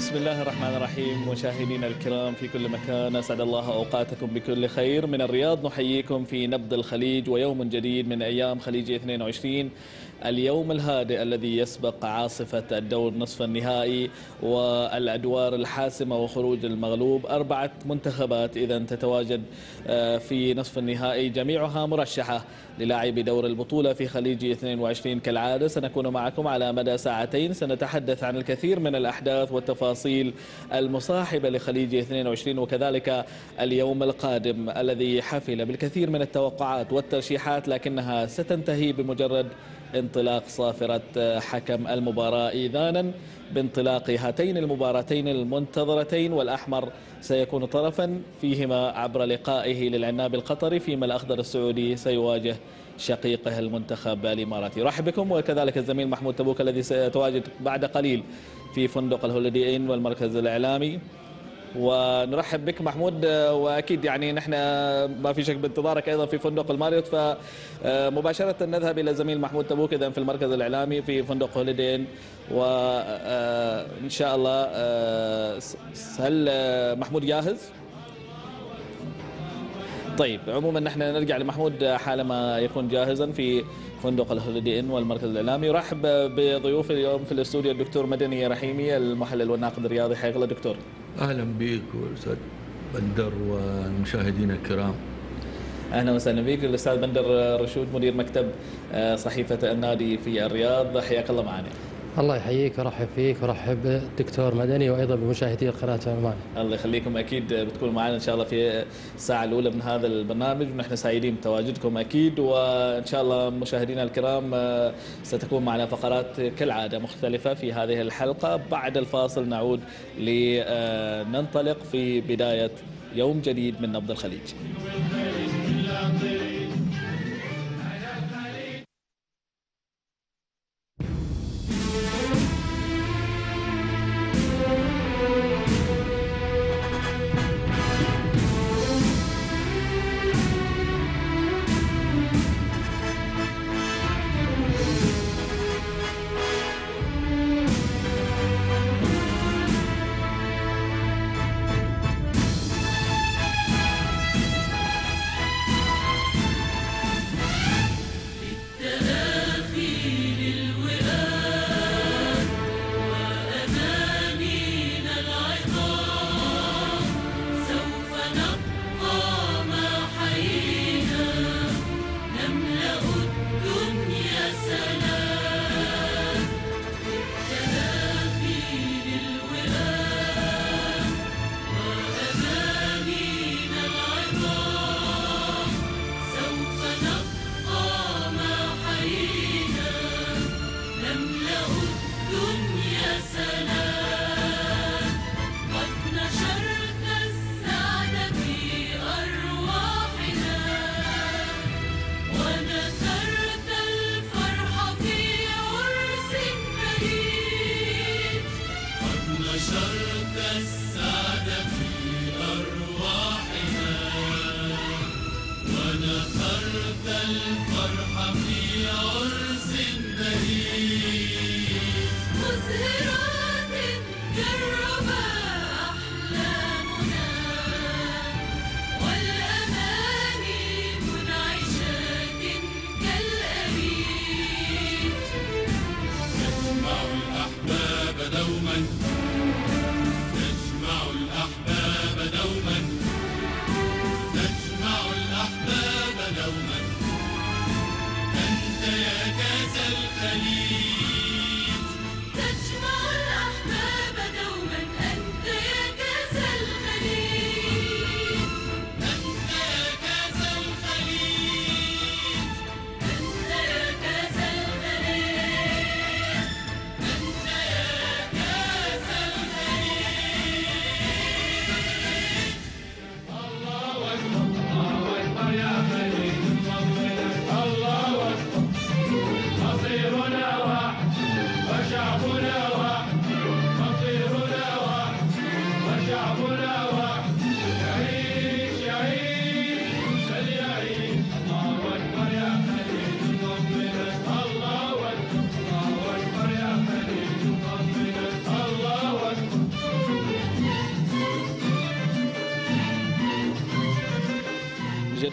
بسم الله الرحمن الرحيم. مشاهدينا الكرام في كل مكان، أسعد الله أوقاتكم بكل خير. من الرياض نحييكم في نبض الخليج ويوم جديد من أيام خليج 22، اليوم الهادئ الذي يسبق عاصفة الدور نصف النهائي والأدوار الحاسمة وخروج المغلوب. 4 منتخبات إذا تتواجد في نصف النهائي، جميعها مرشحة للاعب دور البطولة في خليج 22. كالعادة سنكون معكم على مدى ساعتين، سنتحدث عن الكثير من الأحداث والتفاصيل المصاحبة لخليج 22 وكذلك اليوم القادم الذي حفل بالكثير من التوقعات والترشيحات، لكنها ستنتهي بمجرد انطلاق صافرة حكم المباراة إذانا بانطلاق هاتين المباراتين المنتظرتين. والأحمر سيكون طرفا فيهما عبر لقائه للعناب القطري، فيما الأخضر السعودي سيواجه شقيقه المنتخب الإماراتي. رحب بكم، وكذلك الزميل محمود تبوك الذي سيتواجد بعد قليل في فندق الهوليدي إن والمركز الإعلامي. ونرحب بك محمود، واكيد يعني نحن ما في شك بانتظارك ايضا في فندق الماريوت، فمباشره نذهب الى زميل محمود تبوك اذا في المركز الاعلامي في فندق هوليدين. وان شاء الله هل محمود جاهز؟ طيب، عموما نحن نرجع لمحمود حالما يكون جاهزا في فندق الهوليدي إن والمركز الإعلامي. رحب بضيوف اليوم في الاستوديو الدكتور مدني رحيمي المحلل والناقد الرياضي. حياك الله دكتور. أهلا بك والأستاذ بندر والمشاهدين الكرام. أهلا وسهلا بك الأستاذ بندر رشود، مدير مكتب صحيفة النادي في الرياض. حياك الله معنا. الله يحييك، ورحب فيك، ورحب بالدكتور مدني وأيضا بمشاهدي قناة عمان. الله يخليكم، أكيد بتكونوا معنا إن شاء الله في الساعة الأولى من هذا البرنامج، ونحن سعيدين بتواجدكم أكيد. وإن شاء الله مشاهدينا الكرام ستكون معنا فقرات كالعادة مختلفة في هذه الحلقة. بعد الفاصل نعود لننطلق في بداية يوم جديد من نبض الخليج.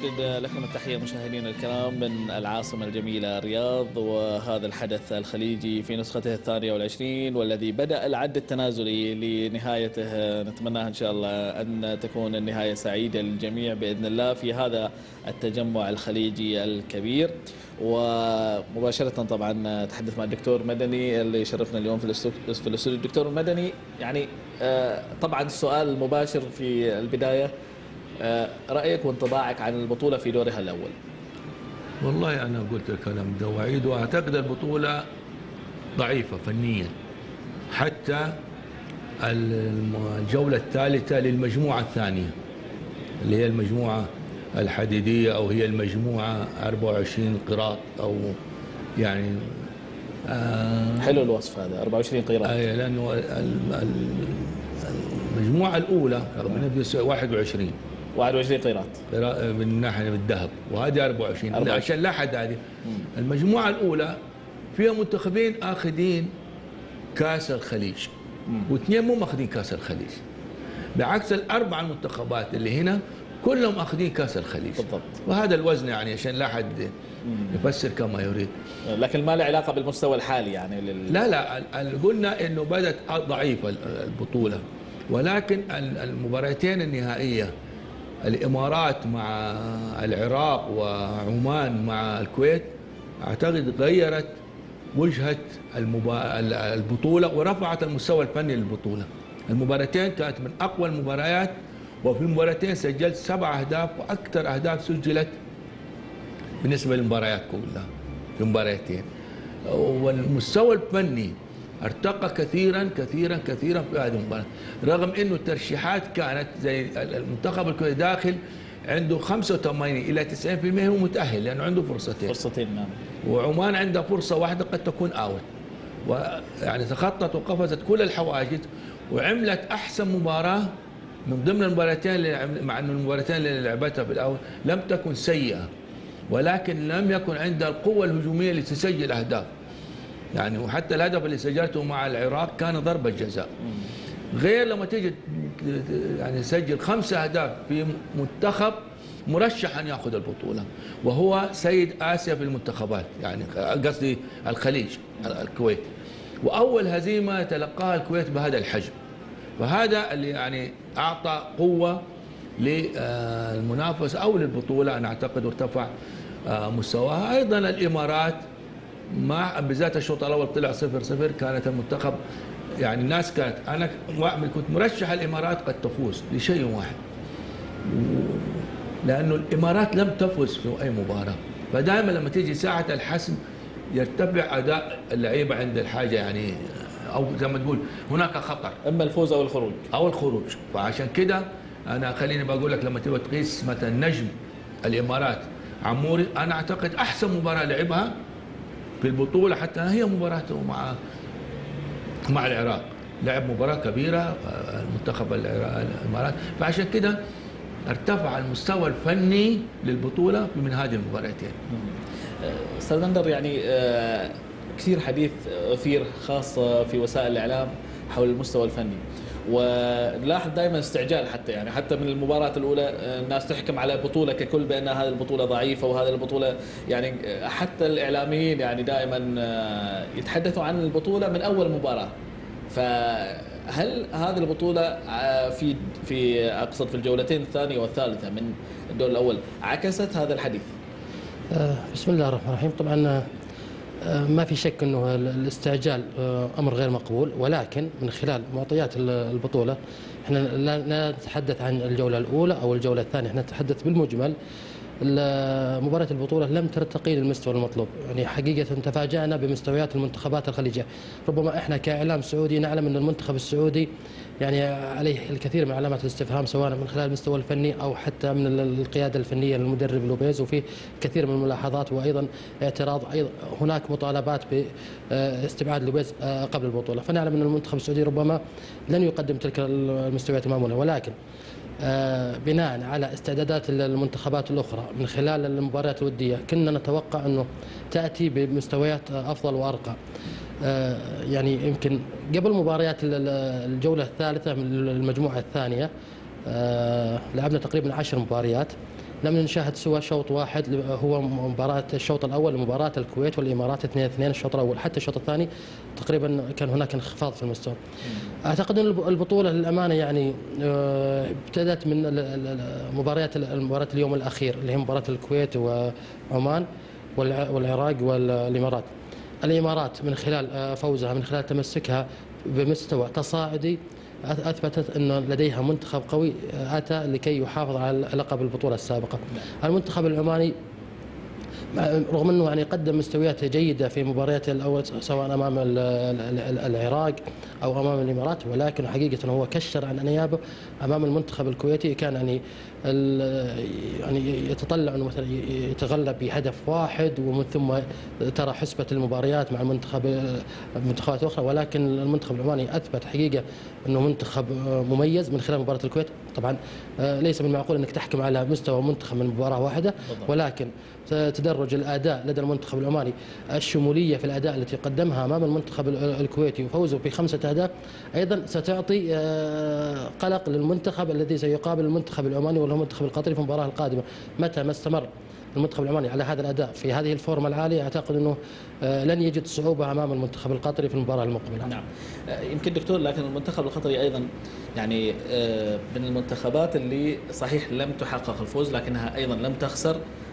نجدد لكم التحية مشاهدينا الكرام من العاصمة الجميلة الرياض، وهذا الحدث الخليجي في نسخته 22 والذي بدأ العد التنازلي لنهايته. نتمناها إن شاء الله أن تكون النهاية سعيدة للجميع بإذن الله في هذا التجمع الخليجي الكبير. ومباشرة طبعا تحدث مع الدكتور مدني اللي يشرفنا اليوم في الاستوديو. الدكتور المدني، يعني طبعا السؤال المباشر في البداية، رأيك وانطباعك عن البطولة في دورها الأول؟ والله أنا قلت الكلام ده وأعيد، وأعتقد البطولة ضعيفة فنيا. حتى الجولة الثالثة للمجموعة الثانية اللي هي المجموعة الحديدية، أو هي المجموعة 24 قيراط، أو يعني حلو الوصف هذا 24 قيراط. لأنه المجموعة الأولى رغم أنها 21 قيراط من ناحية الذهب، وهذه 24 عشان لا حد. هذه المجموعة الأولى فيها منتخبين آخذين كأس الخليج واثنين مو ماخذين كأس الخليج، بعكس الأربع المنتخبات اللي هنا كلهم أخذين كأس الخليج بالضبط. وهذا الوزن يعني عشان لا حد يفسر كما يريد، لكن ما له علاقة بالمستوى الحالي يعني لا قلنا إنه بدت ضعيفة البطولة، ولكن المباراتين النهائية الإمارات مع العراق وعمان مع الكويت أعتقد غيرت وجهة البطولة ورفعت المستوى الفني للبطولة. المباراتين كانت من أقوى المباريات، وفي المباراتين سجلت 7 أهداف وأكثر أهداف سجلت بالنسبة للمباريات كلها في المباراتين. والمستوى الفني ارتقى كثيرا كثيرا كثيرا في هذه المباراة، رغم انه الترشيحات كانت زي المنتخب الكويتي داخل عنده 85 الى 90% هو متأهل لانه عنده فرصتين. نعم. وعمان عندها فرصة واحدة قد تكون اوت، ويعني تخطت وقفزت كل الحواجز وعملت احسن مباراة من ضمن المباراتين مع انه المباراتين اللي لعبتها في الاول لم تكن سيئة، ولكن لم يكن عندها القوة الهجومية لتسجل اهداف. يعني وحتى الهدف اللي سجلته مع العراق كان ضربة جزاء، غير لما تيجي يعني تسجل 5 أهداف في منتخب مرشح أن يأخذ البطولة وهو سيد آسيا في المنتخبات، يعني قصدي الخليج الكويت، وأول هزيمة تلقاها الكويت بهذا الحجم، فهذا اللي يعني أعطى قوة للمنافسة أو للبطولة. أنا أعتقد ارتفع مستواها. أيضا الإمارات مع بالذات الشوط الاول طلع 0-0، كانت المنتخب يعني الناس كانت انا كنت مرشح الامارات قد تفوز لشيء واحد، لانه الامارات لم تفز في اي مباراه، فدائما لما تيجي ساعه الحسم يرتفع اداء اللعيبه عند الحاجه، يعني او زي ما تقول هناك خطر، اما الفوز او الخروج. فعشان كده انا خليني بقول لك لما تبغى تقيس مثلا نجم الامارات عموري، انا اعتقد احسن مباراه لعبها في البطولة حتى هي مباراته مع العراق، لعب مباراة كبيرة المنتخب الإمارات، فعشان كده ارتفع المستوى الفني للبطولة من هذه المباراتين. أستاذ بندر، يعني كثير حديث أثير خاصة في وسائل الإعلام حول المستوى الفني، ونلاحظ دائما استعجال، حتى من المباراة الأولى الناس تحكم على البطولة ككل بأن هذه البطولة ضعيفة وهذه البطولة، يعني حتى الإعلاميين يعني دائما يتحدثوا عن البطولة من أول مباراة. فهل هذه البطولة في أقصد في الجولتين الثانية والثالثة من الدور الأول عكست هذا الحديث؟ بسم الله الرحمن الرحيم. طبعا ما في شك أنه الاستعجال أمر غير مقبول، ولكن من خلال معطيات البطولة احنا لا نتحدث عن الجولة الأولى أو الجولة الثانية، احنا نتحدث بالمجمل. مباراة البطولة لم ترتقي للمستوى المطلوب، يعني حقيقة تفاجأنا بمستويات المنتخبات الخليجية. ربما احنا كإعلام سعودي نعلم أن المنتخب السعودي يعني عليه الكثير من علامات الاستفهام، سواء من خلال المستوى الفني أو حتى من القيادة الفنية للمدرب لوبيز، وفي كثير من الملاحظات وأيضا اعتراض، أيضا هناك مطالبات باستبعاد لوبيز قبل البطولة. فنعلم أن المنتخب السعودي ربما لن يقدم تلك المستويات المامولة، ولكن بناء على استعدادات المنتخبات الأخرى من خلال المباريات الودية كنا نتوقع أنه تأتي بمستويات أفضل وأرقى. يعني يمكن قبل مباريات الجولة الثالثة من المجموعة الثانية لعبنا تقريبا 10 مباريات، لم نشاهد سوى شوط واحد هو مباراة الشوط الأول، مباراة الكويت والإمارات 2-2 الشوط الأول. حتى الشوط الثاني تقريبا كان هناك انخفاض في المستوى. أعتقد أن البطولة للأمانة يعني ابتدت من مباراة اليوم الأخير اللي هي مباراة الكويت وعمان والعراق والإمارات. الإمارات من خلال فوزها، من خلال تمسكها بمستوى تصاعدي، أثبتت أن لديها منتخب قوي أتى لكي يحافظ على لقب البطولة السابقة. المنتخب العماني رغم أنه يعني قدم مستويات جيدة في مباريات الأول سواء أمام العراق أو أمام الإمارات، ولكن حقيقة هو كشر عن أنيابه أمام المنتخب الكويتي. كان يعني يتطلع أنه مثلا يتغلب بهدف واحد، ومن ثم ترى حسبة المباريات مع المنتخبات الأخرى، ولكن المنتخب العماني أثبت حقيقة أنه منتخب مميز من خلال مباراة الكويت. طبعا ليس من المعقول أنك تحكم على مستوى منتخب من مباراة واحدة، ولكن تدرج الأداء لدى المنتخب العماني، الشمولية في الأداء التي قدمها أمام المنتخب الكويتي وفوزه ب5 أهداف أيضا ستعطي قلق للمنتخب الذي سيقابل المنتخب العماني وهو المنتخب القطري في المباراة القادمة. متى ما استمر المنتخب العماني على هذا الأداء في هذه الفورمة العالية، أعتقد أنه لن يجد صعوبة أمام المنتخب القطري في المباراة المقبلة. نعم. يمكن دكتور، لكن المنتخب القطري أيضا يعني من المنتخبات اللي صحيح لم تحقق الفوز لكنها أيضا لم تخسر،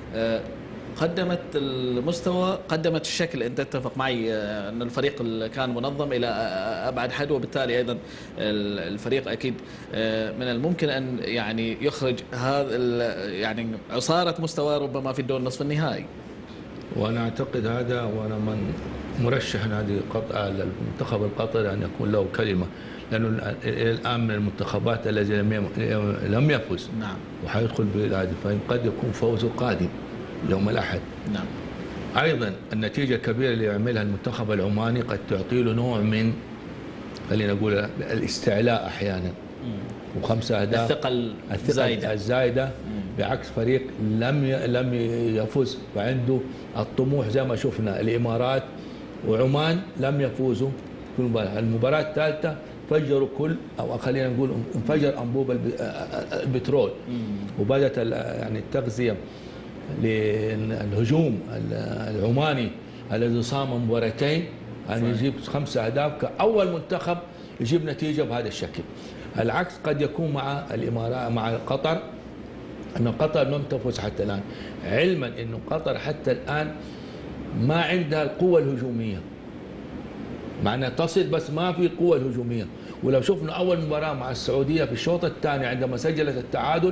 قدمت المستوى، قدمت الشكل. أنت تتفق معي أن الفريق كان منظم إلى أبعد حد، وبالتالي أيضا الفريق أكيد من الممكن أن يعني يخرج هذا يعني عصارة مستوى ربما في الدور نصف النهائي. وأنا أعتقد هذا، وأنا من مرشح نادي قطر المنتخب القطري أن يكون له كلمة، لأنه الآن من المنتخبات الذي لم يفز. نعم. وحيدخل بهذا، فقد يكون فوزه قادم يوم الأحد. نعم. أيضا النتيجة الكبيرة اللي يعملها المنتخب العماني قد تعطي له نوع من، خلينا نقول، الاستعلاء أحيانا. و5 أهداف الثقة الزايدة بعكس فريق لم يفوز، وعنده الطموح زي ما شفنا. الإمارات وعمان لم يفوزوا في المباراة الثالثة، فجروا أو خلينا نقول انفجر أنبوب البترول، وبدأت يعني التغذية للهجوم العماني الذي صام مباراتين أن يجيب 5 أهداف كأول منتخب يجيب نتيجة بهذا الشكل. العكس قد يكون مع الإمارات، مع قطر، أن قطر لم تفوز حتى الآن، علما أن قطر حتى الآن ما عندها القوة الهجومية، معناها تصل بس ما في القوة الهجومية. ولو شفنا أول مباراة مع السعودية في الشوط الثاني عندما سجلت التعادل،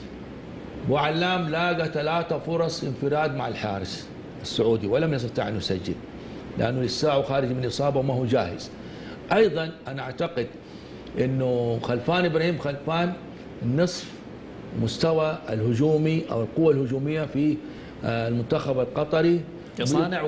وعلام لاقى 3 فرص انفراد مع الحارس السعودي ولم يستطع أن يسجل لأنه لسه خارج من إصابة وما هو جاهز. أيضا أنا أعتقد أنه خلفان إبراهيم خلفان نصف مستوى الهجومي أو القوة الهجومية في المنتخب القطري كصانع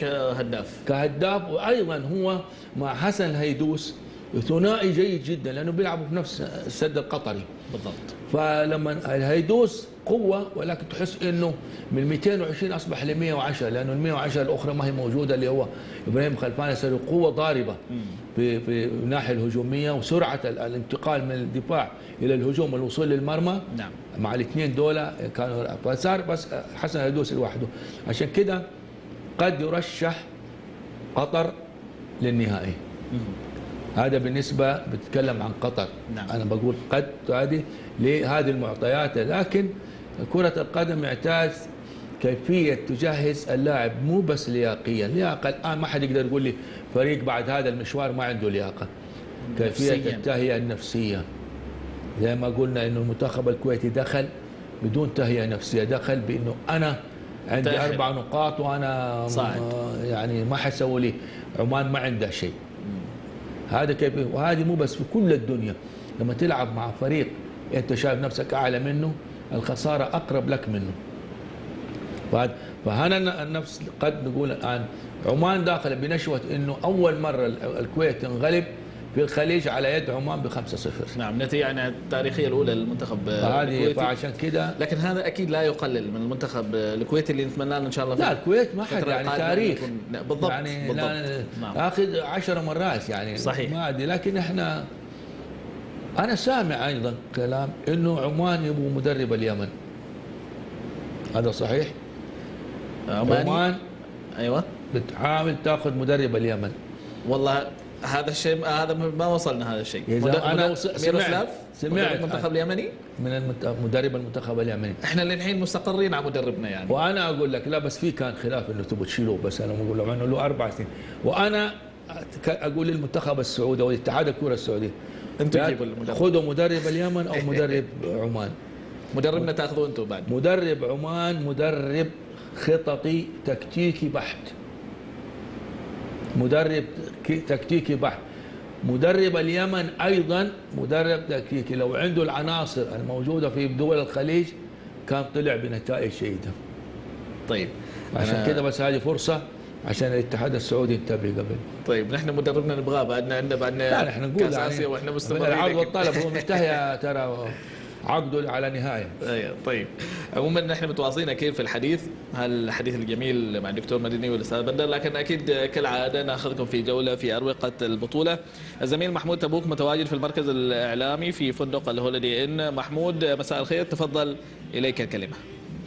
كهداف، وأيضا هو مع حسن الهيدوس ثنائي جيد جدا، لأنه بيلعبوا في نفس السد القطري بالضبط. فلما الهيدوس قوة، ولكن تحس أنه من 220 أصبح ل 110، لأنه ال 110 الأخرى ما هي موجودة، اللي هو إبراهيم خلفان يصير قوة ضاربة في الناحية الهجومية، وسرعة الانتقال من الدفاع إلى الهجوم والوصول للمرمى. نعم. مع الاثنين دول كانوا، فصار بس حسن الهيدوس لوحده. عشان كده قد يرشح قطر للنهائي. هذا بالنسبة بتكلم عن قطر. نعم. أنا بقول قد هذه لهذه المعطيات، لكن كرة القدم يحتاج كيفية تجهز اللاعب، مو بس لياقيا. لياقة الآن ما حد يقدر يقول لي فريق بعد هذا المشوار ما عنده لياقة. كيفية التهيئة النفسية، زي ما قلنا إنه المنتخب الكويتي دخل بدون تهيئة نفسية، دخل بإنه أنا عندي 4 نقاط وأنا صاعد، يعني ما حسوي لي. عمان ما عندها شيء. هذا كيف، وهذه مو بس في كل الدنيا. لما تلعب مع فريق انت شايف نفسك اعلى منه، الخساره اقرب لك منه. فهنا النفس قد نقول الان عمان داخله بنشوه انه اول مره الكويت تنغلب في الخليج على يد عمان ب5-0. نعم، نتيجة يعني التاريخية الأولى للمنتخب الكويتي. فعشان كده، لكن هذا أكيد لا يقلل من المنتخب الكويتي اللي نتمنى له إن شاء الله. لا، الكويت ما حد يعني تاريخ بالضبط يعني بالضبط. نعم. أخذ 10 مرات يعني صحيح. ما أدري، لكن أنا سامع أيضا كلام إنه عمان يبغوا مدرب اليمن. هذا صحيح؟ عمان ايوه بتحاول تاخذ مدرب اليمن. والله هذا الشيء، هذا ما وصلنا هذا الشيء. انا سمعت المنتخب اليمني من مدرب المنتخب اليمني. احنا للحين مستقرين على مدربنا يعني. وانا اقول لك لا، بس في كان خلاف انه تبغوا تشيلوه، بس انا بقول له انه له 4 سنين. وانا اقول للمنتخب السعودي والاتحاد الكره السعودي انتوا جيبوا المدرب، خذوا مدرب اليمن او مدرب عمان. مدربنا تاخذوه انتم بعد. مدرب عمان مدرب خططي تكتيكي بحت، مدرب تكتيكي بحت. مدرب اليمن ايضا مدرب تكتيكي، لو عنده العناصر الموجوده في دول الخليج كان طلع بنتائج جيده. طيب عشان كده بس هذه فرصه عشان الاتحاد السعودي ينتبه قبل. طيب نحن مدربنا نبغاه بعدنا لا نحن نقول كاس اسيا واحنا مستمرين. العرض والطلب هو منتهي ترى عقده على نهايه. طيب عموما نحن متواصلين اكيد في الحديث، هالحديث الجميل مع الدكتور مدني والاستاذ بدر، لكن اكيد كالعاده ناخذكم في جوله في اروقه البطوله. الزميل محمود تبوك متواجد في المركز الاعلامي في فندق الهوليدي ان. محمود مساء الخير، تفضل اليك الكلمه.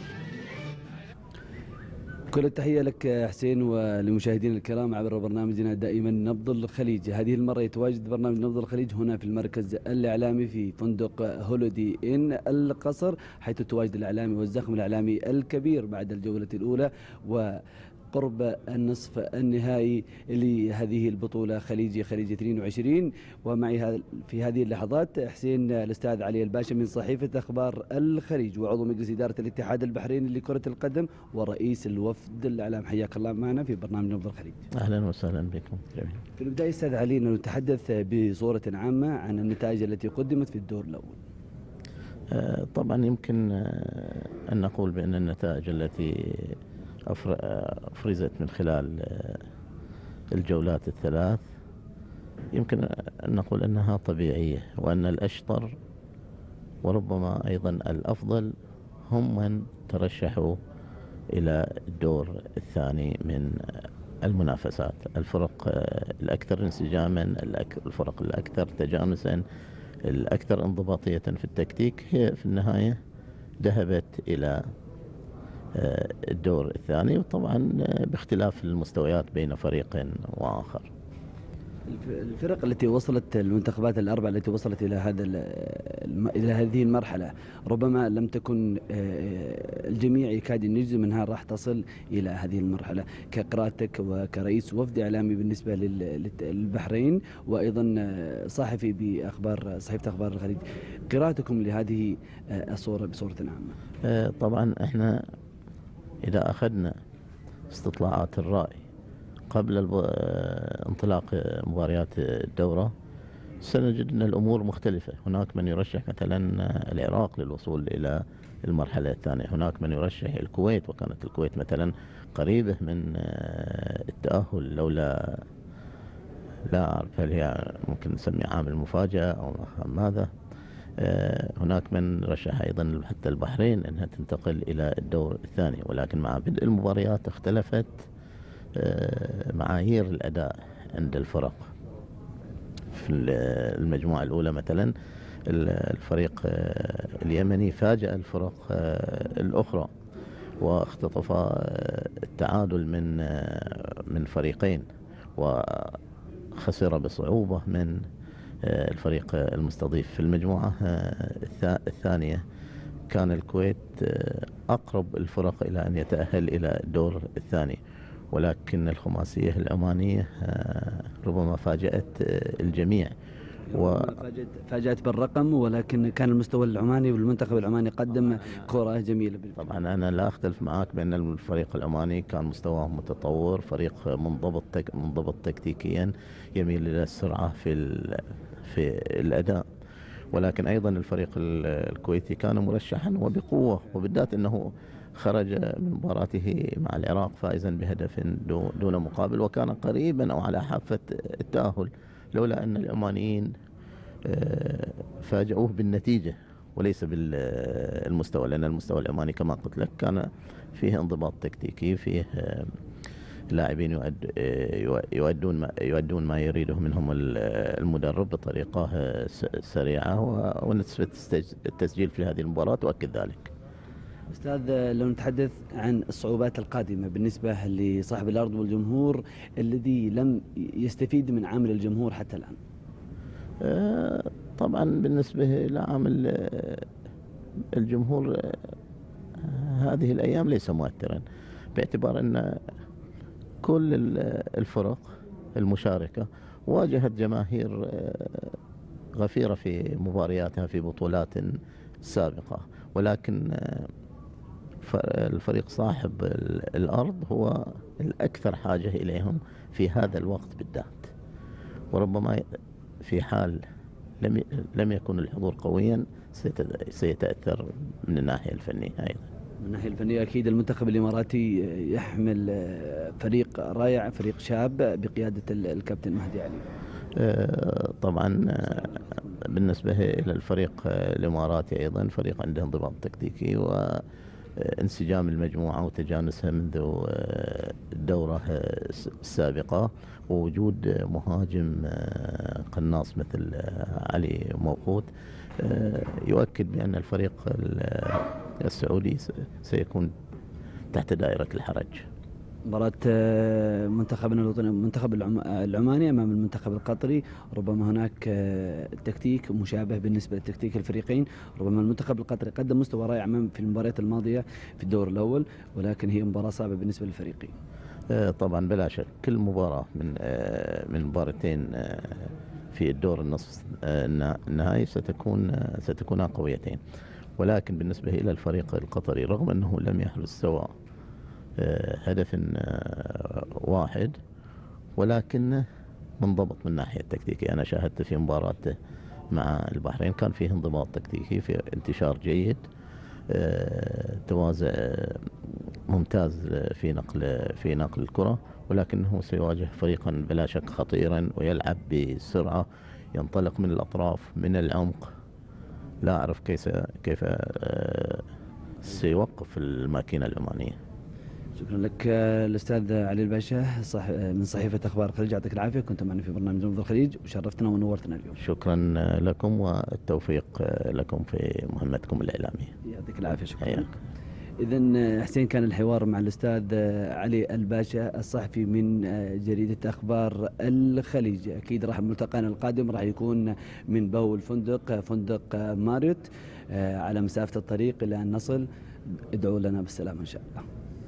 كل التحية لك حسين ولمشاهدينا الكرام عبر برنامجنا دائما نبض الخليج. هذه المرة يتواجد برنامج نبض الخليج هنا في المركز الإعلامي في فندق هوليدي إن القصر، حيث تواجد الإعلامي والزخم الإعلامي الكبير بعد الجولة الأولى وقرب النصف النهائي لهذه البطولة خليج 22. ومعي في هذه اللحظات حسين الأستاذ علي الباشا من صحيفة أخبار الخليج وعضو مجلس إدارة الاتحاد البحريني لكرة القدم ورئيس الوفد الإعلام. حياك الله معنا في برنامج نبض الخليج. أهلا وسهلا بكم. في البداية أستاذ علي نتحدث بصورة عامة عن النتائج التي قدمت في الدور الأول. طبعا يمكن أن نقول بأن النتائج التي أفرزت من خلال الجولات الثلاث يمكن أن نقول أنها طبيعية، وأن الأشطر وربما أيضا الأفضل هم من ترشحوا إلى الدور الثاني من المنافسات. الفرق الأكثر انسجاما، الفرق الأكثر تجانسا، الأكثر انضباطية في التكتيك هي في النهاية ذهبت إلى الدور الثاني، وطبعا باختلاف المستويات بين فريق وآخر. الفرق التي وصلت، المنتخبات الأربعة التي وصلت إلى إلى هذه المرحلة ربما لم تكن الجميع يكاد يجزم أنها راح تصل إلى هذه المرحلة. كقراءتك وكرئيس وفد إعلامي بالنسبة للبحرين وأيضا صحفي بأخبار صحيفة أخبار الخليج، قراءتكم لهذه الصورة بصورة عامة. طبعا احنا إذا أخذنا استطلاعات الرأي قبل انطلاق مباريات الدورة سنجد أن الأمور مختلفة. هناك من يرشح مثلا العراق للوصول إلى المرحلة الثانية، هناك من يرشح الكويت، وكانت الكويت مثلا قريبة من التأهل لولا لا أعرف هل هي ممكن نسمي عامل مفاجأة أو ماذا. هناك من رشح أيضا حتى البحرين أنها تنتقل إلى الدور الثاني، ولكن مع بدء المباريات اختلفت معايير الأداء عند الفرق. في المجموعة الأولى مثلا الفريق اليمني فاجأ الفرق الأخرى واختطف التعادل من فريقين، وخسر بصعوبة من الفريق المستضيف. في المجموعة الثانية كان الكويت أقرب الفرق إلى أن يتأهل إلى الدور الثاني، ولكن الخماسية العمانية ربما فاجأت الجميع فاجأت بالرقم، ولكن كان المستوى العماني والمنتخب العماني قدم كرة جميلة. طبعا أنا لا أختلف معك بأن الفريق العماني كان مستواه متطور، فريق منضبط تكتيكيا، يميل إلى السرعة في الأداء، ولكن أيضا الفريق الكويتي كان مرشحا وبقوة، وبالذات أنه خرج من مباراته مع العراق فائزا بهدف دون مقابل، وكان قريبا أو على حافة التأهل لولا أن العمانيين فاجأوه بالنتيجة وليس بالمستوى، لأن المستوى العماني كما قلت لك كان فيه انضباط تكتيكي، فيه لاعبين يؤدون ما يريده منهم المدرب بطريقة سريعة، ونسبة التسجيل في هذه المباراة تؤكد ذلك. أستاذ، لو نتحدث عن الصعوبات القادمة بالنسبة لصاحب الأرض والجمهور الذي لم يستفيد من عامل الجمهور حتى الآن. طبعا بالنسبة لعامل الجمهور هذه الأيام ليس مؤثرا، باعتبار أن كل الفرق المشاركة واجهت جماهير غفيرة في مبارياتها في بطولات سابقة، ولكن الفريق صاحب الأرض هو الأكثر حاجة إليهم في هذا الوقت بالذات، وربما في حال لم يكن الحضور قويا سيتأثر من الناحية الفنية أيضا. من الناحية الفنية أكيد المنتخب الإماراتي يحمل فريق رائع، فريق شاب بقيادة الكابتن مهدي علي. طبعا بالنسبة إلى الفريق الإماراتي أيضا فريق عنده انضباط تكتيكي وانسجام المجموعة وتجانسها منذ الدورة السابقة، ووجود مهاجم قناص مثل علي موقوت يؤكد بأن الفريق السعودي سيكون تحت دائرة الحرج. مباراة منتخبنا الوطني المنتخب العماني أمام المنتخب القطري، ربما هناك تكتيك مشابه بالنسبة لتكتيك الفريقين، ربما المنتخب القطري قدم مستوى رائع في المباريات الماضية في الدور الأول، ولكن هي مباراة صعبة بالنسبة للفريقين. طبعا بلا شك كل مباراة من مباراتين في الدور النصف النهائي ستكون قويتين، ولكن بالنسبة إلى الفريق القطري رغم أنه لم يحرز سوى هدف واحد ولكن منضبط من ناحية التكتيكي. أنا شاهدت في مباراته مع البحرين كان فيه انضباط تكتيكي، في انتشار جيد، توازع ممتاز في نقل الكرة، ولكنه سيواجه فريقا بلا شك خطيرا ويلعب بسرعة، ينطلق من الأطراف من العمق، لا أعرف كيف سيوقف الماكينة العمانية. شكرا لك الأستاذ علي الباشا من صحيفة أخبار الخليج، يعطيك العافية، كنت معنا في برنامج نبض الخليج وشرفتنا ونورتنا اليوم. شكرا لكم والتوفيق لكم في مهمتكم الإعلامية. يعطيك العافية. شكرا لك. إذن حسين، كان الحوار مع الأستاذ علي الباشا الصحفي من جريدة أخبار الخليج. أكيد راح ملتقانا القادم راح يكون من بول فندق ماريوت على مسافة الطريق إلى أن نصل. ادعوا لنا بالسلامة إن شاء الله.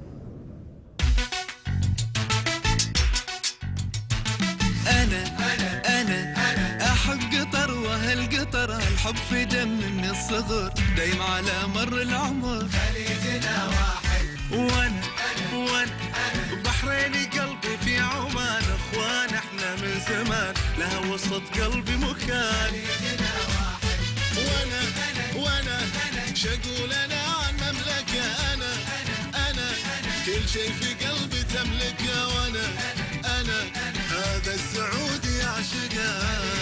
أنا أحب قطر وهالقطر هالحب في دم من الصغر دايم على مر العمر. خليجنا واحد وأنا بحريني قلبي في عمان، أخوان احنا من زمان لها وسط قلبي مكان. خليجنا واحد وأنا شقول أنا عن مملكة، أنا كل شيء في قلبي تملكه، وأنا هذا السعودي يعشقه.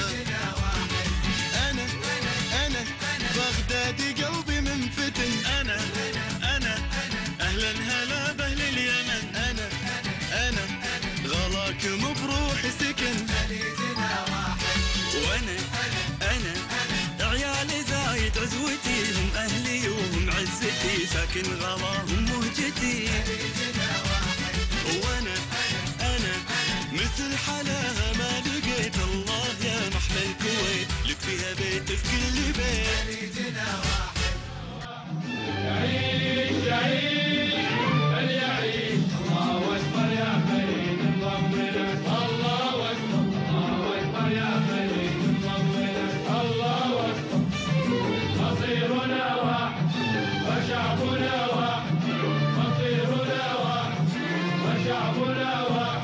أنا بغدادي قلبي منفتن، أنا أهلا هلا بأهل اليمن، أنا غلاكم بروحي سكن. وأنا عيالي زايد عزوتي، هم أهلي وهم عزتي، ساكن غلاهم مهجتي. وأنا مثل حلاها ما لقيت، الله يا محلى الكويت لك فيها بيت في كل بيت. خليجنا واحد. يعيش فليعيش، الله أكبر يا فريد انضمنا، الله أكبر يا فريد انضمنا، الله أكبر. مصيرنا واحد وشعبنا واحد، مصيرنا واحد وشعبنا واحد.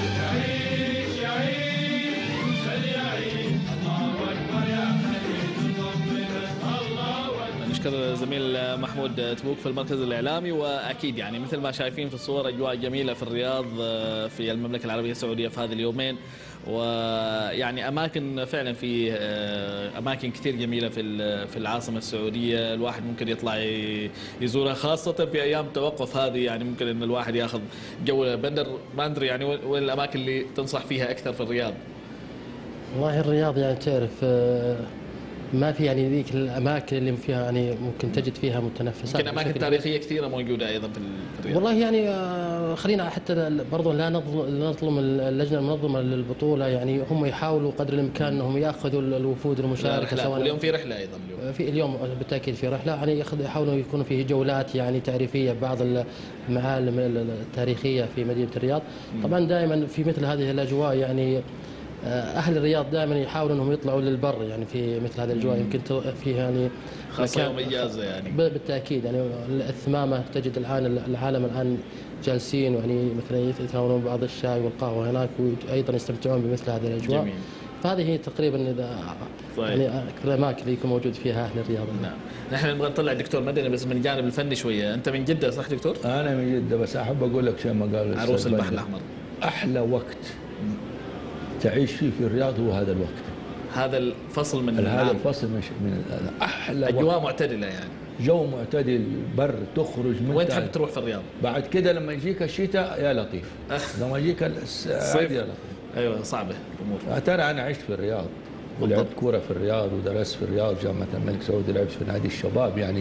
نشكر زميل محمود تبوك في المركز الإعلامي. وأكيد يعني مثل ما شايفين في الصور أجواء جميلة في الرياض في المملكة العربية السعودية في هذه اليومين، ويعني أماكن فعلا في أماكن كثير جميلة في العاصمة السعودية الواحد ممكن يطلع يزورها، خاصة في أيام التوقف هذه. يعني ممكن إن الواحد ياخذ جولة بندر، ما أدري يعني وين الأماكن اللي تنصح فيها أكثر في الرياض؟ والله الرياض يعني تعرف ما في يعني ذيك الاماكن اللي فيها يعني ممكن تجد فيها متنفسات. يمكن اماكن بشكل تاريخيه كثيره موجوده ايضا في الرياض. والله يعني خلينا حتى برضو لا نظلم اللجنه المنظمه للبطوله، يعني هم يحاولوا قدر الامكان انهم ياخذوا الوفود المشاركه، سواء اليوم في رحله ايضا اليوم بالتاكيد في رحله، يعني يحاولوا يكونوا فيه جولات يعني تعريفيه ببعض المعالم التاريخيه في مدينه الرياض. طبعا دائما في مثل هذه الاجواء يعني اهل الرياض دائما يحاولوا انهم يطلعوا للبر يعني في مثل هذه الاجواء، يمكن فيها يعني خاصه يوم اجازه يعني بالتاكيد. يعني الثمامه تجد الان العالم الان جالسين يعني مثلا يتناولون بعض الشاي والقهوه هناك، وايضا يستمتعون بمثل هذه الاجواء. جميل. فهذه هي تقريبا اذا يعني اكثر الاماكن اللي يكون موجود فيها اهل الرياض. نعم. نحن نبغى نطلع الدكتور مدني بس من الجانب الفني شويه. انت من جده صح دكتور؟ انا من جده، بس احب اقول لك شيء ما قال عروس البحر الاحمر. احلى وقت تعيش فيه في الرياض هو هذا الوقت، هذا الفصل من هذا الفصل من احلى اجواء معتدله يعني جو معتدل، بر تخرج من وين تحب تروح في الرياض؟ بعد كده لما يجيك الشتاء يا لطيف، لما يجيك الصيف يا لطيف. ايوه صعبه الامور. ترى انا عشت في الرياض ولعبت كوره في الرياض ودرست في الرياض جامعه الملك سعود، لعبت في نادي الشباب يعني.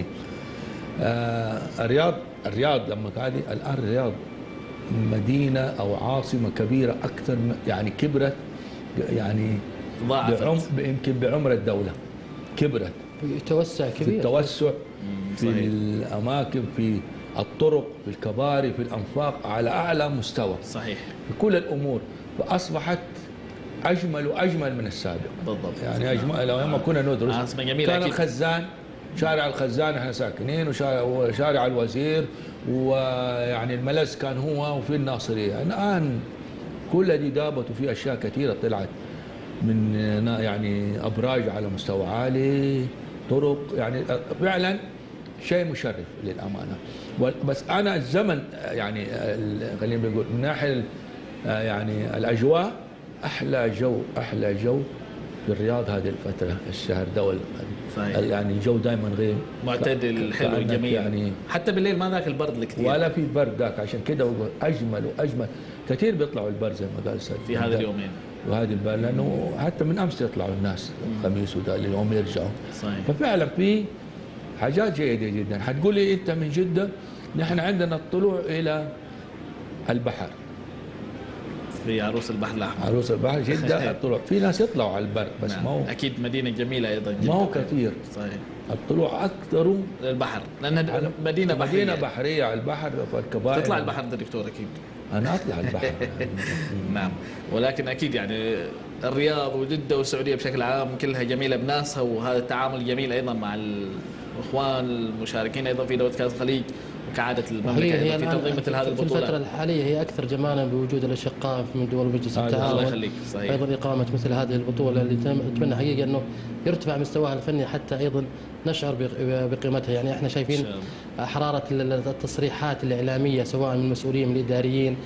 الرياض لما هذه الان الرياض مدينه او عاصمه كبيره اكثر، يعني كبرت يعني ضاعفت يمكن بعمر الدوله، كبرت توسع كبير في التوسع في الاماكن، في الطرق، في الكباري، في الانفاق على اعلى مستوى. صحيح. في كل الامور، فاصبحت اجمل واجمل من السابق. بالضبط. يعني اجمل لما كنا ندرس كان الخزان، شارع الخزان احنا ساكنين، وشارع الوزير، ويعني الملز كان هو، وفي الناصريه. الان كل دي دابت، وفي اشياء كثيره طلعت من يعني ابراج على مستوى عالي، طرق، يعني فعلا شيء مشرف للامانه. بس انا الزمن يعني خلينا نقول من ناحيه يعني الاجواء، احلى جو في الرياض هذه الفتره، الشهر ده يعني الجو دائما غير معتدل حلو جميل يعني، حتى بالليل ما ذاك البرد الكثير ولا في برد ذاك. عشان كده اجمل واجمل كثير بيطلعوا البر زي ما قال سيد في هذا اليومين، وهذه البر لانه حتى من امس يطلعوا الناس الخميس وده اليوم يرجعوا. صحيح. ففعلا في حاجات جيده جدا. حتقولي انت من جده، نحن عندنا الطلوع الى البحر في عروس البحر الاحمر. عروس البحر جده الطلوع، في ناس يطلعوا على البر بس نعم. ما هو اكيد مدينه جميله ايضا جدا، ما هو كثير. صحيح. الطلوع اكثر للبحر لانها مدينه بحريه على البحر، فالكبائر تطلع البحر انت دكتور اكيد. انا اطلع البحر نعم، ولكن اكيد يعني الرياض وجده والسعوديه بشكل عام كلها جميله بناسها، وهذا التعامل جميل ايضا مع الاخوان المشاركين ايضا في دوله كاس الخليج وكعاده المملكه ايضا في تنظيم مثل هذه البطوله. في الفتره الحاليه هي اكثر جمالا بوجود الاشقاء من دول مجلس التعاون. الله يخليك. صحيح. ايضا اقامه مثل هذه البطوله اللي نتمنى حقيقه انه يرتفع مستواها الفني حتى ايضا نشعر بقيمتها. يعني احنا شايفين حراره التصريحات الاعلاميه سواء من المسؤولين من الاداريين،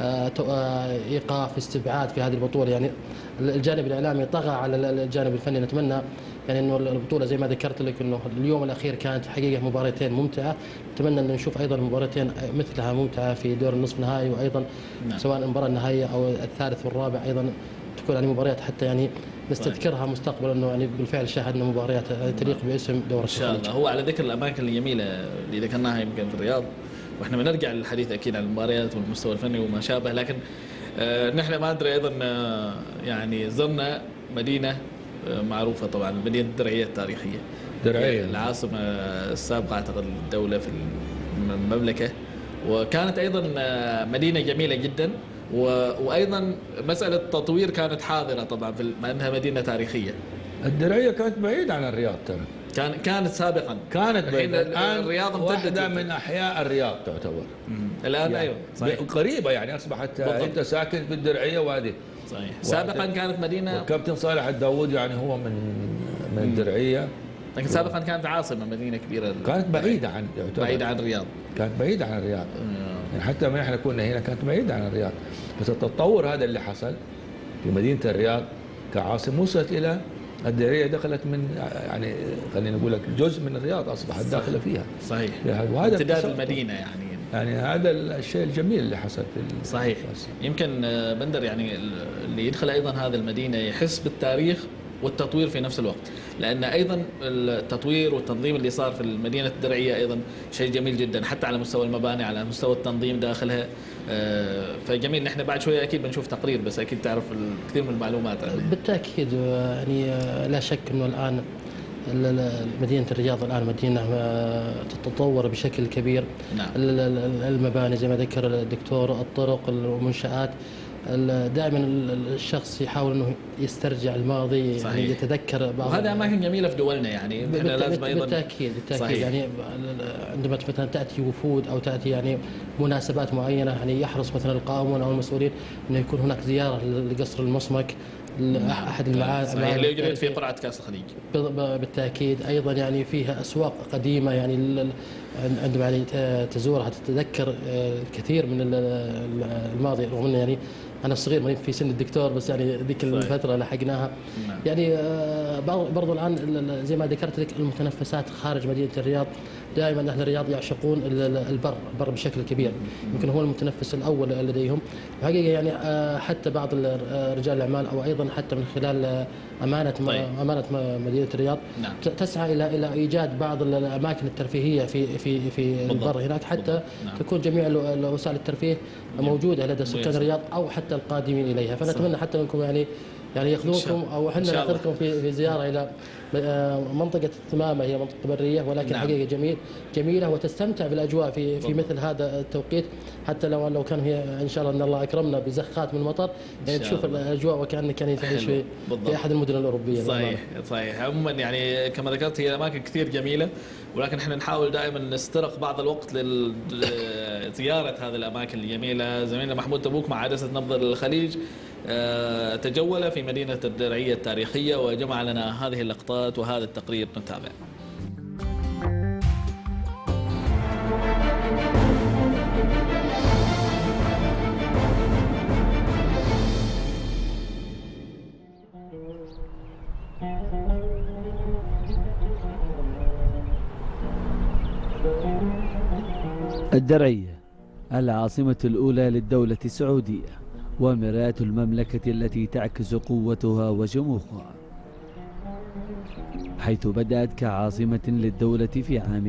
ايقاف استبعاد في هذه البطوله. يعني الجانب الاعلامي طغى على الجانب الفني. نتمنى يعني انه البطوله زي ما ذكرت لك انه اليوم الاخير كانت حقيقه مباراتين ممتعه، نتمنى ان نشوف ايضا مباراتين مثلها ممتعه في دور النصف النهائي، وايضا نعم. سواء المباراه النهائيه او الثالث والرابع ايضا تكون يعني مباريات حتى يعني نستذكرها مستقبلا، انه يعني بالفعل شاهدنا مباريات تليق باسم دورة الخليج. ان شاء الله. هو على ذكر الاماكن الجميله اللي ذكرناها يمكن في الرياض، واحنا بنرجع للحديث اكيد عن المباريات والمستوى الفني وما شابه، لكن نحن ما ادري ايضا يعني زرنا مدينه معروفه طبعا، مدينه الدرعيه التاريخيه، درعيه العاصمه السابقه اعتقد الدوله في المملكه، وكانت ايضا مدينه جميله جدا، وايضا مساله التطوير كانت حاضره طبعا مع انها مدينه تاريخيه. الدرعيه كانت بعيده عن الرياض ترى، كانت سابقا، كانت الحين الرياض امتدت، واحده من احياء الرياض تعتبر الان. يعني ايوه صحيح، قريبه يعني اصبحت انت ساكن في الدرعيه وهذه صحيح. سابقا كانت مدينه، والكابتن صالح الداوود يعني هو من الدرعيه، لكن سابقا كانت عاصمه مدينه كبيره، كانت بعيده عن الرياض، كانت بعيده عن الرياض. يعني حتى ما احنا كنا هنا كانت بعيده عن الرياض، بس التطور هذا اللي حصل في مدينه الرياض كعاصمه وصلت الى الدرعيه، دخلت من يعني خلينا نقول لك جزء من الرياض اصبحت داخله فيها. صحيح. وهذا امتداد المدينه يعني هذا الشيء الجميل اللي حصل في صحيح. يمكن بندر يعني اللي يدخل ايضا هذه المدينه يحس بالتاريخ والتطوير في نفس الوقت، لأن أيضا التطوير والتنظيم اللي صار في المدينة الدرعية أيضا شيء جميل جدا، حتى على مستوى المباني، على مستوى التنظيم داخلها. فجميل. نحن بعد شوية أكيد بنشوف تقرير، بس أكيد تعرف الكثير من المعلومات. بالتأكيد يعني لا شك أنه الآن مدينة الرياض الآن مدينة تتطور بشكل كبير. نعم. المباني زي ما ذكر الدكتور، الطرق، المنشآت، دائما الشخص يحاول انه يسترجع الماضي، صحيح. يعني يتذكر بعض. وهذا اماكن جميله في دولنا، يعني احنا لازم ايضا بالتاكيد صحيح. يعني عندما مثلا تاتي وفود او تاتي يعني مناسبات معينه، يعني يحرص مثلا القائمون او المسؤولين انه يكون هناك زياره لقصر المصمك، احد المعالم صحيح اللي يوجد في قرعه كاس الخليج. بالتاكيد ايضا يعني فيها اسواق قديمه، يعني عندما يعني تزورها تتذكر الكثير من الماضي، رغم انه يعني انا صغير ما في سن الدكتور، بس يعني ذيك الفتره لحقناها. يعني برضو الان زي ما ذكرت لك المتنفسات خارج مدينه الرياض، دائما اهل الرياض يعشقون البر بشكل كبير، يمكن هو المتنفس الاول لديهم حقيقه. يعني حتى بعض رجال الاعمال او ايضا حتى من خلال امانه مدينه الرياض نعم. تسعى الى ايجاد بعض الاماكن الترفيهيه في البر هناك، حتى نعم. تكون جميع وسائل الترفيه موجوده لدى سكان الرياض او حتى القادمين اليها. فنتمنى حتى منكم يعني ياخذونكم او احنا ناخذكم في زياره الى منطقه الثمامه، هي منطقه بريه ولكن نعم. حقيقه جميله وتستمتع بالاجواء في مثل هذا التوقيت، حتى لو كان هي ان شاء الله ان الله اكرمنا بزخات من المطر، يعني تشوف الاجواء وكانك يعني تعيش في احد المدن الاوروبيه. صحيح. عموما يعني كما ذكرت هي اماكن كثير جميله، ولكن احنا نحاول دائما نسترق بعض الوقت لزياره هذه الاماكن الجميله. زميلنا محمود تبوك مع عدسه نبض الخليج تجول في مدينه الدرعيه التاريخيه وجمع لنا هذه اللقطات وهذا التقرير، نتابع. الدرعية العاصمة الأولى للدولة السعودية ومرآة المملكة التي تعكس قوتها وشموخها، حيث بدأت كعاصمة للدولة في عام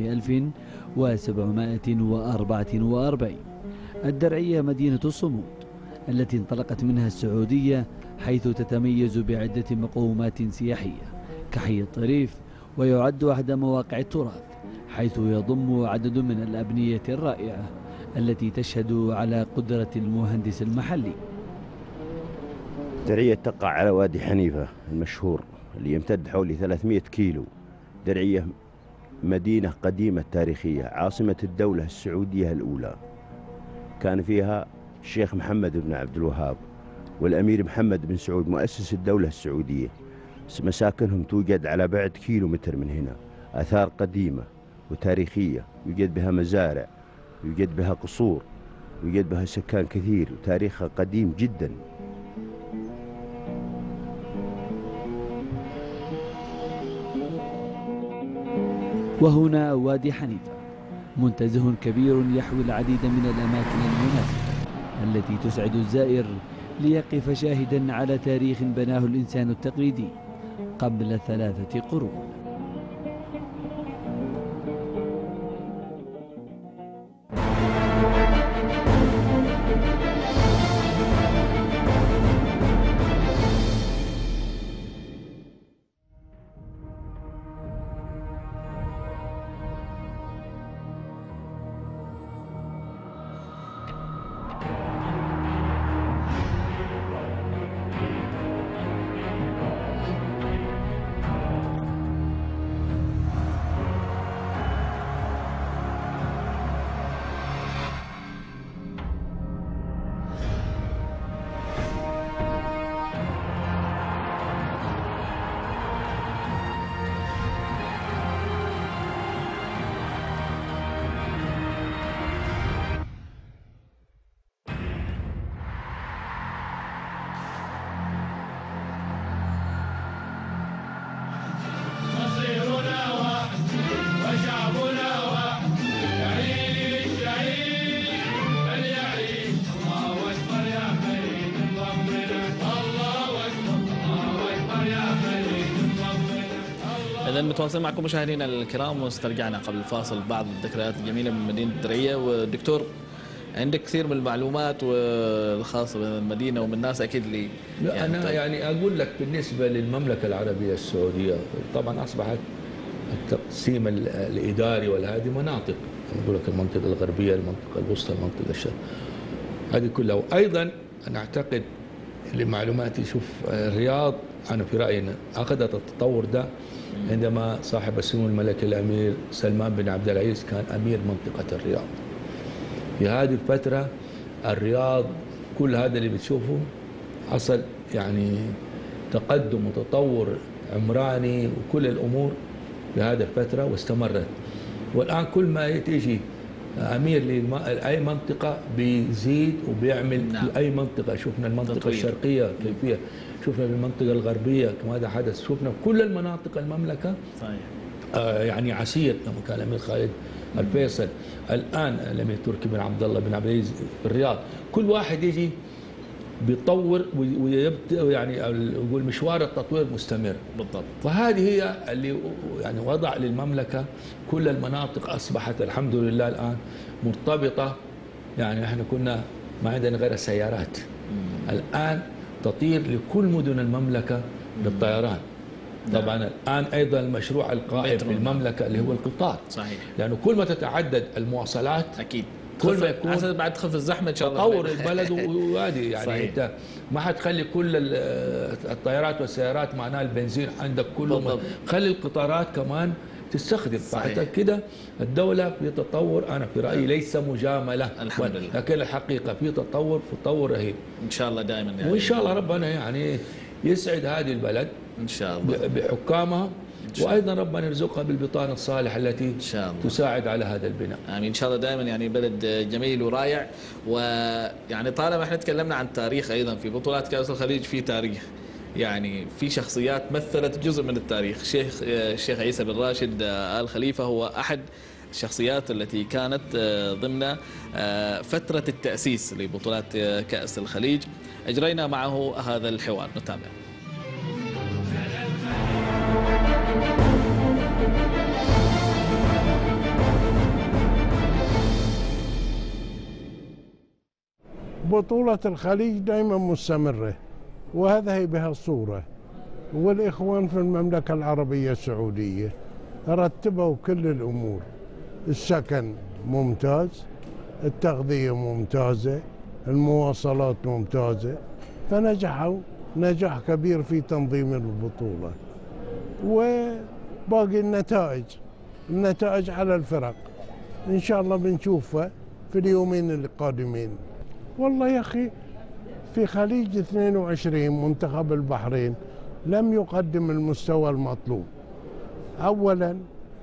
1744. الدرعية مدينة الصمود التي انطلقت منها السعودية، حيث تتميز بعدة مقومات سياحية كحي الطريف، ويعد أحد مواقع التراث، حيث يضم عدد من الأبنية الرائعة التي تشهد على قدرة المهندس المحلي. درعية تقع على وادي حنيفة المشهور اللي يمتد حوالي 300 كيلو. درعية مدينة قديمة تاريخية، عاصمة الدولة السعودية الأولى. كان فيها الشيخ محمد بن عبد الوهاب والأمير محمد بن سعود مؤسس الدولة السعودية. مساكنهم توجد على بعد كيلومتر من هنا، آثار قديمة وتاريخية، يوجد بها مزارع، يوجد بها قصور، يوجد بها سكان كثير، وتاريخها قديم جدا. وهنا وادي حنيفة، منتزه كبير يحوي العديد من الأماكن المناسبة التي تسعد الزائر ليقف شاهدا على تاريخ بناه الإنسان التقليدي قبل 3 قرون. إذا متواصلين معكم مشاهدينا الكرام، واسترجعنا قبل الفاصل بعض الذكريات الجميلة من مدينة الدرعية. والدكتور عندك كثير من المعلومات الخاصة بالمدينة ومن الناس أكيد اللي لا أنا يعني أقول لك بالنسبة للمملكة العربية السعودية طبعا أصبحت التقسيم الإداري والهذه مناطق، أقول لك المنطقة الغربية، المنطقة الوسطى، المنطقة الشرقية، هذه كلها. وأيضا أنا أعتقد لمعلوماتي، شوف الرياض أنا في رأيي أخذت التطور ده عندما صاحب السمو الملكي الأمير سلمان بن عبد العزيز كان أمير منطقة الرياض. في هذه الفترة الرياض كل هذا اللي بتشوفه حصل يعني تقدم وتطور عمراني وكل الأمور في هذه الفترة واستمرت. والآن كل ما تيجي أمير لأي منطقة بيزيد وبيعمل في أي منطقة. شفنا المنطقة تطوير. الشرقية كيفية، شفنا في المنطقة الغربية ماذا حدث، شفنا كل المناطق المملكة صحيح. يعني عسير لما كان الأمير خالد الفيصل، الآن الأمير تركي بن عبد الله بن عبد العزيز في الرياض، كل واحد يجي بيطور ويبدأ يعني يقول مشوار التطوير مستمر بالضبط. فهذه هي اللي يعني وضع للمملكة، كل المناطق أصبحت الحمد لله الآن مرتبطة. يعني احنا كنا ما عندنا غير السيارات، الآن تطير لكل مدن المملكة بالطيران. طبعا الآن أيضا المشروع القائم في المملكة اللي هو القطار صحيح، لأنه كل ما تتعدد المواصلات أكيد كل ما يكون بعد تخف الزحمه ان شاء الله تطور البلد وهذه يعني صحيح. انت ما حتخلي كل الطيارات والسيارات معناها البنزين عندك كله، خلي القطارات كمان تستخدم. فحتى كده الدولة في تطور، أنا في رأيي ليس مجاملة الحمد لله، لكن الحقيقة في تطور رهيب إن شاء الله دائما يعني. وإن شاء الله ربنا يعني يسعد هذه البلد إن شاء الله بحكامها، وايضا ربنا يرزقها بالبطانه الصالحه التي إن شاء الله تساعد على هذا البناء. امين ان شاء الله دائما. يعني بلد جميل ورائع، ويعني طالما احنا تكلمنا عن تاريخ، ايضا في بطولات كاس الخليج في تاريخ، يعني في شخصيات مثلت جزء من التاريخ. الشيخ عيسى بن راشد آل خليفة هو أحد الشخصيات التي كانت ضمن فترة التأسيس لبطولات كأس الخليج. أجرينا معه هذا الحوار، نتابع. بطولة الخليج دائما مستمرة، وهذا هي بها الصورة. والإخوان في المملكة العربية السعودية رتبوا كل الأمور، السكن ممتاز، التغذية ممتازة، المواصلات ممتازة، فنجحوا نجاح كبير في تنظيم البطولة. وباقي النتائج على الفرق إن شاء الله بنشوفها في اليومين القادمين. والله يا أخي في خليج 22 منتخب البحرين لم يقدم المستوى المطلوب. أولا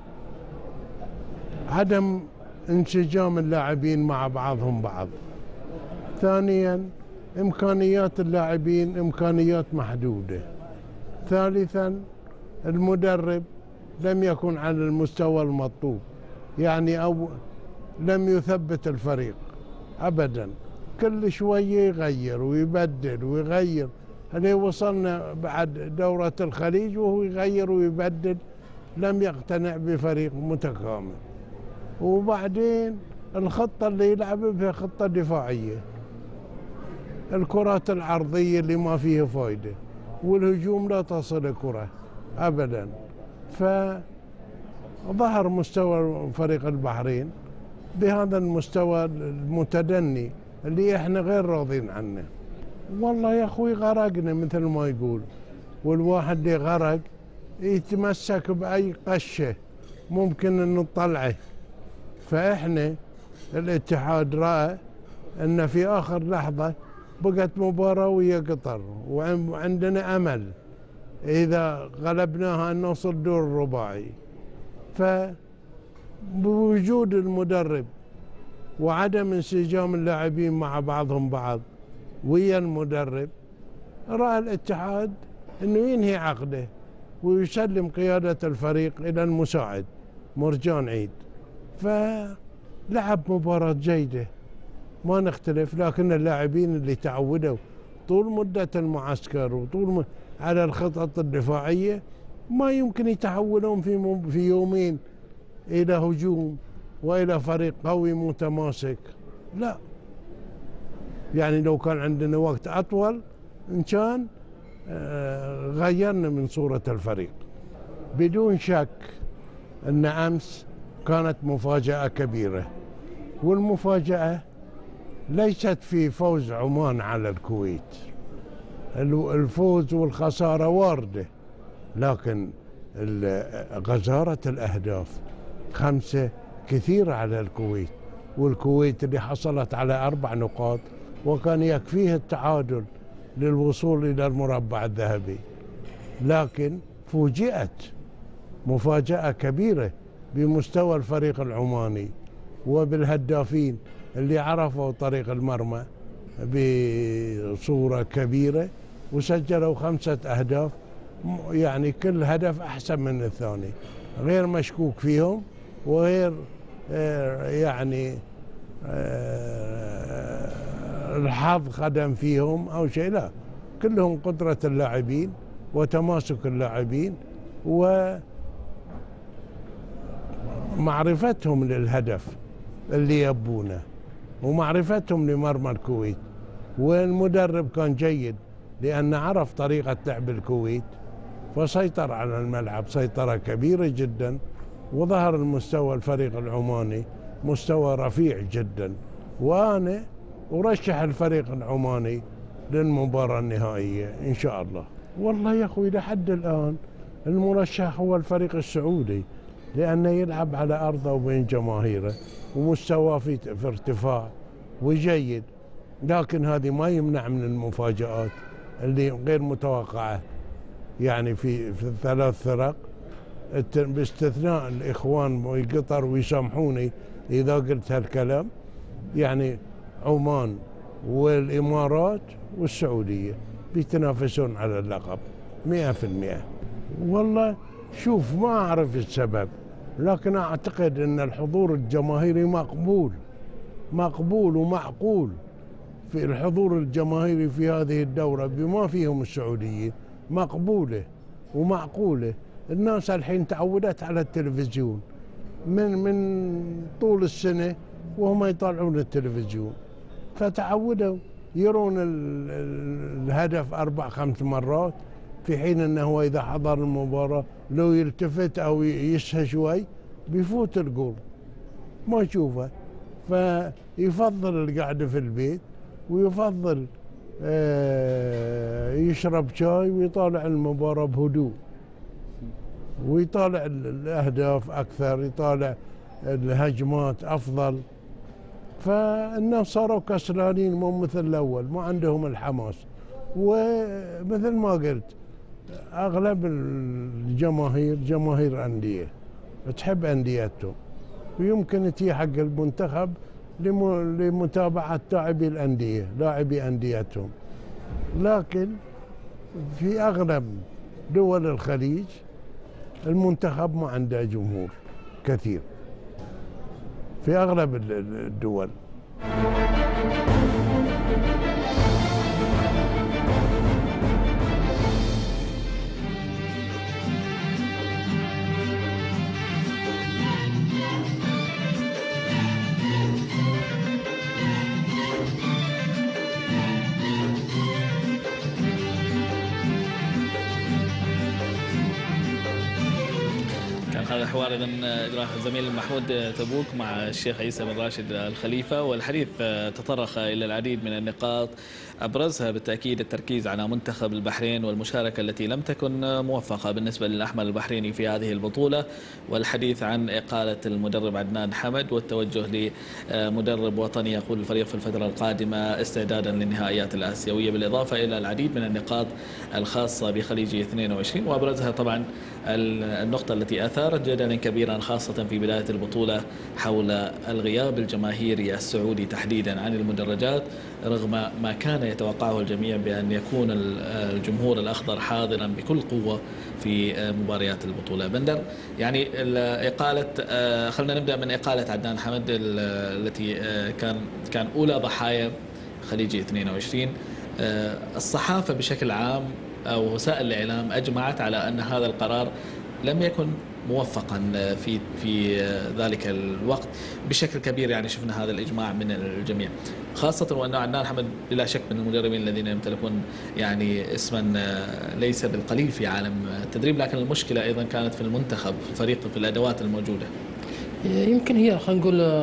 عدم انسجام اللاعبين مع بعضهم بعض. ثانيا إمكانيات اللاعبين إمكانيات محدودة. ثالثا المدرب لم يكن على المستوى المطلوب، يعني أو لم يثبت الفريق أبدا، كل شوية يغير ويبدل ويغير. اللي وصلنا بعد دورة الخليج وهو يغير ويبدل، لم يقتنع بفريق متكامل. وبعدين الخطة اللي يلعب بها خطة دفاعية، الكرات العرضية اللي ما فيها فايدة، والهجوم لا تصل كرة أبدا. فظهر مستوى فريق البحرين بهذا المستوى المتدني اللي احنا غير راضين عنه. والله يا اخوي غرقنا مثل ما يقول، والواحد اللي غرق يتمسك باي قشه ممكن ان نطلعه. فاحنا الاتحاد راى ان في اخر لحظه بقت مباراه ويا قطر، وعندنا امل اذا غلبناها ان نوصل دور الرباعي. فبوجود المدرب وعدم انسجام اللاعبين مع بعضهم بعض ويا المدرب، رأى الاتحاد انه ينهي عقده ويسلم قيادة الفريق الى المساعد مرجان عيد. فلعب مباراة جيدة ما نختلف، لكن اللاعبين اللي تعودوا طول مدة المعسكر وطول على الخطط الدفاعية ما يمكن يتحولون في يومين إلى هجوم وإلى فريق قوي متماسك، لا. يعني لو كان عندنا وقت أطول إن كان غيرنا من صورة الفريق. بدون شك أن أمس كانت مفاجأة كبيرة، والمفاجأة ليست في فوز عمان على الكويت. الفوز والخسارة واردة، لكن غزارة الأهداف 5 كثيرة على الكويت، والكويت اللي حصلت على 4 نقاط وكان يكفيه التعادل للوصول إلى المربع الذهبي، لكن فوجئت مفاجأة كبيرة بمستوى الفريق العماني وبالهدافين اللي عرفوا طريق المرمى بصورة كبيرة وسجلوا 5 أهداف، يعني كل هدف أحسن من الثاني، غير مشكوك فيهم وغير يعني الحظ خدم فيهم أو شيء، لا، كلهم قدرة اللاعبين وتماسك اللاعبين ومعرفتهم للهدف اللي يبونه ومعرفتهم لمرمى الكويت. والمدرب كان جيد لأن عرف طريقة لعب الكويت فسيطر على الملعب سيطرة كبيرة جدا، وظهر المستوى الفريق العماني مستوى رفيع جدا، وأنا أرشح الفريق العماني للمباراة النهائية إن شاء الله. والله يا أخوي لحد الآن المرشح هو الفريق السعودي، لأنه يلعب على أرضه وبين جماهيره ومستواه في ارتفاع وجيد، لكن هذه ما يمنع من المفاجآت اللي غير متوقعة. يعني في 3 فرق باستثناء الإخوان وقطر، ويسامحوني إذا قلت هالكلام، يعني عمان والإمارات والسعودية بيتنافسون على اللقب 100%. والله شوف ما أعرف السبب، لكن أعتقد أن الحضور الجماهيري مقبول ومعقول. في الحضور الجماهيري في هذه الدورة بما فيهم السعوديين مقبولة ومعقولة. الناس الحين تعودت على التلفزيون من طول السنة وهم يطالعون التلفزيون، فتعودوا يرون الهدف 4-5 مرات، في حين أنه إذا حضر المباراة لو يلتفت أو يسهى شوي بيفوت الجول ما يشوفه، فيفضل القعدة في البيت ويفضل يشرب شاي ويطالع المباراة بهدوء ويطالع الأهداف أكثر، يطالع الهجمات أفضل. فالناس صاروا كسلانين مو مثل الأول، ما عندهم الحماس. ومثل ما قلت أغلب الجماهير جماهير أندية تحب أنديتهم، ويمكن تي حق المنتخب لمتابعة لاعبي أنديتهم، لكن في أغلب دول الخليج المنتخب ما عنده جمهور كثير في أغلب الدول. هذا حوار إذن إجراه الزميل محمود تبوك مع الشيخ عيسى بن راشد الخليفة، والحديث تطرق إلى العديد من النقاط، أبرزها بالتأكيد التركيز على منتخب البحرين والمشاركة التي لم تكن موفقة بالنسبة للأحمر البحريني في هذه البطولة، والحديث عن إقالة المدرب عدنان حمد والتوجه لمدرب وطني يقود الفريق في الفترة القادمة استعدادا للنهائيات الآسيوية، بالإضافة إلى العديد من النقاط الخاصة بخليجي 22، وأبرزها طبعا النقطة التي أثارت جدلا كبيرا خاصة في بداية البطولة حول الغياب الجماهيري السعودي تحديدا عن المدرجات، رغم ما كان يتوقعه الجميع بأن يكون الجمهور الأخضر حاضرا بكل قوة في مباريات البطولة. بندر، يعني إقالة، خلينا نبدأ من إقالة عدنان حمد التي كان أولى ضحايا خليجي 22. الصحافة بشكل عام أو وسائل الإعلام أجمعت على أن هذا القرار لم يكن موفقا في ذلك الوقت بشكل كبير. يعني شفنا هذا الإجماع من الجميع، خاصة وأن عدنان حمد بلا شك من المدربين الذين يمتلكون يعني اسما ليس بالقليل في عالم التدريب، لكن المشكلة أيضا كانت في المنتخب، في الفريق، في الأدوات الموجودة. يمكن هي خلينا نقول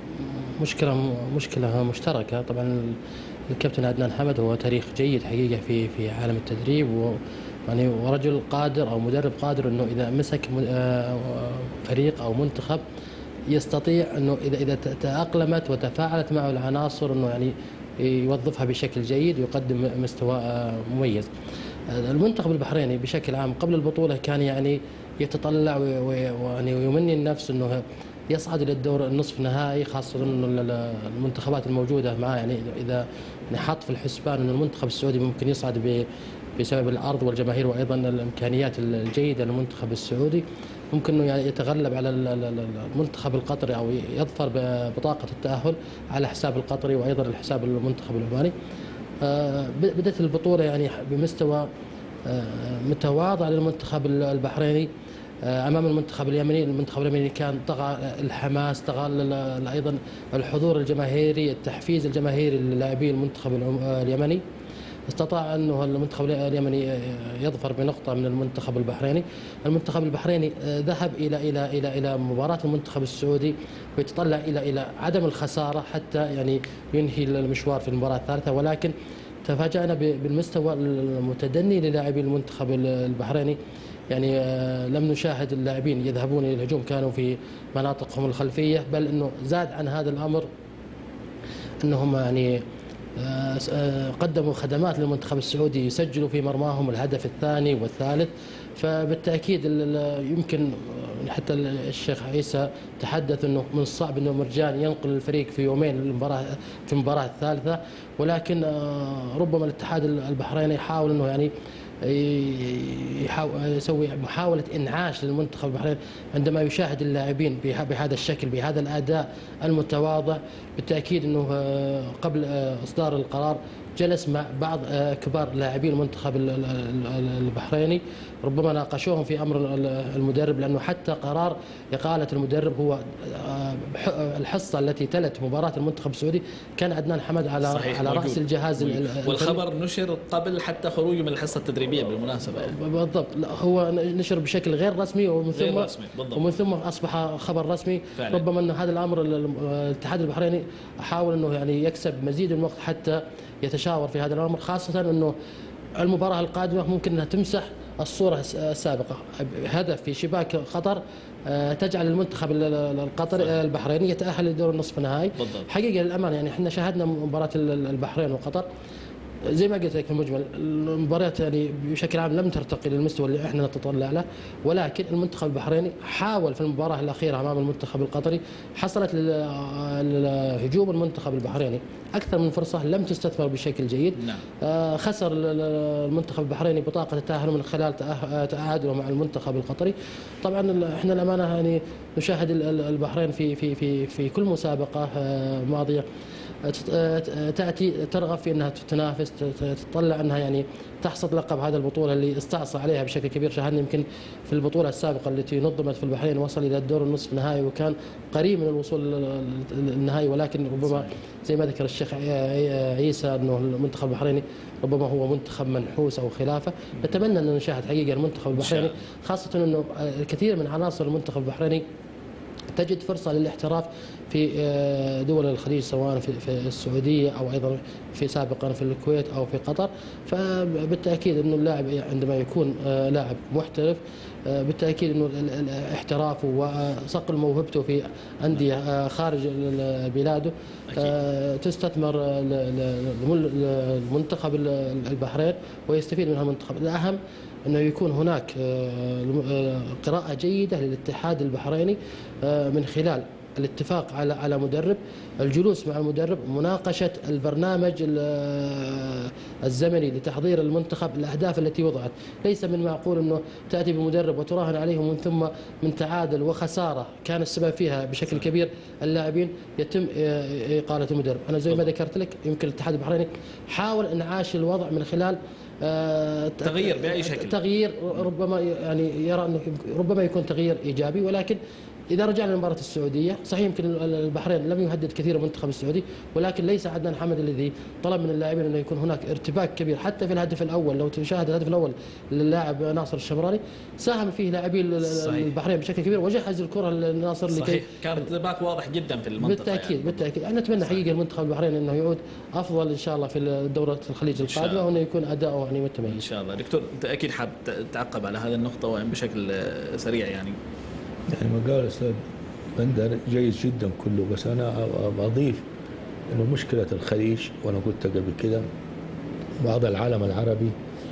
مشكلة مشتركة. طبعا الكابتن عدنان حمد هو تاريخ جيد حقيقة في عالم التدريب، يعني ورجل قادر أو مدرب قادر أنه إذا مسك فريق أو منتخب يستطيع أنه إذا تأقلمت وتفاعلت معه العناصر أنه يعني يوظفها بشكل جيد ويقدم مستوى مميز. المنتخب البحريني بشكل عام قبل البطولة كان يعني يتطلع ويمني النفس أنه يصعد إلى الدور النصف نهائي، خاصة أنه المنتخبات الموجودة معه يعني إذا حط في الحسبان أن المنتخب السعودي ممكن يصعد بسبب الأرض والجماهير وأيضا الإمكانيات الجيدة للمنتخب السعودي، ممكن أنه يتغلب على المنتخب القطري أو يظفر ببطاقة التأهل على حساب القطري وأيضا حساب المنتخب العماني. بدأت البطولة يعني بمستوى متواضع للمنتخب البحريني أمام المنتخب اليمني. المنتخب اليمني كان طغى الحماس، طغى أيضا الحضور الجماهيري، التحفيز الجماهيري للاعبين المنتخب اليمني. استطاع أنه المنتخب اليمني يظفر بنقطة من المنتخب البحريني. المنتخب البحريني ذهب إلى مباراة المنتخب السعودي ويتطلع إلى عدم الخسارة حتى يعني ينهي المشوار في المباراة الثالثة، ولكن تفاجأنا بالمستوى المتدني للاعبي المنتخب البحريني. يعني لم نشاهد اللاعبين يذهبون إلى الهجوم، كانوا في مناطقهم الخلفية، بل أنه زاد عن هذا الأمر أنهم يعني قدموا خدمات للمنتخب السعودي، يسجلوا في مرماهم الهدف الثاني والثالث. فبالتأكيد يمكن حتى الشيخ عيسى تحدث أنه من الصعب أنه مرجان ينقل الفريق في يومين في المباراة الثالثة، ولكن ربما الاتحاد البحريني يحاول أنه يعني يسوي محاولة إنعاش للمنتخب البحريني عندما يشاهد اللاعبين بهذا الشكل، بهذا الأداء المتواضع. بالتأكيد أنه قبل إصدار القرار جلس مع بعض كبار لاعبي المنتخب البحريني، ربما ناقشوهم في أمر المدرب، لأنه حتى قرار إقالة المدرب هو الحصة التي تلت مباراة المنتخب السعودي كان عدنان حمد على رأس الجهاز. والخبر نشر قبل حتى خروجه من الحصة التدريبية بالمناسبة. بالضبط، هو نشر بشكل غير رسمي ومن ثم أصبح خبر رسمي فعلا. ربما أن هذا الأمر الاتحاد البحريني حاول أنه يعني يكسب مزيد من الوقت حتى يتشاور في هذا الأمر، خاصة أنه المباراة القادمة ممكن أنها تمسح الصورة السابقة. هدف في شباك قطر تجعل المنتخب القطري البحريني يتأهل لدور النصف النهائي. حقيقة للأمانة يعني احنا شاهدنا مباراة البحرين وقطر، زي ما قلت لك في المجمل المباريات يعني بشكل عام لم ترتقي للمستوى اللي احنا نتطلع له، ولكن المنتخب البحريني حاول في المباراة الأخيرة أمام المنتخب القطري، حصلت لهجوم المنتخب البحريني أكثر من فرصة لم تستثمر بشكل جيد. خسر المنتخب البحريني بطاقة التأهل من خلال تعادله مع المنتخب القطري. طبعا احنا الأمانة يعني نشاهد البحرين في كل مسابقة ماضية تأتي ترغب في أنها تنافس، تطلع أنها يعني تحصد لقب هذا البطولة اللي استعصى عليها بشكل كبير. شاهدنا يمكن في البطولة السابقة التي نظمت في البحرين وصل إلى الدور النصف النهائي وكان قريب من الوصول للنهائي، ولكن ربما زي ما ذكر الشيخ عيسى أنه المنتخب البحريني ربما هو منتخب منحوس أو خلافه. نتمنى أن نشاهد حقيقة المنتخب البحريني، خاصة أنه الكثير من عناصر المنتخب البحريني تجد فرصة للاحتراف في دول الخليج، سواء في السعودية أو أيضا في سابقا في الكويت أو في قطر. فبالتأكيد أنه اللاعب عندما يكون لاعب محترف بالتأكيد أنه احترافه وصقل موهبته في أندية خارج بلاده تستثمر المنتخب البحرين ويستفيد منها المنتخب. الأهم أنه يكون هناك قراءة جيدة للاتحاد البحريني من خلال الاتفاق على مدرب، الجلوس مع المدرب، مناقشة البرنامج الزمني لتحضير المنتخب، الأهداف التي وضعت. ليس من معقول أنه تأتي بمدرب وتراهن عليه ومن ثم من تعادل وخسارة كان السبب فيها بشكل كبير اللاعبين يتم إقالة المدرب. أنا زي ما ذكرت لك يمكن الاتحاد البحريني حاول إنعاش الوضع من خلال تغيير بأي شكل، تغيير ربما يعني يرى انه ربما يكون تغيير ايجابي. ولكن اذا رجعنا لمباراه السعوديه، صحيح يمكن البحرين لم يهدد كثير المنتخب السعودي، ولكن ليس عدنان حمد الذي طلب من اللاعبين انه يكون هناك ارتباك كبير. حتى في الهدف الاول لو تشاهد الهدف الاول للاعب ناصر الشمراني، ساهم فيه لاعبي البحرين بشكل كبير، وجهز الكره لناصر صحيح، كان ارتباك واضح جدا في المنطقه. بالتاكيد يعني. بالتاكيد انا اتمنى حقيقه المنتخب البحريني انه يعود افضل ان شاء الله في دوره الخليج القادمه، وانه يكون اداؤه يعني متميز ان شاء الله. دكتور انت اكيد حاب تعقب على هذه النقطه وان بشكل سريع يعني ما قال الاستاذ بندر جيد جدا كله، بس انا اضيف انه مشكله الخليج، وانا قلت قبل كده بعض العالم العربي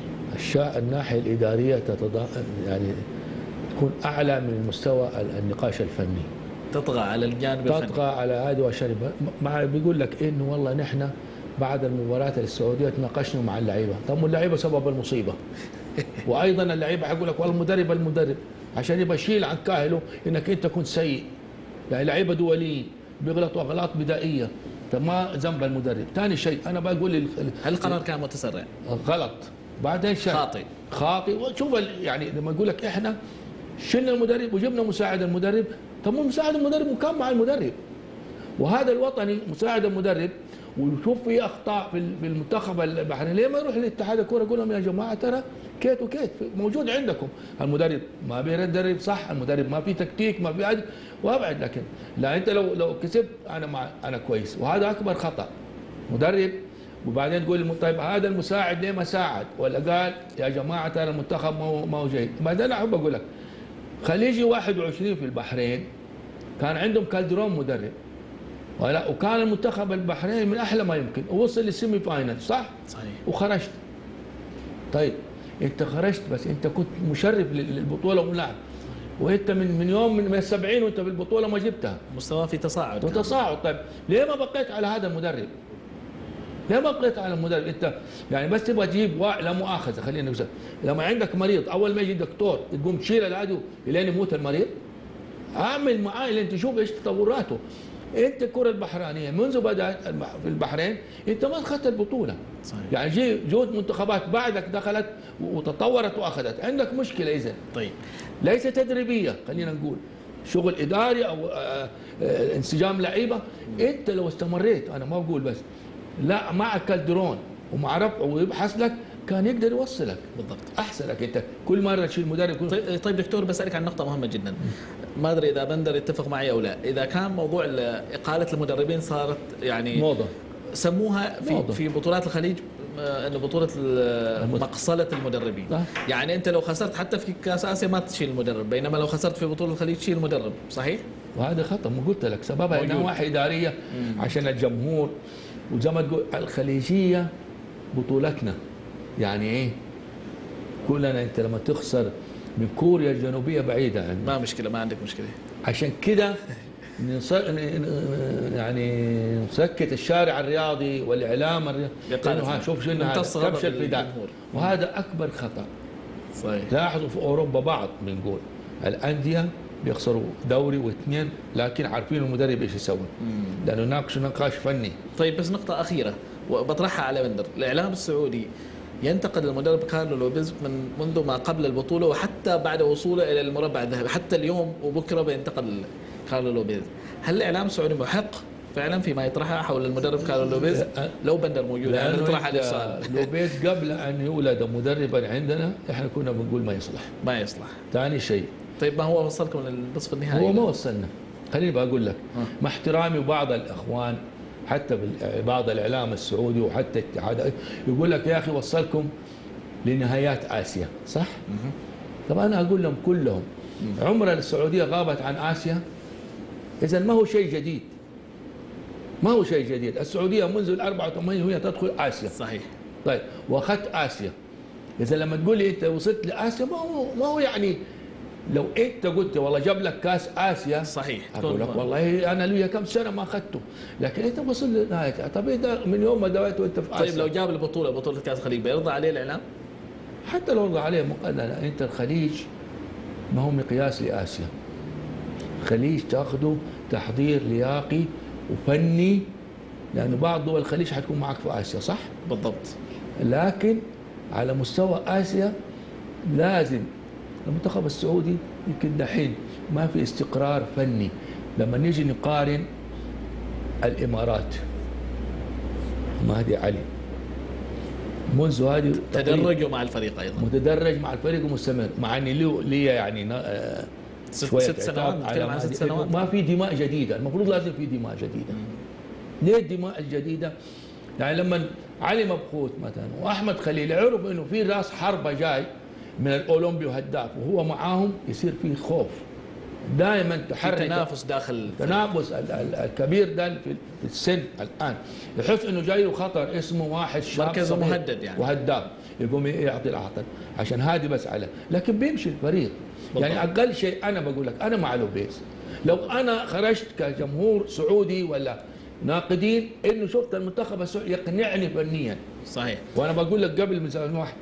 الناحيه الاداريه يعني تكون اعلى من مستوى النقاش الفني، تطغى على الجانب الفني، تطغى على هذا وشرب. بيقول لك انه والله نحن بعد المباراه السعوديه تناقشنا مع اللعيبه، طب اللعيبه سبب المصيبه وايضا اللعيبه حيقول لك والله المدرب عشان يبقى يشيل عن كاهله انك انت كنت سيء. يعني لعيبه دوليين بيغلطوا اغلاط بدائيه، طب ما ذنب المدرب. ثاني شيء انا بقول هل القرار كان متسرع؟ غلط. بعدين شيء خاطئ. وشوف يعني لما يقول لك احنا شلنا المدرب وجبنا مساعد المدرب، طب مو مساعد المدرب وكان مع المدرب، وهذا الوطني مساعد المدرب ويشوف في اخطاء في المنتخب البحريني، ليه ما يروح لاتحاد الكوره يقول لهم يا جماعه ترى كيت وكيت موجود عندكم، المدرب ما بيدرب صح، المدرب ما في تكتيك، ما في عدل وابعد. لكن لا، انت لو كسبت انا كويس، وهذا اكبر خطا. مدرب وبعدين تقول طيب هذا المساعد ليه ما ساعد، ولا قال يا جماعه ترى المنتخب ما هو جيد. بعدين احب اقول لك خليجي 21 في البحرين كان عندهم كالدرون مدرب، وكان المنتخب البحريني من احلى ما يمكن، ووصل للسيمي فاينل صح؟ صحيح. وخرجت. طيب انت خرجت بس انت كنت مشرف للبطوله وملاعب، وانت من يوم من ال70 وانت في البطوله ما جبتها، مستواه في تصاعد طيب ليه ما بقيت على هذا المدرب؟ ليه ما بقيت على المدرب؟ انت يعني بس تبغى تجيب لا مؤاخذه، خلينا نقول لما عندك مريض اول ما يجي دكتور تقوم تشيل العدو لين يموت المريض؟ اعمل معاه لين تشوف ايش تطوراته. انت الكره البحرينيه منذ بدات في البحرين انت ما اخذت البطوله. صحيح. يعني جود منتخبات بعدك دخلت وتطورت واخذت، عندك مشكله اذا. طيب ليس تدريبيه، خلينا نقول شغل اداري او انسجام لعيبه. انت لو استمريت، انا ما بقول بس لا مع كالدرون ومع رفع ويبحث لك كان يقدر يوصلك بالضبط احسن لك. انت كل مره تشيل مدرب طيب دكتور بسالك عن نقطه مهمه جدا، ما ادري اذا بندر يتفق معي او لا، اذا كان موضوع اقاله المدربين صارت يعني موضه، سموها في بطولات الخليج انه بطوله مقصله المدربين. يعني انت لو خسرت حتى في كاس اسيا ما تشيل المدرب، بينما لو خسرت في بطوله الخليج تشيل المدرب، صحيح؟ وهذا خطا. ما قلت لك سببها نواحي اداريه عشان الجمهور، وزي ما تقول الخليجيه بطولتنا. يعني ايه؟ كلنا انت لما تخسر من كوريا الجنوبيه بعيده يعني ما مشكله، ما عندك مشكله. عشان كده يعني نسكت الشارع الرياضي والاعلام الرياضي، شوف شنو كبش الفداء، وهذا اكبر خطا. صحيح. لاحظوا في اوروبا بعض بنقول الانديه بيخسروا دوري واثنين لكن عارفين المدرب ايش يسوي، لانه ناقشوا نقاش فني. طيب بس نقطه اخيره وبطرحها على بندر، الاعلام السعودي ينتقد المدرب كارلو لوبيز منذ ما قبل البطوله وحتى بعد وصوله الى المربع الذهبي، حتى اليوم وبكره بينتقد كارلو لوبيز. هل الاعلام السعودي محق فعلا فيما يطرحها حول المدرب كارلو لوبيز؟ لو بندر موجود يعني نطرح عليه السؤال. لوبيز قبل ان يولد مدربا عندنا احنا كنا بنقول ما يصلح. ثاني شيء، طيب ما هو وصلكم للنصف النهائي؟ هو ما وصلنا. خليني بقول لك مع احترامي بعض الاخوان حتى بعض الاعلام السعودي وحتى الاتحاد يقول لك يا اخي وصلكم لنهايات اسيا، صح؟ طب انا اقول لهم كلهم عمر السعوديه غابت عن اسيا، اذا ما هو شيء جديد. ما هو شيء جديد، السعوديه منذ ال 84 وهي تدخل اسيا. صحيح. طيب واخذت اسيا، اذا لما تقول لي انت وصلت لاسيا ما هو يعني لو انت قلت والله جاب لك كاس اسيا صحيح اقول لك والله انا لي كم سنه ما اخذته، لكن انت وصل لنهايه. طب انت من يوم ما دويت وانت في اسيا. طيب لو جاب بطوله كاس الخليج بيرضى عليه الاعلام؟ حتى لو رضى عليه لا، انت الخليج ما هو مقياس لاسيا. الخليج تاخذه تحضير لياقي وفني، لانه بعض دول الخليج حتكون معك في اسيا، صح؟ بالضبط. لكن على مستوى اسيا لازم المنتخب السعودي يمكن دحين ما في استقرار فني. لما نيجي نقارن الامارات مهدي علي منذ هذه تدرجوا مع الفريق ايضا، متدرج مع الفريق ومستمر، مع اني لي يعني ست سنوات نتكلم عن 6 سنوات. ما في دماء جديده، المفروض لازم في دماء جديده. ليه الدماء الجديده؟ يعني لما علي مبخوت مثلا واحمد خليل عرف انه في راس حربه جاي من الاولمبي وهداف وهو معاهم، يصير في خوف دائما، تحرك تنافس داخل التنافس الكبير ده في السن الان، يحس انه جاي له خطر اسمه واحد شاب مركزه مهدد يعني وهداف، يقوم يعطي العطل عشان هذه مساله، لكن بيمشي الفريق. يعني اقل شيء انا بقول لك انا مع لوبيز، لو انا خرجت كجمهور سعودي ولا ناقدين انه شفت المنتخب السعودي يقنعني فنيا صحيح، وانا بقول لك قبل من سنه واحد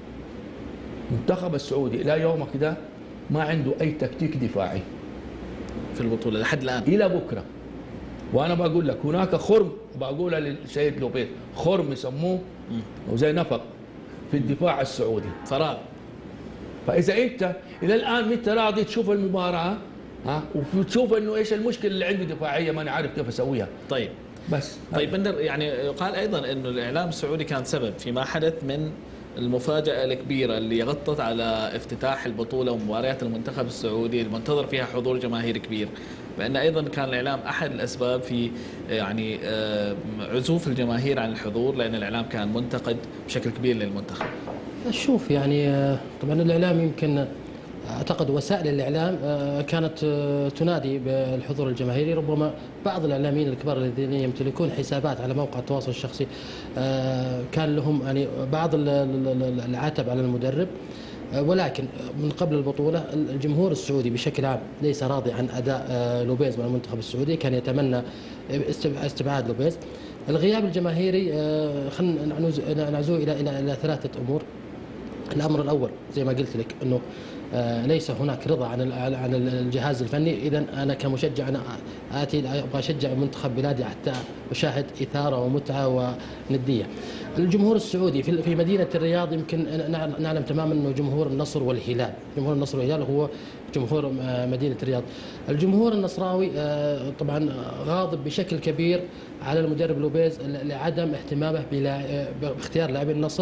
المنتخب السعودي الى يومك ده ما عنده اي تكتيك دفاعي في البطوله لحد الان الى بكره. وانا بقول لك هناك خرم، بقولها للسيد لوبيز، خرم يسموه وزي نفق في الدفاع السعودي، فراغ. فاذا انت الى الان انت راضي تشوف المباراه وتشوف انه ايش المشكله اللي عندي دفاعيه ما انا عارف كيف اسويها. طيب بس طيب بندر، يعني يقال ايضا انه الاعلام السعودي كان سبب فيما حدث من المفاجأة الكبيرة اللي غطت على افتتاح البطولة ومباريات المنتخب السعودي المنتظر فيها حضور جماهيري كبير، بأن أيضا كان الإعلام أحد الأسباب في يعني عزوف الجماهير عن الحضور، لأن الإعلام كان منتقد بشكل كبير للمنتخب. شوف يعني طبعا الإعلام يمكن أعتقد وسائل الإعلام كانت تنادي بالحضور الجماهيري، ربما بعض الإعلاميين الكبار الذين يمتلكون حسابات على موقع التواصل الشخصي كان لهم يعني بعض العتب على المدرب، ولكن من قبل البطولة الجمهور السعودي بشكل عام ليس راضي عن أداء لوبيز مع المنتخب السعودي، كان يتمنى استبعاد لوبيز. الغياب الجماهيري خلينا نعزوه إلى 3 أمور. الأمر الأول زي ما قلت لك أنه ليس هناك رضا عن الجهاز الفني، إذا أنا كمشجع أنا آتي أبغى أشجع منتخب بلادي حتى أشاهد إثارة ومتعة وندية. الجمهور السعودي في مدينة الرياض يمكن نعلم تماما أنه جمهور النصر والهلال، جمهور النصر والهلال هو جمهور مدينة الرياض. الجمهور النصراوي طبعا غاضب بشكل كبير على المدرب لوبيز لعدم اهتمامه باختيار لاعبين النصر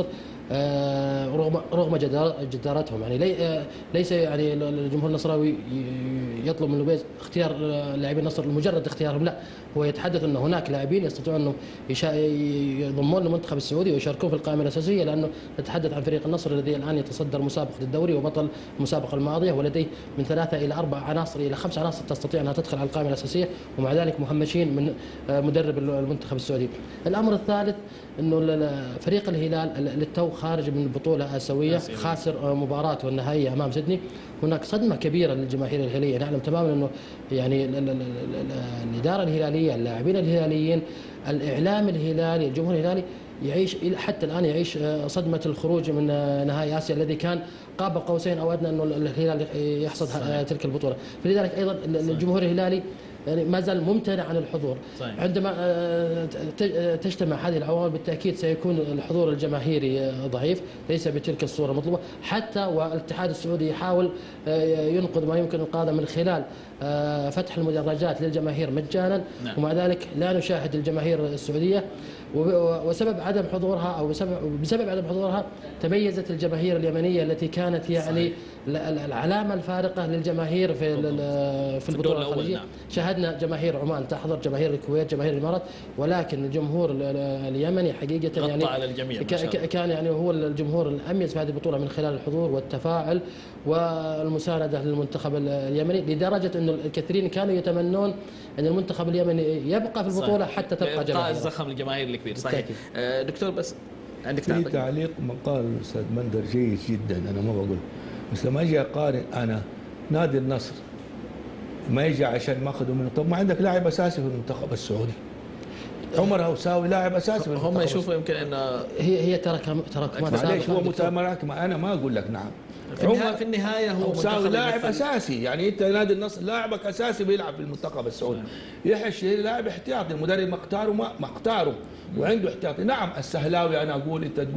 رغم جدارتهم. يعني ليس يعني الجمهور النصراوي يطلب من لوبيز اختيار لاعبين النصر لمجرد اختيارهم، لا، هو يتحدث انه هناك لاعبين يستطيعون انه يضمون المنتخب السعودي ويشاركون في القائمه الاساسيه، لانه نتحدث عن فريق النصر الذي الان يتصدر مسابقه الدوري وبطل المسابقه الماضيه، ولديه من 3 إلى 4 عناصر إلى 5 عناصر تستطيع انها تدخل على القائمه الاساسيه، ومع ذلك مهمشين من مدرب المنتخب السعودي. الامر الثالث انه فريق الهلال للتو خارج من البطوله الاسيويه، خاسر مباراته النهائيه امام سيدني. هناك صدمه كبيره للجماهير الهلاليه، نعلم تماما انه يعني الاداره الهلاليه، اللاعبين الهلاليين، الاعلام الهلالي، الجمهور الهلالي يعيش حتى الان يعيش صدمه الخروج من نهائي اسيا الذي كان قاب قوسين او ادنى انه الهلال يحصد تلك البطوله. فلذلك ايضا الجمهور الهلالي يعني ما زال ممتنع عن الحضور. صحيح. عندما تجتمع هذه العوامل بالتأكيد سيكون الحضور الجماهيري ضعيف، ليس بتلك الصورة المطلوبة، حتى والاتحاد السعودي يحاول ينقذ ما يمكن إنقاذه من خلال فتح المدرجات للجماهير مجانا. نعم. ومع ذلك لا نشاهد الجماهير السعودية، وسبب عدم حضورها أو بسبب عدم حضورها تميزت الجماهير اليمنية التي كانت يعني العلامة الفارقة للجماهير في البطولة الخليجية. نعم. شاهدنا جماهير عمان تحضر، جماهير الكويت، جماهير الإمارات، ولكن الجمهور اليمني حقيقة يعني على الجميع كان يعني هو الجمهور الأميز في هذه البطولة من خلال الحضور والتفاعل والمساندة للمنتخب اليمني، لدرجة أنه الكثيرين كانوا يتمنون أن المنتخب اليمني يبقى في البطولة حتى تبقى جماهير. الزخم الجماهير الكبير. صحيح. دكتور بس عندك تعليق مقال الأستاذ بندر جيد جدا، أنا ما بقول، بس لما أجي أقارن أنا نادي النصر ما يجي عشان ما أخذوا منه، طب ما عندك لاعب أساسي في المنتخب السعودي، عمر هوساوي لاعب اساسي في هم يشوفوا يمكن انه هي تراكمات. معليش هو مراكمه، انا ما اقول لك نعم، في النهايه هو هوساوي لاعب اساسي، يعني انت نادي النصر لاعبك اساسي بيلعب في المنتخب السعودي. يحيى الشهيري لاعب احتياطي، المدرب مختاره وعنده احتياطي. نعم السهلاوي انا اقول، انت تقول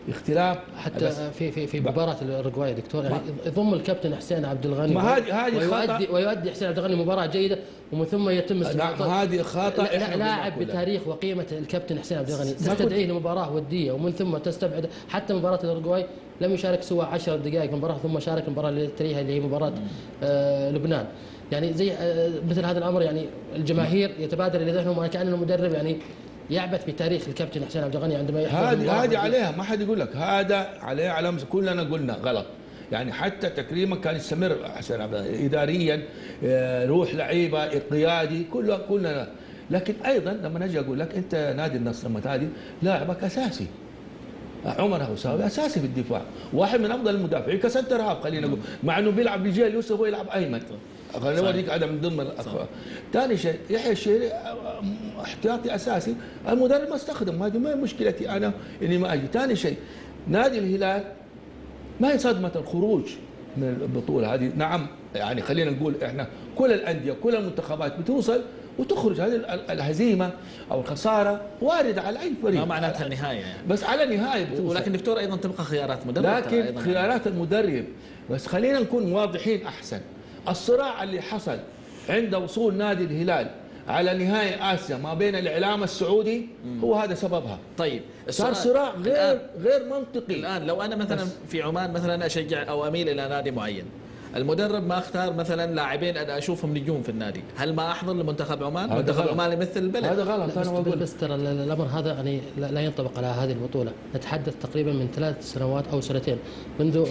اختلاف حتى في مباراة الأورجواي يا دكتور يعني يضم الكابتن حسين عبد الغني ما هذه ويؤدي حسين عبد الغني مباراة جيدة ومن ثم يتم هذه خطأ. لاعب بتاريخ وقيمة الكابتن حسين عبد الغني تستدعيه لمباراة ودية ومن ثم تستبعد. حتى مباراة الأورجواي لم يشارك سوى 10 دقائق في المباراة ثم شارك المباراة اللي تليها اللي هي مباراة لبنان. يعني زي مثل هذا الأمر يعني الجماهير يتبادر إلى ذهنهم كأن المدرب يعني يعبث بتاريخ الكابتن حسين عبد الغني عندما هذه عليها ما حد يقول لك هذا عليه علامة. كلنا قلنا غلط يعني حتى تكريمه كان يستمر حسين عبد الغني إداريا روح لعيبة قيادي كلنا. لكن أيضا لما نجي أقول لك أنت نادي النصر لما تادي لاعبك أساسي عمر هوساوي أساسي في الدفاع واحد من أفضل المدافعين كسنتر هاف خلينا نقول مع أنه بيلعب بالجهة اليسرى وهو يلعب أيمن. خليني اوريك هذا من ضمن الاخطاء. ثاني شيء يحيى الشهري احتياطي اساسي المدرب ما استخدم. هذه ما مشكلتي انا اني ما اجي. ثاني شيء نادي الهلال ما هي صدمه الخروج من البطوله هذه. نعم يعني خلينا نقول احنا كل الانديه كل المنتخبات بتوصل وتخرج. هذه الهزيمه او الخساره وارده على اي فريق ما معناتها النهايه يعني. بس على النهايه بتوصل. ولكن دكتور ايضا تبقى خيارات مدرب. لكن خيارات المدرب بس خلينا نكون واضحين احسن. الصراع اللي حصل عند وصول نادي الهلال على نهائي اسيا ما بين الاعلام السعودي هو هذا سببها. طيب صار صراع غير منطقي. الان لو انا مثلا في عمان مثلا اشجع او اميل الى نادي معين، المدرب ما اختار مثلا لاعبين انا اشوفهم نجوم في النادي، هل ما احضر لمنتخب عمان؟ منتخب عمان يمثل البلد. هذا غلط. انا بقول بس ترى الامر هذا يعني لا ينطبق على هذه البطوله. نتحدث تقريبا من 3 سنوات او سنتين منذ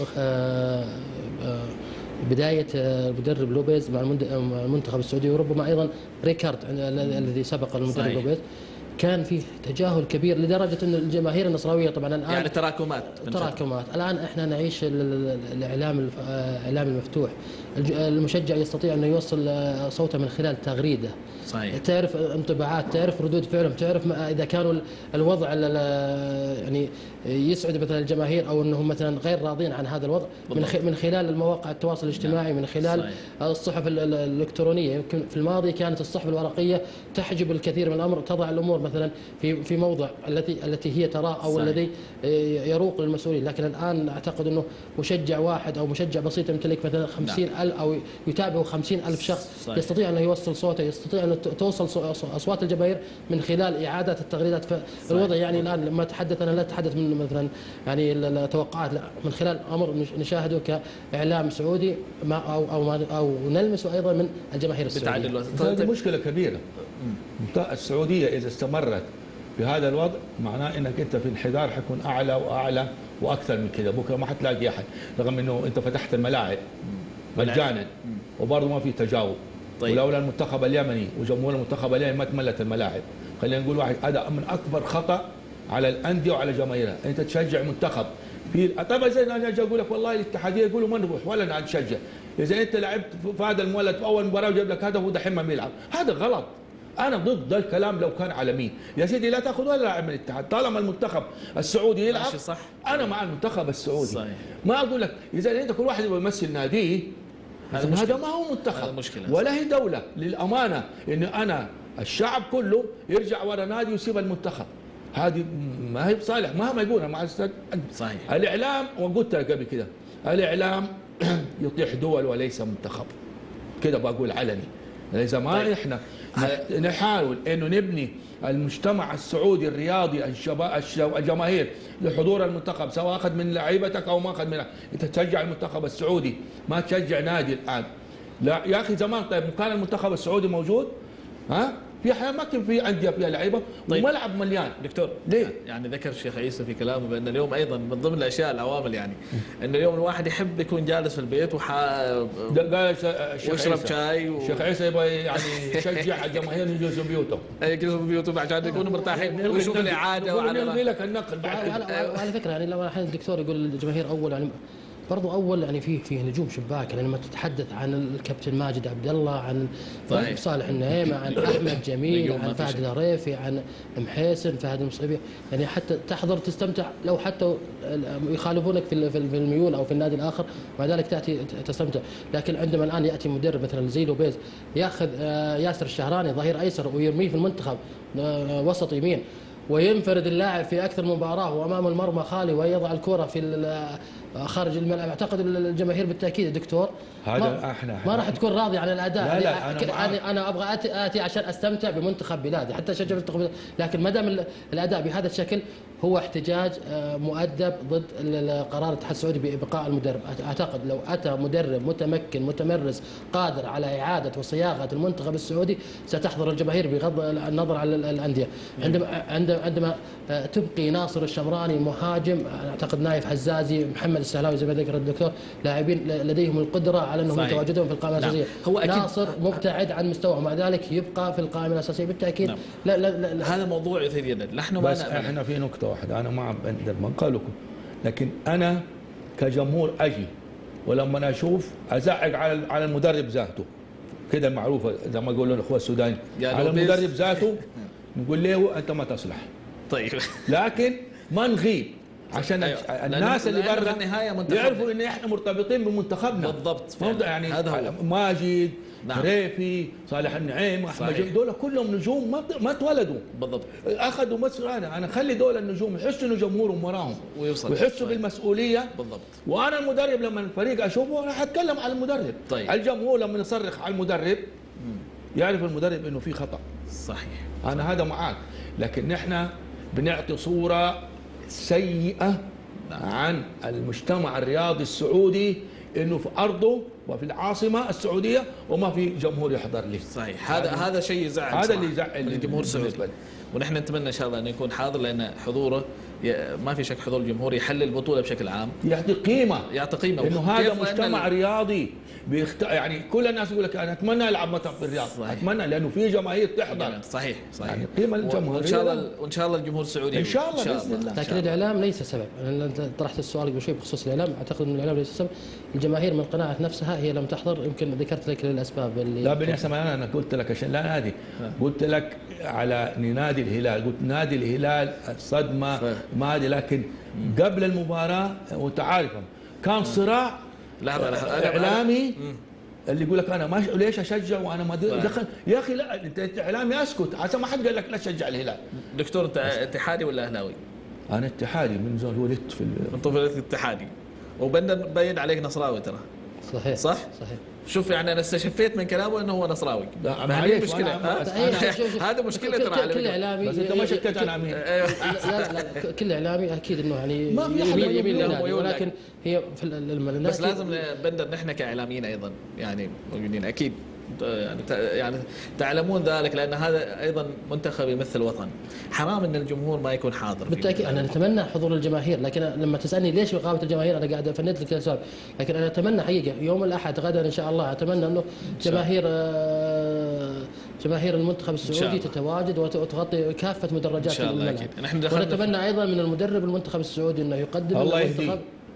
بداية المدرب لوبيز مع المنتخب السعودي وربما أيضا ريكارد الذي سبق المدرب لوبيز. كان في تجاهل كبير لدرجة أن الجماهير النصراوية طبعا الآن يعني تراكمات. الآن احنا نعيش الإعلام المفتوح. المشجع يستطيع أن يوصل صوته من خلال تغريدة. صحيح. تعرف انطباعات، تعرف ردود فعلهم، تعرف إذا كانوا الوضع يعني يسعد مثلا الجماهير أو أنهم مثلا غير راضين عن هذا الوضع من خلال المواقع التواصل الاجتماعي، من خلال صحيح. الصحف الإلكترونية. يمكن في الماضي كانت الصحف الورقية تحجب الكثير من الأمر، تضع الأمور مثلا في موضع التي هي تراه أو صحيح. الذي يروق للمسؤولين. لكن الآن أعتقد أنه مشجع واحد أو مشجع بسيط يمتلك مثلا 50,000 أو يتابعه 50,000 شخص صحيح. يستطيع أن يوصل صوته، يستطيع أن توصل أصوات الجماهير من خلال إعادة التغريدات. فالوضع يعني الآن لما أتحدث أنا لا أتحدث من مثلا يعني التوقعات، لا، من خلال أمر نشاهده كإعلام سعودي أو نلمسه أيضا من الجماهير السعودية. هذه مشكلة كبيرة. السعودية إذا استمرت بهذا الوضع معناه انك انت في انحدار حيكون اعلى واعلى واكثر من كذا. بكره ما حتلاقي احد رغم انه انت فتحت الملاعب مجانا وبرضه ما في تجاوب. طيب. ولولا المنتخب اليمني وجمهور المنتخب اليمني ما تملت الملاعب. خلينا نقول واحد هذا من اكبر خطا على الانديه وعلى جماهيرها. انت تشجع منتخب في طبعا زي انا اجي اقول لك والله الاتحاديه يقولوا ما نروح ولا نشجع. اذا انت لعبت في هذا المولد في اول مباراه وجاب لك هدف ودحين ما بيلعب، هذا غلط. أنا ضد الكلام لو كان على مين يا سيدي. لا تأخذ ولا لاعب من الاتحاد طالما المنتخب السعودي يلعب صح. أنا مع المنتخب السعودي صحيح. ما أقول لك إذا أنت كل واحد يبغى يمثل ناديه هذا ما هو منتخب ولا هي دولة. للأمانة إن أنا الشعب كله يرجع ورا نادي ويسيب المنتخب، هذه ما هي بصالح مهما يقول مع صحيح. الإعلام وقلت قبل كده الإعلام يطيح دول وليس منتخب كده بقول علني. إذا ما طيب. إحنا نحاول إنه نبني المجتمع السعودي الرياضي الجماهير لحضور المنتخب سواء أخذ من لعيبتك أو ما أخذ من أنت تشجع المنتخب السعودي ما تشجع نادي الآن. لا يا أخي زمان طيب كان المنتخب السعودي موجود ها في احيان ما كان في انديه فيها لعيبه طيب. وملعب مليان. دكتور ليه؟ يعني ذكر الشيخ عيسى في كلامه بان اليوم ايضا من ضمن الاشياء العوامل يعني ان اليوم الواحد يحب يكون جالس في البيت ويشرب شاي الشيخ عيسى يبغى يعني يشجع الجماهير يجلسوا بيوتهم يجلسوا بيوتهم عشان يكونوا مرتاحين ويشوفوا الاعاده وعلى لك النقل على فكره يعني لما الحين الدكتور يقول للجماهير اول يعني برضو اول يعني في نجوم شباك يعني لما تتحدث عن الكابتن ماجد عبد الله عن صالح النعيمه عن احمد جميل عن فهد الهريفي عن محيسن فهد المصيبي يعني حتى تحضر تستمتع لو حتى يخالفونك في الميول او في النادي الاخر ومع ذلك تاتي تستمتع. لكن عندما الان ياتي مدرب مثلا زي لوبيز ياخذ ياسر الشهراني ظهير ايسر ويرميه في المنتخب وسط يمين وينفرد اللاعب في اكثر مباراه وامام المرمى خالي ويضع الكره في خارج الملعب، اعتقد الجماهير بالتاكيد يا دكتور هذا ما راح تكون راضي عن الاداء. لا انا ابغى اتي عشان استمتع بمنتخب بلادي، حتى اشجع منتخب، لكن ما دام الاداء بهذا الشكل هو احتجاج مؤدب ضد قرار الاتحاد السعودي بابقاء المدرب. اعتقد لو اتى مدرب متمكن متمرس قادر على اعاده وصياغه المنتخب السعودي ستحضر الجماهير بغض النظر عن الانديه. عندما تبقي ناصر الشمراني مهاجم، اعتقد نايف حزازي، محمد السهلاوي زي ما ذكر الدكتور، لاعبين لديهم القدره على انهم يتواجدون في القائمه الاساسيه. هو ناصر مبتعد عن مستواه، مع ذلك يبقى في القائمه الاساسيه بالتاكيد. نعم. لا هذا موضوع يثير جدا. نحن بس احنا في نقطه واحده انا مع بندر ما قالكم، لكن انا كجمهور اجي ولما انا اشوف ازعق على المدرب ذاته كده المعروفه زي ما يقولون الاخوه السودانيين على المدرب ذاته، نقول له انت ما تصلح. طيب لكن ما نغيب عشان الناس اللي برا يعرفوا ان احنا مرتبطين بمنتخبنا. بالضبط يعني ماجد، ريفي، صالح النعيم، احمد، دول كلهم نجوم ما اتولدوا. بالضبط. اخذوا مصر. انا خلي دول النجوم يحسوا انه جمهورهم وراهم ويحسوا بالمسؤوليه. بالضبط. وانا المدرب لما الفريق اشوفه انا حتكلم على المدرب. طيب. الجمهور لما يصرخ على المدرب يعرف المدرب انه في خطا. صحيح. انا هذا معاك، لكن نحن بنعطي صوره سيئه عن المجتمع الرياضي السعودي، انه في ارضه وفي العاصمه السعوديه وما في جمهور يحضر له. صحيح. هذا شيء يزعل. هذا اللي يزعل الجمهور السعودي، ونحن نتمنى ان شاء الله انه يكون حاضر، لان حضوره ما في شك حضور الجمهور يحلل البطوله بشكل عام، يعطي قيمه انه هذا مجتمع رياضي يعني كل الناس يقول لك انا اتمنى العب مثلا في الرياض. صحيح. اتمنى لانه في جماهير تحضر. صحيح. يعني قيمه الجمهوريه وان شاء الله الجمهور السعودي ان شاء الله باذن الله. لكن الاعلام ليس سبب. انا طرحت السؤال قبل شوي بخصوص الاعلام، اعتقد ان الاعلام ليس سبب. الجماهير من قناعه نفسها هي لم تحضر، يمكن ذكرت لك الاسباب اللي لا بالنسبه انا قلت لك عشان لا نادي، قلت لك على نادي الهلال، قلت نادي الهلال الصدمه مادي، لكن قبل المباراه وانت عارف كان صراع اعلامي اللي يقول لك انا ما ليش اشجع وانا ما دخل. يا اخي لا، انت اعلامي اسكت عشان ما حد قال لك لا تشجع الهلال. دكتور انت اتحادي ولا اهلاوي؟ انا اتحادي من زمان، ولدت في طفولتك اتحادي، وبين عليك نصراوي ترى. صحيح. صح؟ صحيح. شوف يعني انا استشفيت من كلامه انه هو نصراوي. هذه مشكله. هذا مشكله ترى. كل اعلامي بس انت ما شكيت انا مين. لا كل اعلامي اكيد انه يعني يميل للنادي، ولكن هي في بس لازم بندر نحن كاعلاميين ايضا يعني موجودين اكيد يعني تعلمون ذلك، لان هذا ايضا منتخب يمثل وطن. حرام ان الجمهور ما يكون حاضر. بالتاكيد انا نتمنى حضور الجماهير، لكن لما تسالني ليش رقابه الجماهير انا قاعد افند لك السؤال، لكن انا اتمنى حقيقه يوم الاحد غدا ان شاء الله اتمنى انه جماهير المنتخب السعودي تتواجد وتغطي كافه مدرجات الملعب. ونتمنى ايضا من المدرب المنتخب السعودي انه يقدم المنتخب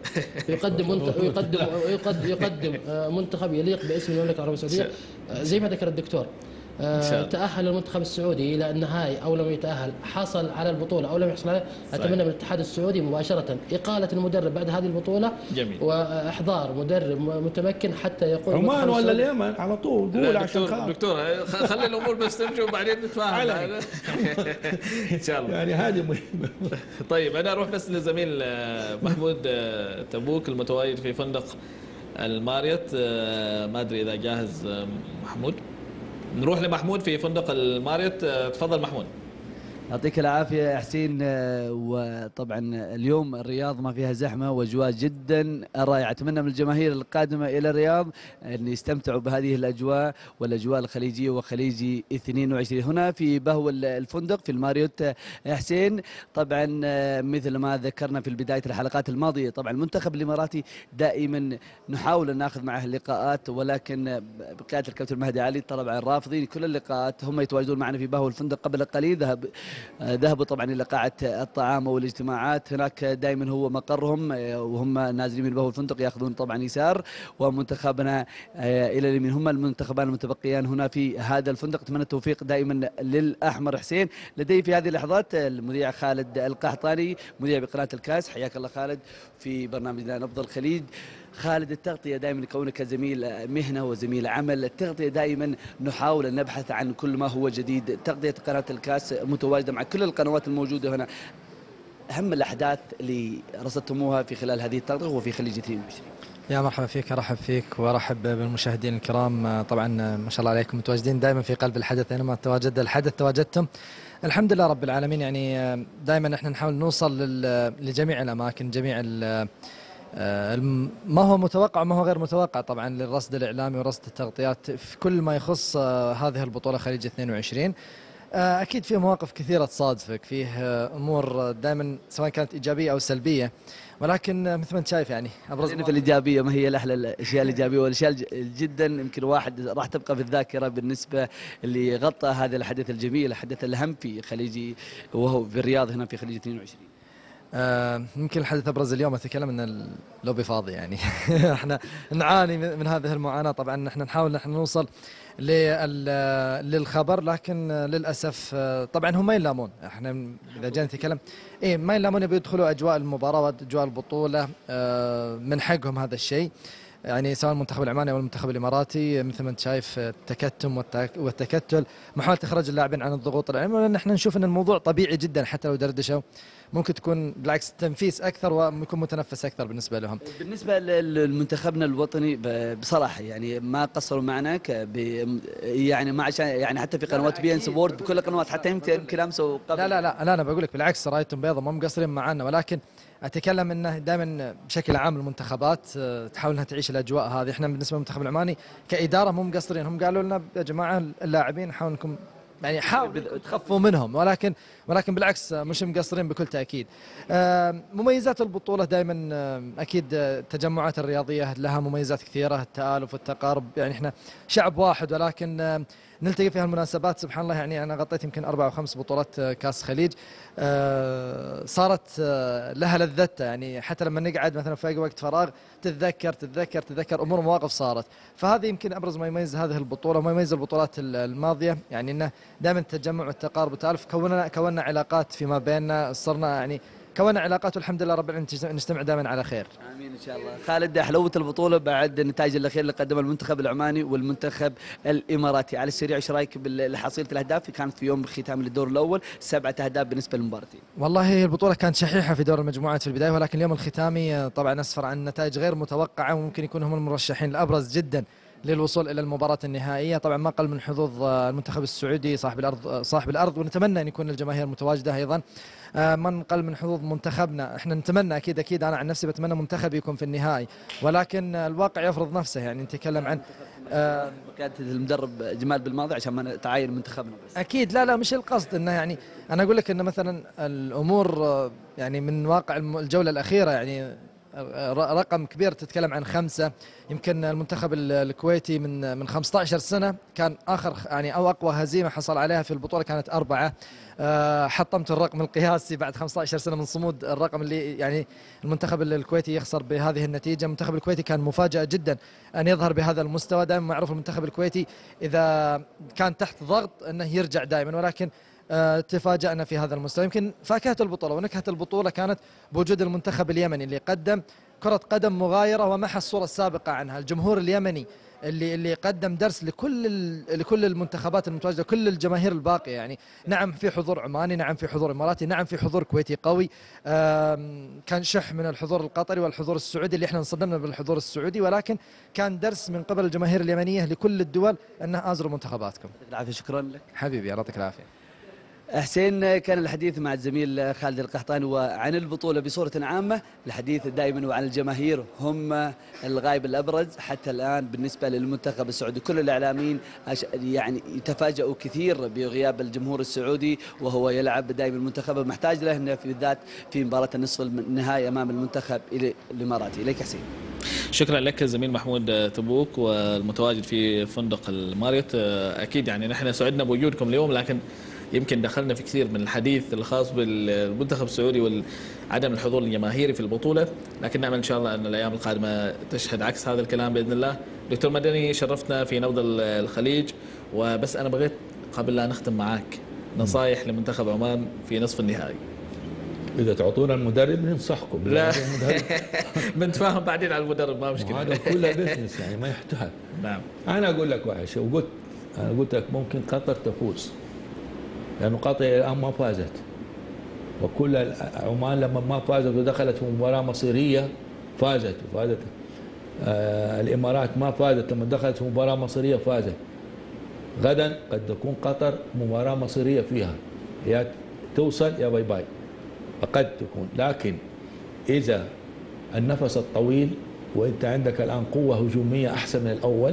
يقدم منتخب يليق باسم المملكه العربيه السعوديه زي ما ذكر الدكتور. تأهل المنتخب السعودي إلى النهائي أو لم يتأهل، حصل على البطولة أو لم يحصل عليها، أتمنى من الاتحاد السعودي مباشرة إقالة المدرب بعد هذه البطولة. جميل. وإحضار مدرب متمكن حتى يقود عمان ولا اليمن على طول. قول عشان دكتور خلي الأمور بس تمشي وبعدين نتفاهم إن شاء الله. يعني هذه مهمة. طيب أنا أروح بس لزميل محمود تبوك المتواجد في فندق الماريوت، ما أدري إذا جاهز محمود. نروح لمحمود في فندق الماريوت. تفضل محمود. يعطيك العافية يا حسين. وطبعا اليوم الرياض ما فيها زحمة واجواء جدا رائعة. أتمنى من الجماهير القادمة إلى الرياض أن يستمتعوا بهذه الأجواء والأجواء الخليجية وخليجي 22 هنا في بهو الفندق في الماريوت يا حسين. طبعا مثل ما ذكرنا في بداية الحلقات الماضية، طبعا المنتخب الإماراتي دائما نحاول أن نأخذ معه اللقاءات، ولكن بقيادة الكابتن مهدي علي طبعا رافضين كل اللقاءات. هم يتواجدون معنا في بهو الفندق قبل قليل، ذهبوا طبعا إلى قاعة الطعام والاجتماعات، هناك دائما هو مقرهم، وهم نازلين من بهو الفندق ياخذون طبعا يسار، ومنتخبنا إلى اليمين. هم المنتخبان المتبقيان هنا في هذا الفندق. أتمنى التوفيق دائما للأحمر. حسين لدي في هذه اللحظات المذيع خالد القحطاني، مذيع بقناة الكاس. حياك الله خالد في برنامجنا نبض الخليج. خالد، التغطية دائما كونك زميل مهنة وزميل عمل، التغطية دائما نحاول أن نبحث عن كل ما هو جديد. تغطية قناة الكاس متواجدة مع كل القنوات الموجودة هنا. أهم الأحداث اللي رصدتموها في خلال هذه التغطية وفي خليج 22. يا مرحبا فيك، ارحب فيك وارحب بالمشاهدين الكرام. طبعا ما شاء الله عليكم متواجدين دائما في قلب الحدث، اينما تواجد الحدث تواجدتم. الحمد لله رب العالمين. يعني دائما احنا نحاول نوصل لجميع الاماكن، جميع ما هو متوقع وما هو غير متوقع طبعا للرصد الاعلامي ورصد التغطيات في كل ما يخص هذه البطوله خليج 22. اكيد في مواقف كثيره تصادفك، فيه امور دائما سواء كانت ايجابيه او سلبيه، ولكن مثل ما انت شايف يعني ابرز في الايجابيه، ما هي الاحلى الاشياء الايجابيه والاشياء جدا يمكن واحد راح تبقى في الذاكره بالنسبه اللي غطى هذا الحدث الجميل، الحدث الاهم في خليجي وهو في الرياض هنا في خليج 22. يمكن الحدث ابرز اليوم اتكلم ان اللوبي فاضي يعني احنا نعاني من هذه المعاناه. طبعا احنا نحاول نوصل للخبر، لكن للاسف طبعا هم ما يلامون. احنا اذا جينا نتكلم ما يلامون، يبي يدخلوا اجواء المباراه واجواء البطوله، من حقهم هذا الشيء. يعني سواء المنتخب العماني او المنتخب الاماراتي مثل ما انت شايف التكتم والتكتل، محاوله اخراج اللاعبين عن الضغوط العلميه، لان احنا نشوف ان الموضوع طبيعي جدا. حتى لو دردشوا ممكن تكون بالعكس تنفيس اكثر ويكون متنفس اكثر بالنسبه لهم. بالنسبه لمنتخبنا الوطني بصراحه يعني ما قصروا معنا يعني ما عشان يعني حتى في قنوات بي ان سبورت بكل القنوات، حتى يمكن امس قبل. لا انا بقول لك بالعكس، رايتهم بيضاء ما مقصرين معنا، ولكن اتكلم انه دائما بشكل عام المنتخبات تحاول انها تعيش الاجواء هذه. احنا بالنسبه للمنتخب العماني كاداره مو مقصرين، هم قالوا لنا يا جماعه اللاعبين حاولوا انكم يعني حاولوا تخفوا منهم، ولكن بالعكس مش مقصرين بكل تاكيد. مميزات البطوله دائما اكيد التجمعات الرياضيه لها مميزات كثيره، التآلف والتقارب. يعني احنا شعب واحد، ولكن نلتقي في هالمناسبات سبحان الله. يعني انا غطيت يمكن 4 أو 5 بطولات كاس خليج، صارت لها لذتها. يعني حتى لما نقعد مثلا في اي وقت فراغ تتذكر امور ومواقف صارت. فهذه يمكن ابرز ما يميز هذه البطوله وما يميز البطولات الماضيه، يعني انه دائما التجمع والتقارب والتالف. كونا علاقات فيما بيننا، صرنا يعني كونا علاقات، والحمد لله رب العالمين نجتمع دائما على خير. امين ان شاء الله. خالد، حلوه البطوله بعد النتائج الاخيره اللي قدمها المنتخب العماني والمنتخب الاماراتي. على السريع ايش رايك بحصيله الاهداف؟ كانت في يوم ختام للدور الاول 7 أهداف بالنسبه للمباراتين. والله البطوله كانت شحيحه في دور المجموعات في البدايه، ولكن اليوم الختامي طبعا اسفر عن نتائج غير متوقعه، وممكن يكون هم المرشحين الابرز جدا للوصول الى المباراه النهائيه. طبعا ما قل من حظوظ المنتخب السعودي صاحب الارض، ونتمنى ان يكون الجماهير متواجده ايضا. ما نقل من حظوظ منتخبنا. احنا نتمنى اكيد انا عن نفسي بتمنى منتخب يكون في النهائي، ولكن الواقع يفرض نفسه. يعني نتكلم عن كانت المدرب جمال بالماضي عشان ما تعاين منتخبنا بس. اكيد لا مش القصد انه يعني انا اقول لك انه مثلا الامور يعني من واقع الجوله الاخيره يعني رقم كبير، تتكلم عن 5. يمكن المنتخب الكويتي من 15 سنة كان آخر يعني أو أقوى هزيمة حصل عليها في البطولة كانت 4. حطمت الرقم القياسي بعد 15 سنة من صمود الرقم اللي يعني المنتخب الكويتي يخسر بهذه النتيجة. المنتخب الكويتي كان مفاجأة جدا أن يظهر بهذا المستوى. دائما معروف المنتخب الكويتي إذا كان تحت ضغط أنه يرجع دائما، ولكن تفاجأنا في هذا المستوى. يمكن فاكهة البطولة ونكهة البطولة كانت بوجود المنتخب اليمني اللي قدم كرة قدم مغايرة ومحى الصورة السابقة عنها. الجمهور اليمني اللي قدم درس لكل المنتخبات المتواجدة، كل الجماهير الباقية. يعني نعم في حضور عماني، نعم في حضور إماراتي، نعم في حضور كويتي قوي، كان شح من الحضور القطري والحضور السعودي اللي احنا انصدمنا بالحضور السعودي، ولكن كان درس من قبل الجماهير اليمنية لكل الدول أنه آزروا منتخباتكم. يعطيك العافية. شكرا لك حبيبي، يعطيك العافية. حسين، كان الحديث مع الزميل خالد القحطاني وعن البطولة بصورة عامة. الحديث دائما وعن الجماهير هم الغايب الأبرز حتى الآن بالنسبة للمنتخب السعودي. كل الإعلاميين يعني يتفاجئوا كثير بغياب الجمهور السعودي وهو يلعب دائما المنتخب محتاج له، بالذات في مباراة النصف النهائي أمام المنتخب الإماراتي. إليك حسين. شكرا لك زميل محمود تبوك والمتواجد في فندق الماريوت. أكيد يعني نحن سعدنا بوجودكم اليوم، لكن يمكن دخلنا في كثير من الحديث الخاص بالمنتخب السعودي وعدم الحضور الجماهيري في البطولة، لكن نأمل إن شاء الله أن الأيام القادمة تشهد عكس هذا الكلام بإذن الله. دكتور مدني، شرفتنا في نبض الخليج، وبس أنا بغيت قبل لا نختم معاك نصائح لمنتخب عمان في نصف النهائي. اذا تعطونا المدرب ننصحكم. لا بنتفاهم بعدين على المدرب، ما مشكله. هذا كله بزنس يعني ما يحتاج. نعم. انا اقول لك واحد شيء، انا قلت لك ممكن قطر تفوز، لانه قطر الان ما فازت، وكل عمان لما ما فازت ودخلت في مباراه مصيريه فازت. الامارات ما فازت، لما دخلت في مباراه مصيريه فازت. غدا قد تكون قطر مباراه مصيريه فيها، يا توصل يا باي باي، قد تكون. لكن اذا النفس الطويل وانت عندك الان قوه هجوميه احسن من الاول،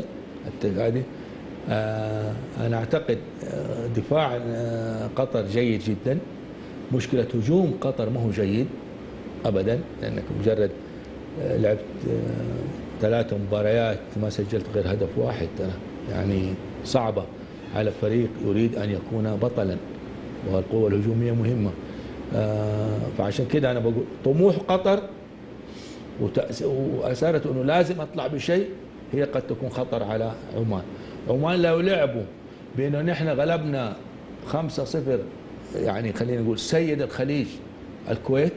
انا اعتقد دفاع قطر جيد جدا. مشكله هجوم قطر ما هو جيد ابدا، لانك مجرد لعبت 3 مباريات ما سجلت غير هدف واحد، يعني صعبه على فريق يريد ان يكون بطلا، والقوه الهجوميه مهمه. فعشان كده انا بقول طموح قطر وأثارت أنه لازم أطلع بشيء، هي قد تكون خطر على عمان. عمان لو لعبوا بأنه نحن غلبنا 5-0، يعني خلينا نقول سيد الخليج الكويت،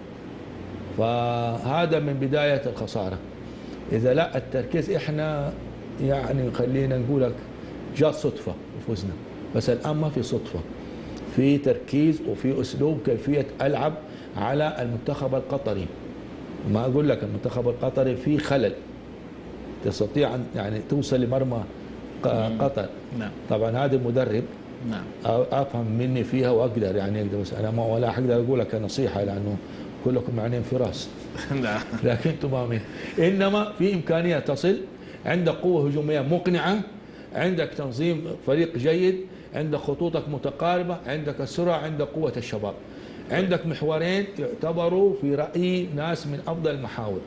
فهذا من بداية الخسارة. إذا لا التركيز إحنا يعني خلينا نقول لك جاء صدفة وفزنا، بس الآن ما في صدفة، في تركيز وفي أسلوب كيفية ألعب على المنتخب القطري. ما أقول لك المنتخب القطري فيه خلل، تستطيع أن يعني توصل لمرمى قطر. نعم. طبعا هذا المدرب نعم أفهم مني فيها وأقدر يعني أقدر، بس أنا ما ولا أقدر أقول لك نصيحة لأنه كلكم عينين في راس. نعم. لكن تمامين، إنما في إمكانية تصل، عندك قوة هجومية مقنعة، عندك تنظيم فريق جيد، عندك خطوطك متقاربة، عندك السرعة، عندك قوة الشباب، عندك محورين يعتبروا في رأيي ناس من أفضل المحاور،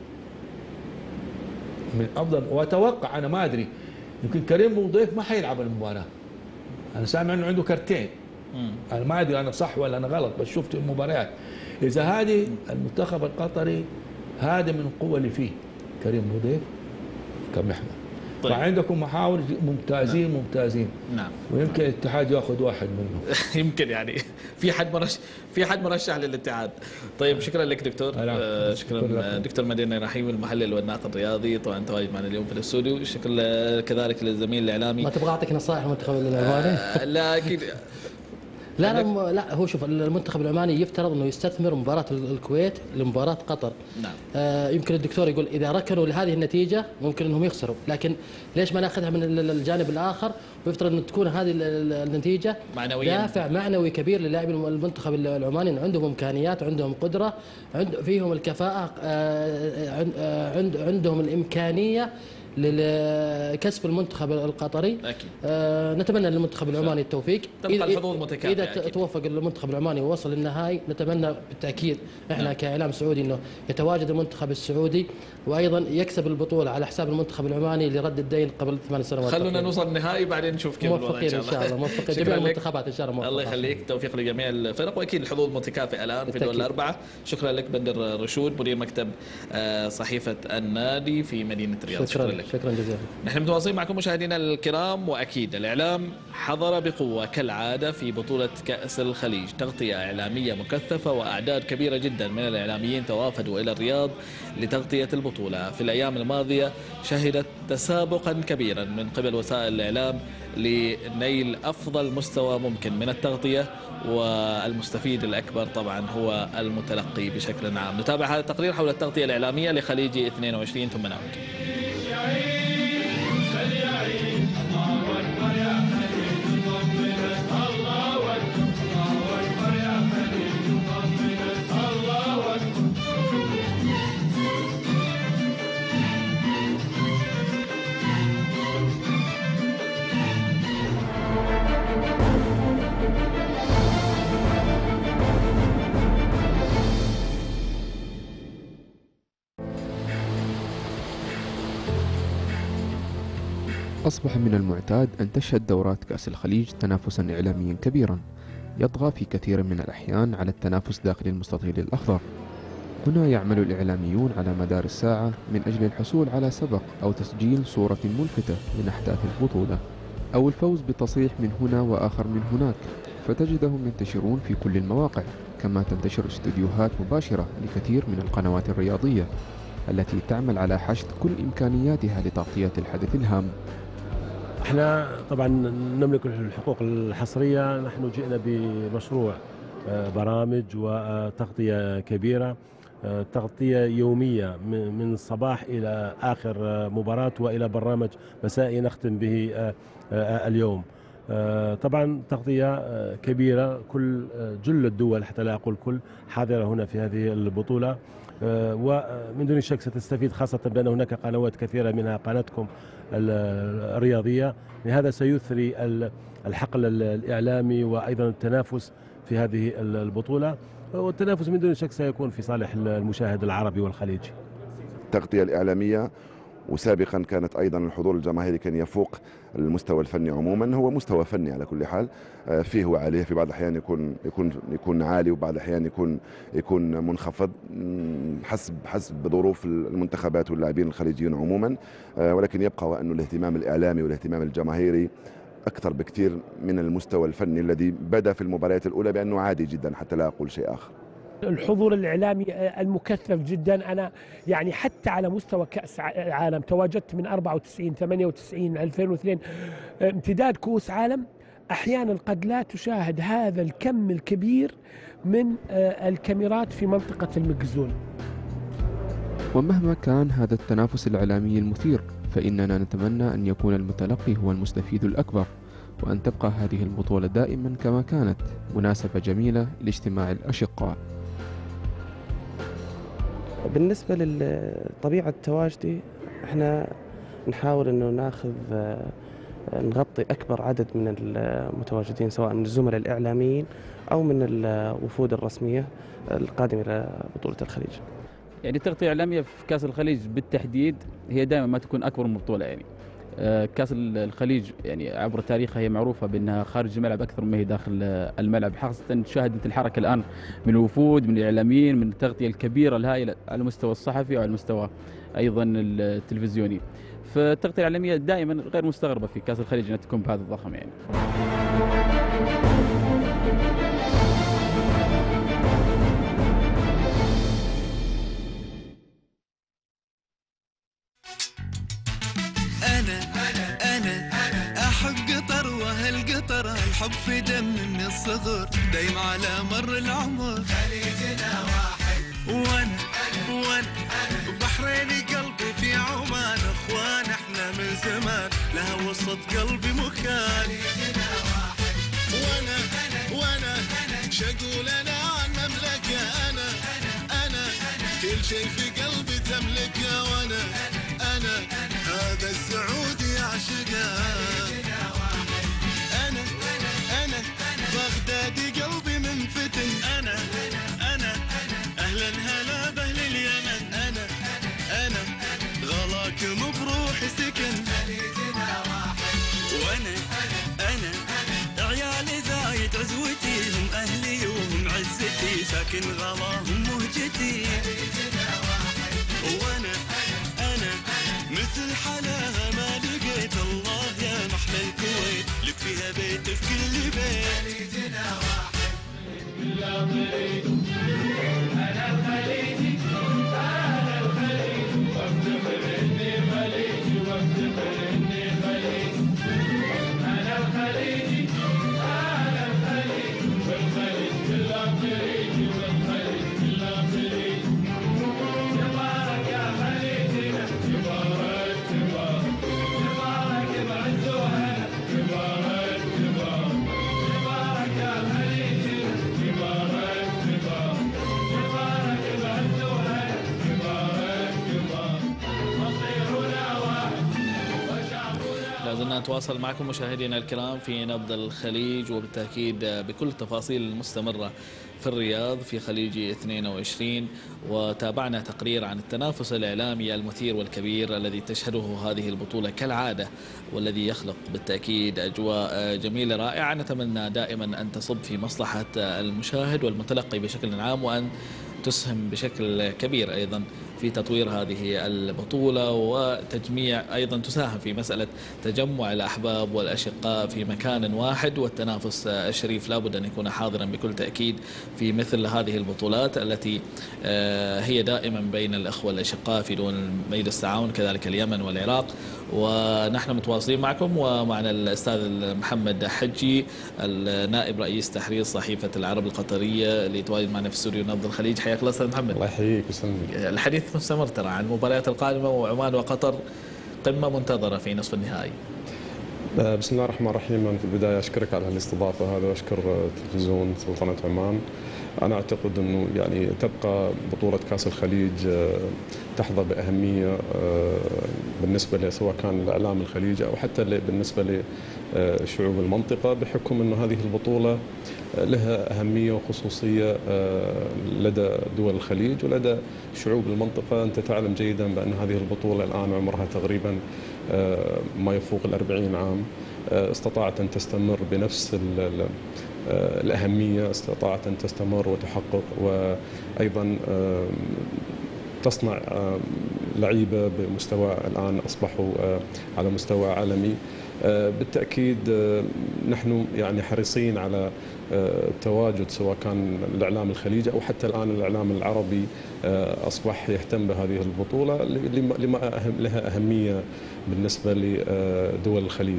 من أفضل. وأتوقع أنا ما أدري، يمكن كريم بوضيف ما حيلعب المباراة، أنا سامع أنه عنده كرتين، أنا ما أدري أنا صح ولا أنا غلط، بس شفت المباريات. إذا هذه المنتخب القطري هذا من القوة اللي فيه كريم بوضيف كمحور. طيب. فعندكم محاور ممتازين. نعم. ممتازين. نعم. ويمكن الاتحاد ياخذ واحد منهم. يمكن يعني في حد مرشح للاتحاد. طيب شكرا لك دكتور. شكرا دكتور مدينة رحيم المحلل والناقد الرياضي، طبعا تواجد معنا اليوم في الاستوديو. شكرا كذلك للزميل الاعلامي. ما تبغى اعطيك نصائح المنتخب العماني؟ لا اكيد. لا هو شوف، المنتخب العماني يفترض انه يستثمر مباراة الكويت لمباراة قطر. نعم. يمكن الدكتور يقول اذا ركنوا لهذه النتيجة ممكن انهم يخسروا، لكن ليش ما ناخذها من الجانب الاخر ويفترض ان تكون هذه النتيجة دافع معنوي كبير للاعبي المنتخب العماني، إن عندهم امكانيات، عندهم قدرة، فيهم الكفاءة، عندهم الامكانية لكسب المنتخب القطري. أكيد. نتمنى للمنتخب العماني التوفيق. تبقى الحظوظ متكافئة. إذا توفق المنتخب العماني ووصل للنهائي، نتمنى بالتأكيد احنا كإعلام سعودي انه يتواجد المنتخب السعودي وايضا يكسب البطولة على حساب المنتخب العماني اللي رد الدين قبل 8 سنوات. خلونا نوصل النهائي بعدين نشوف كيف الوضع ان شاء الله. موفقين جميع المنتخبات ان شاء الله. الله يخليك، توفيق لجميع الفرق، واكيد الحظوظ متكافئة الان في الدول الأربعة. شكرا لك بندر رشود، مدير مكتب صحيفة النادي في مدينة الرياض. شكرا لك. شكرا جزيلا. نحن متواصلين معكم مشاهدينا الكرام، واكيد الاعلام حضر بقوه كالعاده في بطوله كاس الخليج، تغطيه اعلاميه مكثفه واعداد كبيره جدا من الاعلاميين توافدوا الى الرياض لتغطيه البطوله. في الايام الماضيه شهدت تسابقا كبيرا من قبل وسائل الاعلام لنيل افضل مستوى ممكن من التغطيه، والمستفيد الاكبر طبعا هو المتلقي بشكل عام. نتابع هذا التقرير حول التغطيه الاعلاميه لخليج 22 ثم نعود. أصبح من المعتاد أن تشهد دورات كأس الخليج تنافسا إعلاميا كبيرا يطغى في كثير من الأحيان على التنافس داخل المستطيل الأخضر. هنا يعمل الإعلاميون على مدار الساعة من أجل الحصول على سبق أو تسجيل صورة ملفتة من أحداث البطولة، أو الفوز بتصريح من هنا وآخر من هناك، فتجدهم ينتشرون في كل المواقع، كما تنتشر استوديوهات مباشرة لكثير من القنوات الرياضية التي تعمل على حشد كل إمكانياتها لتغطية الحدث الهام. احنا طبعا نملك الحقوق الحصرية. نحن جئنا بمشروع برامج وتغطية كبيرة، تغطية يومية من الصباح إلى آخر مباراة وإلى برنامج مسائي نختم به اليوم. طبعا تغطية كبيرة، جل الدول حتى لا أقول كل حاضرة هنا في هذه البطولة، ومن دون شك ستستفيد، خاصة بأن هناك قنوات كثيرة منها قناتكم الرياضية. لهذا سيثري الحقل الإعلامي وأيضا التنافس في هذه البطولة، والتنافس من دون شك سيكون في صالح المشاهد العربي والخليجي. التغطية الإعلامية وسابقا كانت أيضا الحضور الجماهيري كان يفوق المستوى الفني عموما. هو مستوى فني على كل حال، فيه وعليه، في بعض الأحيان يكون عالي وبعض الأحيان يكون منخفض حسب ظروف المنتخبات واللاعبين الخليجيين عموما، ولكن يبقى وأن الاهتمام الإعلامي والاهتمام الجماهيري أكثر بكثير من المستوى الفني الذي بدا في المباريات الأولى بأنه عادي جدا حتى لا أقول شيء آخر. الحضور الإعلامي المكثف جدا. أنا يعني حتى على مستوى كأس عالم تواجدت من 94 98 2002 امتداد كؤوس عالم، أحيانا قد لا تشاهد هذا الكم الكبير من الكاميرات في منطقة المكزون. ومهما كان هذا التنافس الإعلامي المثير، فإننا نتمنى أن يكون المتلقي هو المستفيد الأكبر، وأن تبقى هذه البطولة دائما كما كانت مناسبة جميلة لاجتماع الأشقاء. بالنسبة لطبيعة تواجدي، احنا نحاول انه نغطي اكبر عدد من المتواجدين، سواء من الزملاء الاعلاميين او من الوفود الرسمية القادمة الى بطولة الخليج. يعني التغطية الإعلامية في كأس الخليج بالتحديد هي دائما ما تكون أكبر من بطولة. يعني كأس الخليج يعني عبر تاريخها هي معروفة بأنها خارج الملعب أكثر ما هي داخل الملعب، خاصة تشاهد الحركة الآن من الوفود، من الإعلاميين، من التغطية الكبيرة الهائلة على المستوى الصحفي وعلى المستوى أيضا التلفزيوني. فالتغطية الإعلامية دائما غير مستغربة في كأس الخليج أنها تكون بهذا الضخم. يعني الحب في دم من الصغر دايم على مر العمر، خليجنا واحد وانا بحريني قلبي في عمان، اخوان احنا من زمان لها وسط قلبي مكان، خليجنا واحد وانا شقول انا عن مملكة، انا كل شي في قلبي تملكه، وانا هذا السعودي عشقه، بغدادي قلبي منفتن، أنا أهلا هلا بأهل اليمن، أنا غلاكم بروحي سكن، خليجنا واحد وأنا عيالي زايد عزوتي، هم أهلي وهم عزتي، ساكن غلاهم مهجتي، خليجنا واحد وأنا مثل حلاها ما لقيت، الله يا محلى الكويت لك فيها بيت في كل بيت، خليجنا واحد بالله خليج، أنا الخليجي أنا الخليج، وافتخر إني خليجي وافتخر إني خليجي، أنا الخليجي والخليج بالله خليجي والخليج بالله خليجي، يبارك يا خليجنا يبارك يبارك بعز وهنا يبارك يا خليجنا يبارك بعز وهنا يبارك مصيرنا واحد وشعبنا. لازلنا نتواصل معكم مشاهدينا الكرام في نبض الخليج، وبالتأكيد بكل التفاصيل المستمرة في الرياض في خليجي 22، وتابعنا تقرير عن التنافس الإعلامي المثير والكبير الذي تشهده هذه البطولة كالعادة، والذي يخلق بالتأكيد أجواء جميلة رائعة. نتمنى دائما أن تصب في مصلحة المشاهد والمتلقي بشكل عام، وأن تسهم بشكل كبير أيضا في تطوير هذه البطولة وتجميع، أيضا تساهم في مسألة تجمع الأحباب والأشقاء في مكان واحد، والتنافس الشريف لابد أن يكون حاضرا بكل تأكيد في مثل هذه البطولات التي هي دائما بين الأخوة الأشقاء في دول مجلس التعاون، كذلك اليمن والعراق. ونحن متواصلين معكم، ومعنا الأستاذ محمد حجي النائب رئيس تحرير صحيفة العرب القطرية اللي يتواجد معنا في استوديو نبض الخليج. حياك الله أستاذ محمد. الله يحييك ويسلمك. الحديث مستمر ترى عن المباريات القادمة، وعمان وقطر قمة منتظرة في نصف النهائي. بسم الله الرحمن الرحيم. أنا في البداية أشكرك على الاستضافة هذا، وأشكر تلفزيون سلطنة عمان. أنا أعتقد أنه يعني تبقى بطولة كأس الخليج تحظى بأهمية بالنسبة سواء كان الإعلام الخليجي أو حتى بالنسبة لشعوب المنطقة، بحكم أنه هذه البطولة لها أهمية وخصوصية لدى دول الخليج ولدى شعوب المنطقة. أنت تعلم جيدا بأن هذه البطولة الآن عمرها تقريبا ما يفوق 40 عام، استطاعت أن تستمر بنفس الأهمية، استطاعت أن تستمر وتحقق، وأيضا تصنع لعيبة بمستوى الآن أصبحوا على مستوى عالمي. بالتأكيد نحن يعني حريصين على التواجد، سواء كان الإعلام الخليجي أو حتى الآن الإعلام العربي أصبح يهتم بهذه البطولة لما لها أهمية بالنسبة لدول الخليج.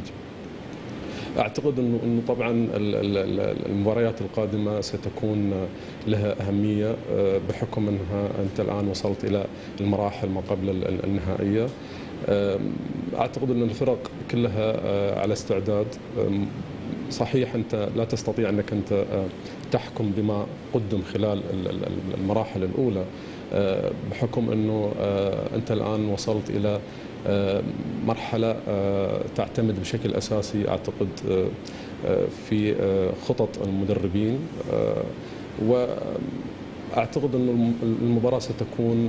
أعتقد أنه طبعا المباريات القادمة ستكون لها أهمية بحكم أنها أنت الآن وصلت إلى المراحل ما قبل النهائية. أعتقد أن الفرق كلها على استعداد. صحيح أنت لا تستطيع أنك أنت تحكم بما قدم خلال المراحل الأولى، بحكم أنه أنت الآن وصلت إلى مرحلة تعتمد بشكل أساسي أعتقد في خطط المدربين، وأعتقد أن المباراة ستكون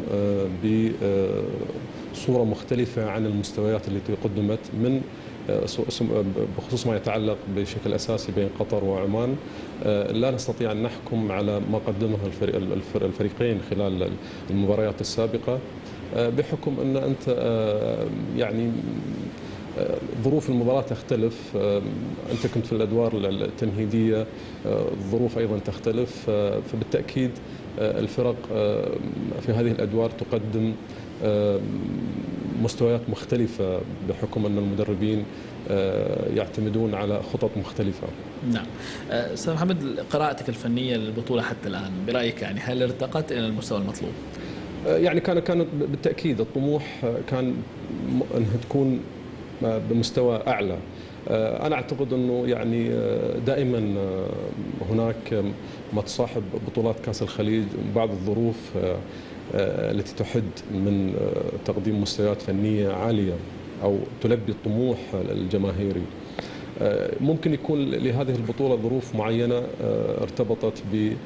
بصورة مختلفة عن المستويات التي قدمت من بخصوص ما يتعلق بشكل أساسي بين قطر وعمان. لا نستطيع أن نحكم على ما قدمه الفريقين خلال المباريات السابقة، بحكم أن أنت يعني ظروف المباراة تختلف. أنت كنت في الأدوار التمهيدية، الظروف أيضا تختلف، فبالتأكيد الفرق في هذه الأدوار تقدم مستويات مختلفة بحكم أن المدربين يعتمدون على خطط مختلفة. نعم. أستاذ محمد، قراءتك الفنية للبطولة حتى الآن برأيك يعني هل ارتقت إلى المستوى المطلوب؟ يعني كانت بالتأكيد الطموح كان أنها تكون بمستوى أعلى. أنا أعتقد أنه يعني دائما هناك ما تصاحب بطولات كأس الخليج بعض الظروف التي تحد من تقديم مستويات فنية عالية أو تلبي الطموح الجماهيري. ممكن يكون لهذه البطولة ظروف معينة ارتبطت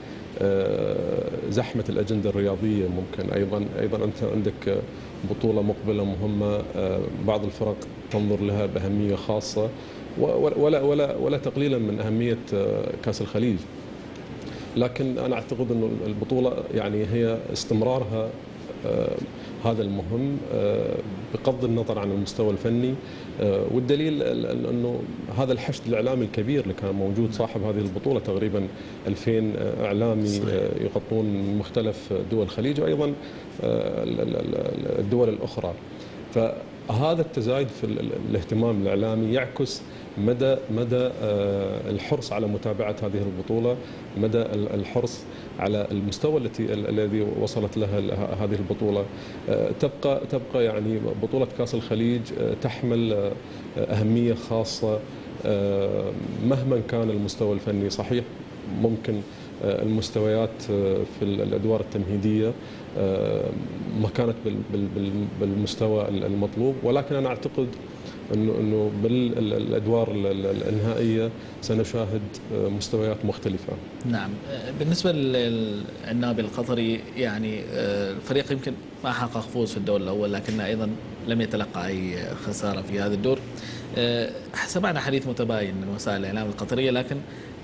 بزحمة الأجندة الرياضية. ممكن أيضا أنت عندك بطولة مقبلة مهمة، بعض الفرق تنظر لها بأهمية خاصة، ولا تقليلا من أهمية كأس الخليج. لكن أنا أعتقد أن البطولة يعني هي استمرارها هذا المهم بغض النظر عن المستوى الفني، والدليل أنه هذا الحشد الإعلامي الكبير اللي كان موجود صاحب هذه البطولة، تقريبا 2000 إعلامي يغطون من مختلف دول الخليج وأيضا الدول الأخرى. فهذا التزايد في الاهتمام الإعلامي يعكس مدى الحرص على متابعة هذه البطولة، مدى الحرص على المستوى الذي وصلت لها هذه البطولة. تبقى يعني بطولة كأس الخليج تحمل أهمية خاصة مهما كان المستوى الفني. صحيح ممكن المستويات في الأدوار التمهيدية ما كانت بالمستوى المطلوب، ولكن أنا أعتقد أنه بالأدوار النهائية سنشاهد مستويات مختلفة. نعم. بالنسبة للعناب القطري، يعني الفريق يمكن ما حقق فوز في الدور الأول، لكنه أيضا لم يتلقى أي خسارة في هذا الدور. سمعنا حديث متباين من وسائل الإعلام القطرية، لكن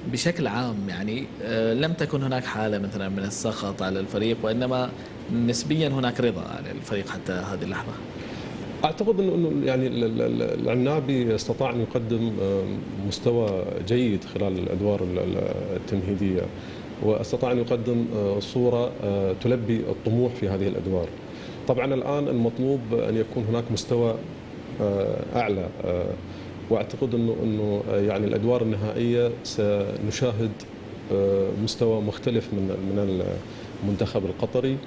بشكل عام يعني لم تكن هناك حالة مثلا من السخط على الفريق، وإنما نسبيا هناك رضا على الفريق حتى هذه اللحظة؟ اعتقد انه يعني العنابي استطاع ان يقدم مستوى جيد خلال الادوار التمهيديه، واستطاع ان يقدم صوره تلبي الطموح في هذه الادوار. طبعا الان المطلوب ان يكون هناك مستوى اعلى، واعتقد انه يعني الادوار النهائيه سنشاهد مستوى مختلف من المنتخب القطري،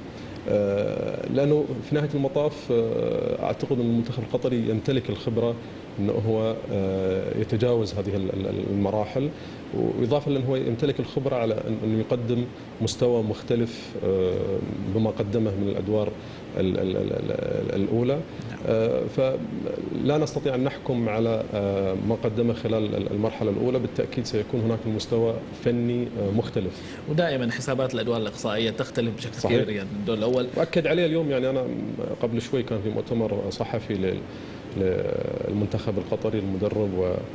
لأنه في نهاية المطاف أعتقد أن المنتخب القطري يمتلك الخبرة أنه هو يتجاوز هذه المراحل، وإضافة لأنه هو يمتلك الخبرة على أنه يقدم مستوى مختلف بما قدمه من الأدوار الأولى. فلا نستطيع أن نحكم على ما قدمه خلال المرحلة الأولى، بالتأكيد سيكون هناك مستوى فني مختلف. ودائما حسابات الأدوار الإقصائية تختلف بشكل كبير يعني من الدور الأول. وأكد عليه اليوم، يعني أنا قبل شوي كان في مؤتمر صحفي للمنتخب القطري، المدرب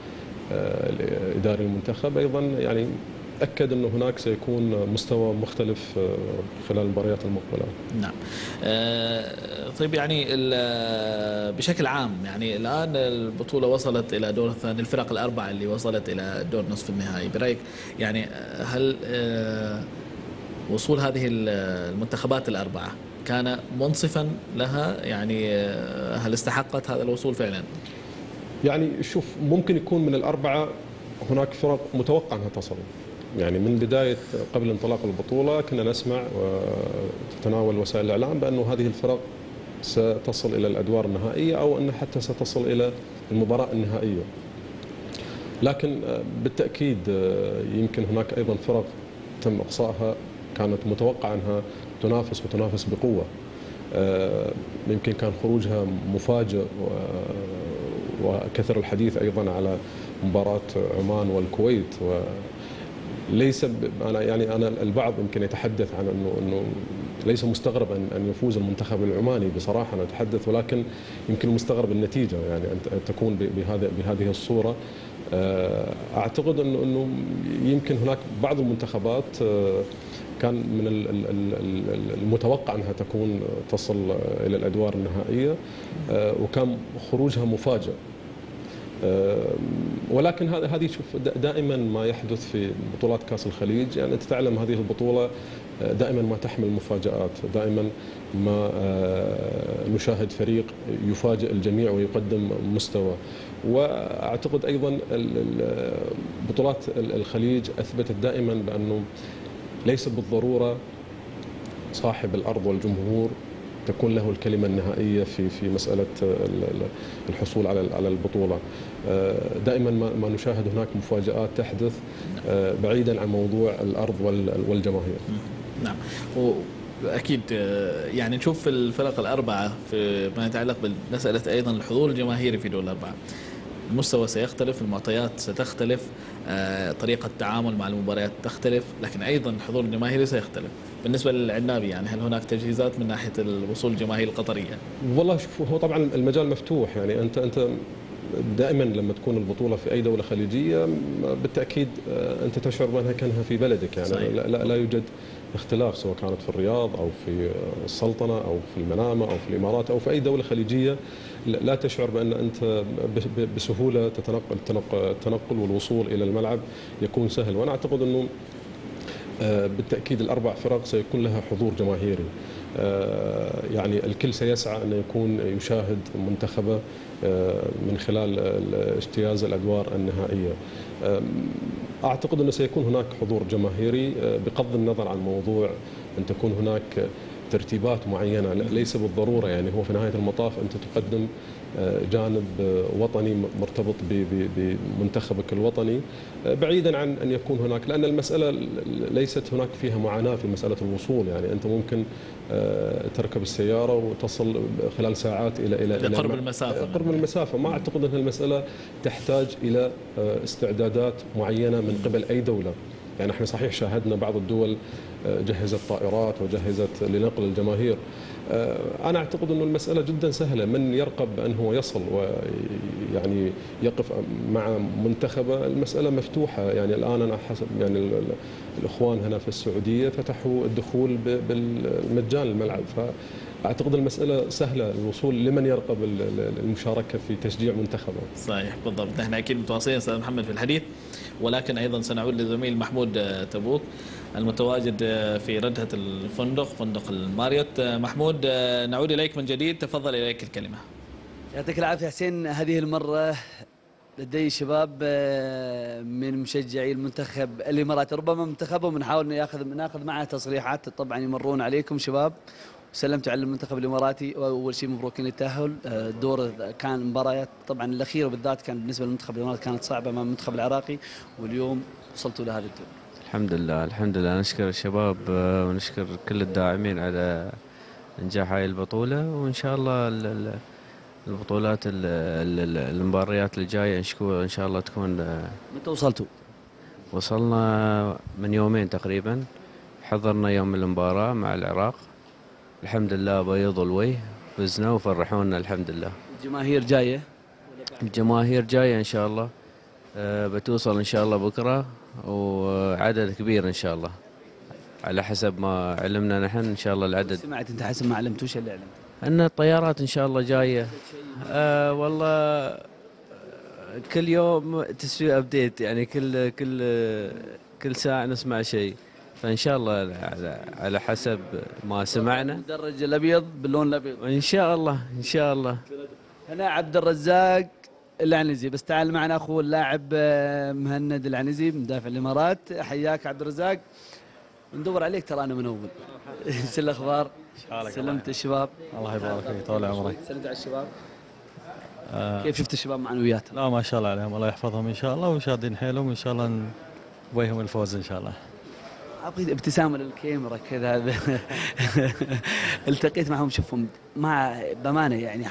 والإداري المنتخب أيضا يعني أكد أنه هناك سيكون مستوى مختلف خلال المباريات المقبلة. نعم. طيب يعني بشكل عام يعني الآن البطولة وصلت إلى دور الثاني، الفرق الأربعة اللي وصلت إلى دور نصف النهائي، برأيك يعني هل وصول هذه المنتخبات الأربعة كان منصفا لها؟ يعني هل استحقت هذا الوصول فعلا؟ يعني شوف، ممكن يكون من الأربعة هناك فرق متوقع أنها تصل. يعني من بداية قبل انطلاق البطولة كنا نسمع وتتناول وسائل الإعلام بأنه هذه الفرق ستصل إلى الأدوار النهائية، أو أنها حتى ستصل إلى المباراة النهائية. لكن بالتأكيد يمكن هناك أيضا فرق تم إقصائها كانت متوقع أنها تنافس وتنافس بقوة. يمكن كان خروجها مفاجئ، وكثر الحديث أيضا على مباراة عمان والكويت. وليس أنا البعض يمكن يتحدث عن أنه ليس مستغرب أن يفوز المنتخب العماني، بصراحة أنا أتحدث، ولكن يمكن مستغرب النتيجة، يعني أن تكون بهذه الصورة. أعتقد أنه يمكن هناك بعض المنتخبات كان من المتوقع أنها تكون تصل إلى الأدوار النهائية، وكان خروجها مفاجئ. ولكن هذه شوف دائما ما يحدث في بطولات كأس الخليج، يعني أنت تعلم هذه البطولة دائما ما تحمل مفاجآت، دائما ما نشاهد فريق يفاجئ الجميع ويقدم مستوى. وأعتقد أيضا بطولات الخليج أثبتت دائما بأنه ليس بالضرورة صاحب الأرض والجمهور تكون له الكلمة النهائية في مسألة الحصول على البطولة. دائما ما نشاهد هناك مفاجآت تحدث بعيدا عن موضوع الأرض والجماهير. نعم. أكيد يعني نشوف الفرق الأربعة في ما يتعلق بمسألة أيضا الحضور الجماهيري في دور الأربعة، المستوى سيختلف، المعطيات ستختلف، طريقة التعامل مع المباريات تختلف، لكن أيضا الحضور الجماهيري سيختلف. بالنسبة للعنابي يعني هل هناك تجهيزات من ناحية الوصول الجماهيري القطرية؟ والله شوف، هو طبعا المجال مفتوح، يعني أنت دائما لما تكون البطولة في أي دولة خليجية بالتأكيد أنت تشعر بأنها كأنها في بلدك، يعني لا يوجد اختلاف، سواء كانت في الرياض أو في السلطنة أو في المنامة أو في الإمارات أو في أي دولة خليجية، لا تشعر بأن أنت بسهولة التنقل والوصول إلى الملعب يكون سهل. وأنا أعتقد أنه بالتأكيد الأربع فرق سيكون لها حضور جماهيري، يعني الكل سيسعى أن يكون يشاهد منتخبه من خلال اجتياز الأدوار النهائية. أعتقد أنه سيكون هناك حضور جماهيري بغض النظر عن موضوع أن تكون هناك ترتيبات معينة، ليس بالضرورة، يعني هو في نهاية المطاف أنت تقدم جانب وطني مرتبط بمنتخبك الوطني، بعيدا عن أن يكون هناك، لأن المسألة ليست هناك فيها معاناة في مسألة الوصول، يعني أنت ممكن تركب السيارة وتصل خلال ساعات إلى قرب المسافة. ما أعتقد أن المسألة تحتاج إلى استعدادات معينة من قبل أي دولة. يعني احنا صحيح شاهدنا بعض الدول جهزت طائرات وجهزت لنقل الجماهير. أنا أعتقد أن المسألة جدا سهلة، من يرقب أن هو يصل ويعني يقف مع منتخبه، المسألة مفتوحة. يعني الآن أنا حسب يعني الإخوان هنا في السعودية فتحوا الدخول بالمجان الملعب، فأعتقد المسألة سهلة الوصول لمن يرقب المشاركة في تشجيع منتخبه. صحيح بالضبط. نحن أكيد متواصلين أستاذ محمد في الحديث، ولكن أيضا سنعود للزميل محمود تبوك المتواجد في ردهة الفندق، فندق الماريوت. محمود، نعود إليك من جديد، تفضل إليك الكلمة. يعطيك العافية حسين. هذه المرة لدي شباب من مشجعي المنتخب الإماراتي، ربما منتخبهم نحاول ناخذ معه تصريحات، طبعا يمرون عليكم شباب. سلمتوا على المنتخب الإماراتي، وأول شيء مبروكين التأهل. الدور كان مباريات طبعا الأخيرة بالذات كان بالنسبة للمنتخب الإماراتي كانت صعبة أمام المنتخب العراقي، واليوم وصلتوا لهذا الدور. الحمد لله الحمد لله، نشكر الشباب ونشكر كل الداعمين على إنجاح هاي البطولة، وإن شاء الله البطولات المباريات الجاية إن شاء الله تكون. متى وصلتوا؟ وصلنا من يومين تقريبا، حضرنا يوم المباراة مع العراق، الحمد لله بيض الوجه، فزنا وفرحونا الحمد لله. الجماهير جاية؟ الجماهير جاية إن شاء الله، بتوصل إن شاء الله بكرة، وعدد كبير إن شاء الله على حسب ما علمنا نحن. إن شاء الله العدد. سمعت أنت حسب ما علمت، وش اللي علمت؟ أن الطيارات إن شاء الله جاية. والله كل يوم تسوي أبديت، يعني كل ساعة نسمع شيء، فإن شاء الله على حسب ما سمعنا. المدرج الأبيض باللون الأبيض إن شاء الله إن شاء الله. هنا عبد الرزاق العنزي، بس تعال معنا أخوه اللاعب مهند العنزي مدافع الإمارات. حياك عبد الرزاق، ندور عليك ترى أنا من أول. شو الأخبار؟ سلمت الشباب؟ الله يبارك فيك، طول عمرك. سلمت على الشباب؟ كيف شفت الشباب معنوياتهم؟ لا ما شاء الله عليهم، الله يحفظهم إن شاء الله، وشادين حيلهم وإن شاء الله نبيهم الفوز إن شاء الله. أبغى ابتسامة للكاميرا كذا. التقيت معهم، شوفهم مع بأمانة يعني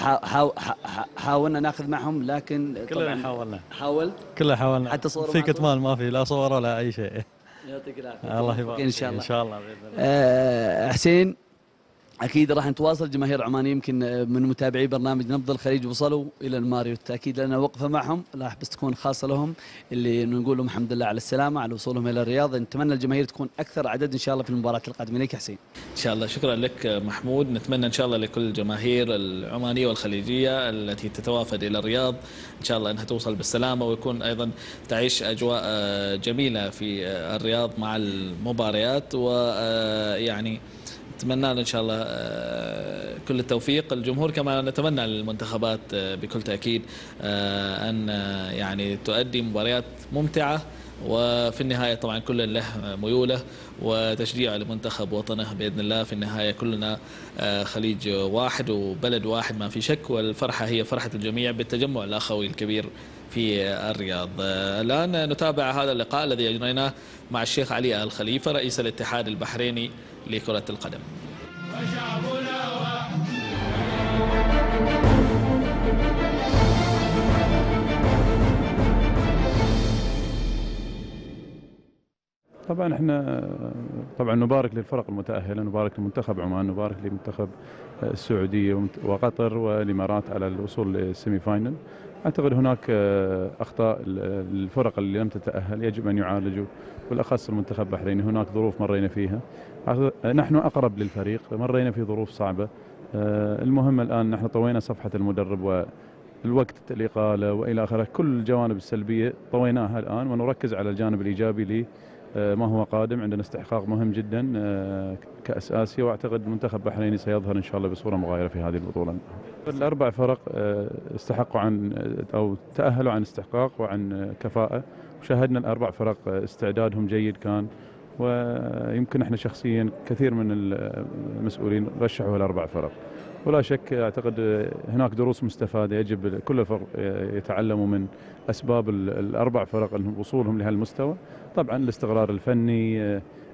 حاولنا ناخذ معهم، لكن كلنا حاولت كلنا حاولنا، حتى صور في كتمان ما في لا صور ولا أي شيء. يعطيك العافية. الله يبارك إن شاء الله. إن شاء الله بإذن الله. حسين، أكيد راح نتواصل. جماهير عمان يمكن من متابعي برنامج نبض الخليج وصلوا إلى الماريوت، أكيد لنا وقفة معهم راح بس تكون خاصة لهم، اللي نقول لهم الحمد لله على السلامة على وصولهم إلى الرياض. نتمنى الجماهير تكون أكثر عدد إن شاء الله في المباراة القادمة. لك حسين. إن شاء الله. شكرا لك محمود. نتمنى إن شاء الله لكل الجماهير العمانية والخليجية التي تتوافد إلى الرياض إن شاء الله أنها توصل بالسلامة، ويكون أيضا تعيش أجواء جميلة في الرياض مع المباريات، ويعني نتمنى إن شاء الله كل التوفيق. الجمهور كما نتمنى للمنتخبات بكل تأكيد أن يعني تؤدي مباريات ممتعة، وفي النهاية طبعا كل له ميوله وتشجيع لمنتخب وطنه بإذن الله. في النهاية كلنا خليج واحد وبلد واحد ما في شك، والفرحة هي فرحة الجميع بالتجمع الأخوي الكبير في الرياض. الآن نتابع هذا اللقاء الذي أجريناه مع الشيخ علي آل خليفة رئيس الاتحاد البحريني لكرة القدم. طبعا احنا نبارك للفرق المتأهلة، نبارك لمنتخب عمان، نبارك لمنتخب السعودية وقطر والإمارات على الوصول للسيمي فاينل. أعتقد هناك أخطاء الفرق اللي لم تتأهل يجب أن يعالجوا، بالأخص المنتخب البحريني. هناك ظروف مرينا فيها، نحن أقرب للفريق، مرينا في ظروف صعبة. المهم الآن نحن طوينا صفحة المدرب والوقت الإقالة وإلى آخره، كل الجوانب السلبية طويناها الآن، ونركز على الجانب الإيجابي ما هو قادم. عندنا استحقاق مهم جدا كأس آسيا، واعتقد المنتخب البحريني سيظهر ان شاء الله بصورة مغايرة في هذه البطولة. الاربع فرق استحقوا عن او تأهلوا عن استحقاق وعن كفاءة، وشاهدنا الاربع فرق استعدادهم جيد كان، ويمكن احنا شخصيا كثير من المسؤولين رشحوا الاربع فرق. ولا شك اعتقد هناك دروس مستفادة يجب كل الفرق يتعلموا من اسباب الاربع فرق وصولهم لهالمستوى. طبعا الاستقرار الفني،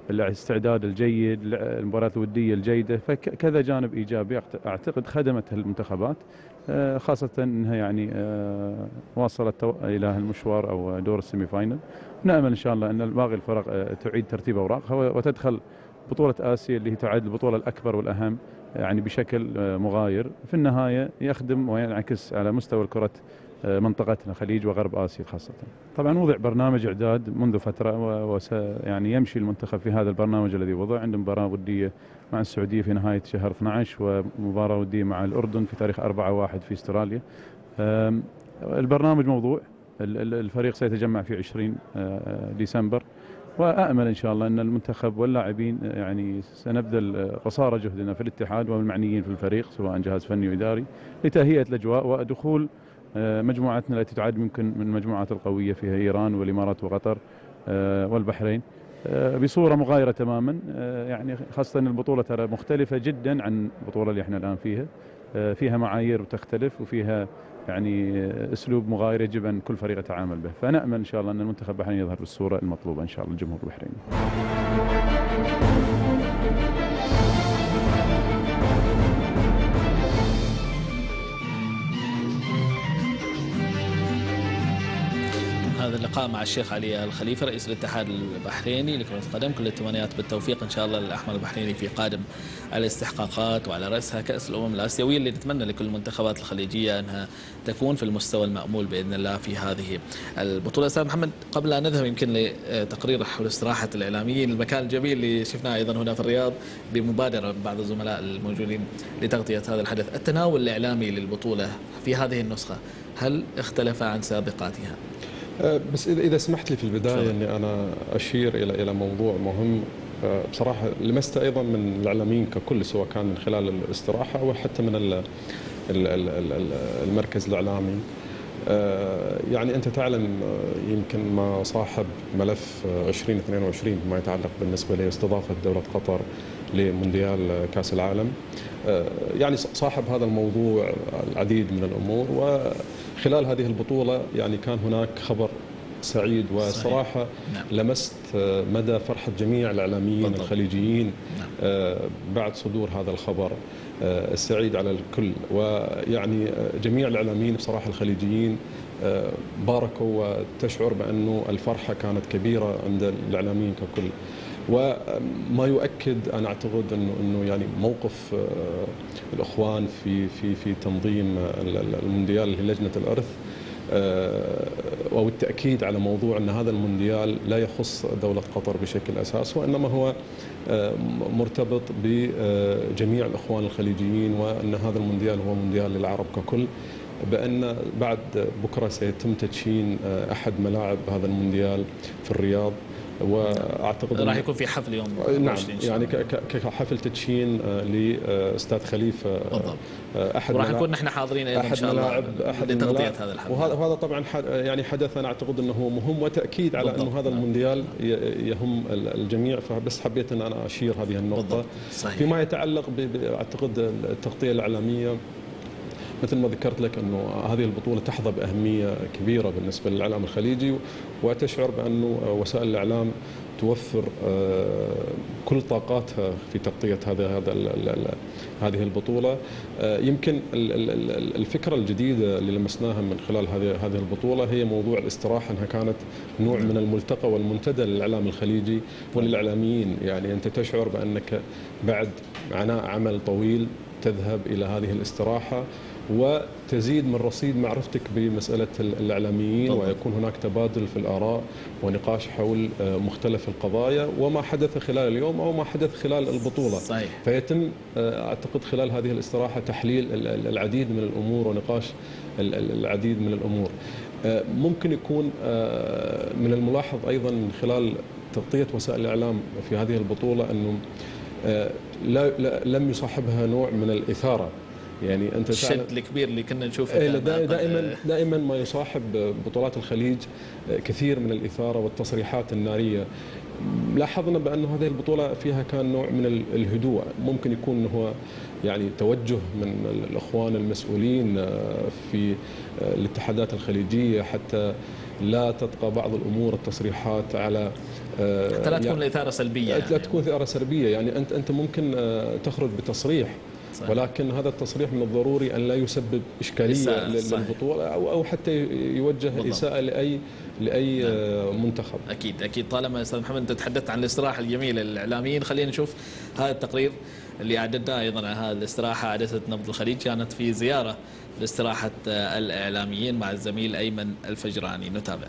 الاستعداد الجيد، المباريات الودية الجيدة، فكذا جانب إيجابي أعتقد خدمت المنتخبات، خاصة أنها يعني واصلت إلى المشوار أو دور السيمي فاينل. نأمل إن شاء الله أن باقي الفرق تعيد ترتيب أوراقها وتدخل بطولة آسيا اللي هي تعد البطولة الأكبر والأهم يعني بشكل مغاير، في النهاية يخدم وينعكس على مستوى الكرة منطقتنا خليج وغرب آسيا خاصة. طبعا وضع برنامج إعداد منذ فترة يعني يمشي المنتخب في هذا البرنامج الذي وضع. عنده مباراة ودية مع السعودية في نهاية شهر 12 ومباراة ودية مع الأردن في تاريخ 4/1 في استراليا. البرنامج موضوع، الفريق سيتجمع في 20 ديسمبر، وأأمل إن شاء الله أن المنتخب واللاعبين يعني سنبذل قصارى جهدنا في الاتحاد والمعنيين في الفريق سواء جهاز فني وإداري لتهيئة الأجواء ودخول مجموعتنا التي تعد يمكن من المجموعات القوية فيها إيران والإمارات وقطر والبحرين بصورة مغايرة تماما. يعني خاصة البطولة ترى مختلفة جدا عن البطولة اللي احنا الآن فيها معايير تختلف وفيها يعني اسلوب مغاير يجب ان كل فريق يتعامل به، فنأمل ان شاء الله ان المنتخب البحريني يظهر بالصورة المطلوبة ان شاء الله للجمهور البحريني. هذا اللقاء مع الشيخ علي الخليفة رئيس الاتحاد البحريني لكرة القدم. كل التمنيات بالتوفيق إن شاء الله للأحمر البحريني في قادم الاستحقاقات وعلى رأسها كأس الأمم الآسيوية اللي نتمنى لكل المنتخبات الخليجية أنها تكون في المستوى المأمول بإذن الله في هذه البطولة. أستاذ محمد، قبل أن نذهب يمكن لتقرير حول استراحة الإعلاميين، المكان الجميل اللي شفناه أيضا هنا في الرياض بمبادرة من بعض الزملاء الموجودين لتغطية هذا الحدث، التناول الإعلامي للبطولة في هذه النسخة هل اختلف عن سابقاتها؟ بس إذا سمحت لي في البداية أني أنا أشير إلى موضوع مهم بصراحة لمسته أيضا من الإعلاميين ككل، سواء كان من خلال الاستراحة أو حتى من المركز الإعلامي. يعني أنت تعلم يمكن ما صاحب ملف 2022 ما يتعلق بالنسبة لاستضافة دولة قطر لمونديال كأس العالم، يعني صاحب هذا الموضوع العديد من الأمور، وخلال هذه البطولة يعني كان هناك خبر سعيد وصراحة لمست مدى فرحة جميع الإعلاميين الخليجيين بعد صدور هذا الخبر السعيد على الكل. ويعني جميع الإعلاميين بصراحة الخليجيين باركوا، وتشعر بأنه الفرحة كانت كبيرة عند الإعلاميين ككل. وما يؤكد أنا أعتقد أنه يعني موقف الإخوان في تنظيم المونديال لجنة الإرث، والتأكيد على موضوع أن هذا المونديال لا يخص دولة قطر بشكل أساس، وإنما هو مرتبط بجميع الإخوان الخليجيين، وأن هذا المونديال هو مونديال للعرب ككل، بأن بعد بكرة سيتم تدشين أحد ملاعب هذا المونديال في الرياض، واعتقد راح يكون في حفل يوم نعم يعني كحفل تدشين لاستاذ خليفه احد وراح نكون نحن حاضرين ايضا ان شاء الله لتغطيه هذا الحفل. وهذا طبعا يعني حدث انا اعتقد انه مهم، وتاكيد على انه هذا المونديال يهم الجميع، فبس حبيت ان انا اشير هذه النقطه. فيما يتعلق اعتقد التغطيه الاعلاميه، مثل ما ذكرت لك أنه هذه البطولة تحظى بأهمية كبيرة بالنسبة للإعلام الخليجي، وتشعر بأنه وسائل الإعلام توفر كل طاقاتها في تغطية هذه البطولة. يمكن الفكرة الجديدة اللي لمسناها من خلال هذه البطولة هي موضوع الاستراحة، أنها كانت نوع من الملتقى والمنتدى للإعلام الخليجي وللإعلاميين. يعني أنت تشعر بأنك بعد عناء عمل طويل تذهب إلى هذه الاستراحة وتزيد من رصيد معرفتك بمسألة الإعلاميين، ويكون هناك تبادل في الآراء ونقاش حول مختلف القضايا وما حدث خلال اليوم أو ما حدث خلال البطولة. صحيح. فيتم أعتقد خلال هذه الاستراحة تحليل العديد من الأمور ونقاش العديد من الأمور. ممكن يكون من الملاحظ أيضا من خلال تغطية وسائل الإعلام في هذه البطولة أنه لم يصاحبها نوع من الإثارة. يعني أنت الشد الكبير اللي كنا نشوفه دائما ما يصاحب بطولات الخليج كثير من الإثارة والتصريحات النارية. لاحظنا بأن هذه البطولة فيها كان نوع من الهدوء، ممكن يكون هو يعني توجه من الإخوان المسؤولين في الاتحادات الخليجية حتى لا تبقى بعض الأمور التصريحات على حتى لا تكون الإثارة سلبية لا يعني. تكون إثارة سلبية، يعني أنت ممكن تخرج بتصريح صحيح. ولكن هذا التصريح من الضروري أن لا يسبب إشكالية للبطولة أو حتى يوجه بالضبط. إساءة لأي منتخب. أكيد. طالما أستاذ محمد أنت تحدثت عن الاستراحة الجميلة للإعلاميين، خلينا نشوف هذا التقرير اللي أعددناه أيضا عن هذه الاستراحة. عدسة نبض الخليج كانت في زيارة لاستراحة الإعلاميين مع الزميل أيمن الفجراني. نتابع.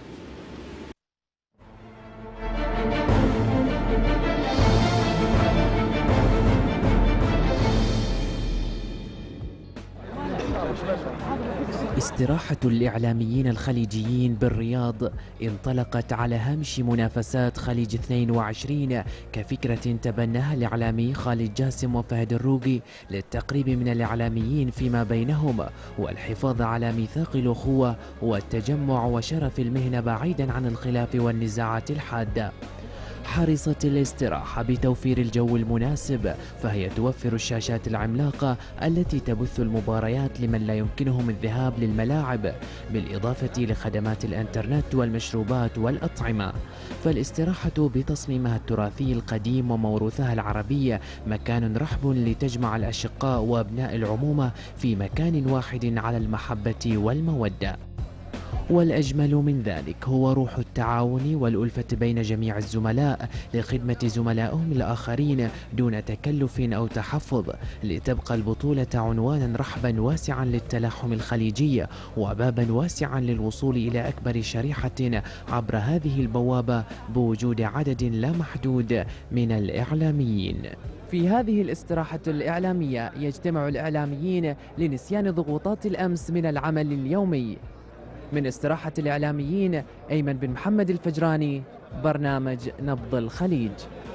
استراحة الإعلاميين الخليجيين بالرياض انطلقت على هامش منافسات خليج 22 كفكرة تبناها الإعلامي خالد جاسم وفهد الروقي للتقريب من الإعلاميين فيما بينهم والحفاظ على ميثاق الأخوة والتجمع وشرف المهنة بعيدا عن الخلاف والنزاعات الحادة. حرصت الاستراحة بتوفير الجو المناسب، فهي توفر الشاشات العملاقة التي تبث المباريات لمن لا يمكنهم الذهاب للملاعب، بالإضافة لخدمات الإنترنت والمشروبات والأطعمة. فالاستراحة بتصميمها التراثي القديم وموروثها العربي مكان رحب لتجمع الأشقاء وأبناء العمومة في مكان واحد على المحبة والمودة. والأجمل من ذلك هو روح التعاون والألفة بين جميع الزملاء لخدمة زملائهم الآخرين دون تكلف أو تحفظ، لتبقى البطولة عنوانا رحبا واسعا للتلاحم الخليجي وبابا واسعا للوصول إلى أكبر شريحة عبر هذه البوابة بوجود عدد لا محدود من الإعلاميين. في هذه الاستراحة الإعلامية يجتمع الإعلاميين لنسيان ضغوطات الأمس من العمل اليومي. من استراحة الإعلاميين أيمن بن محمد الفجراني، برنامج نبض الخليج.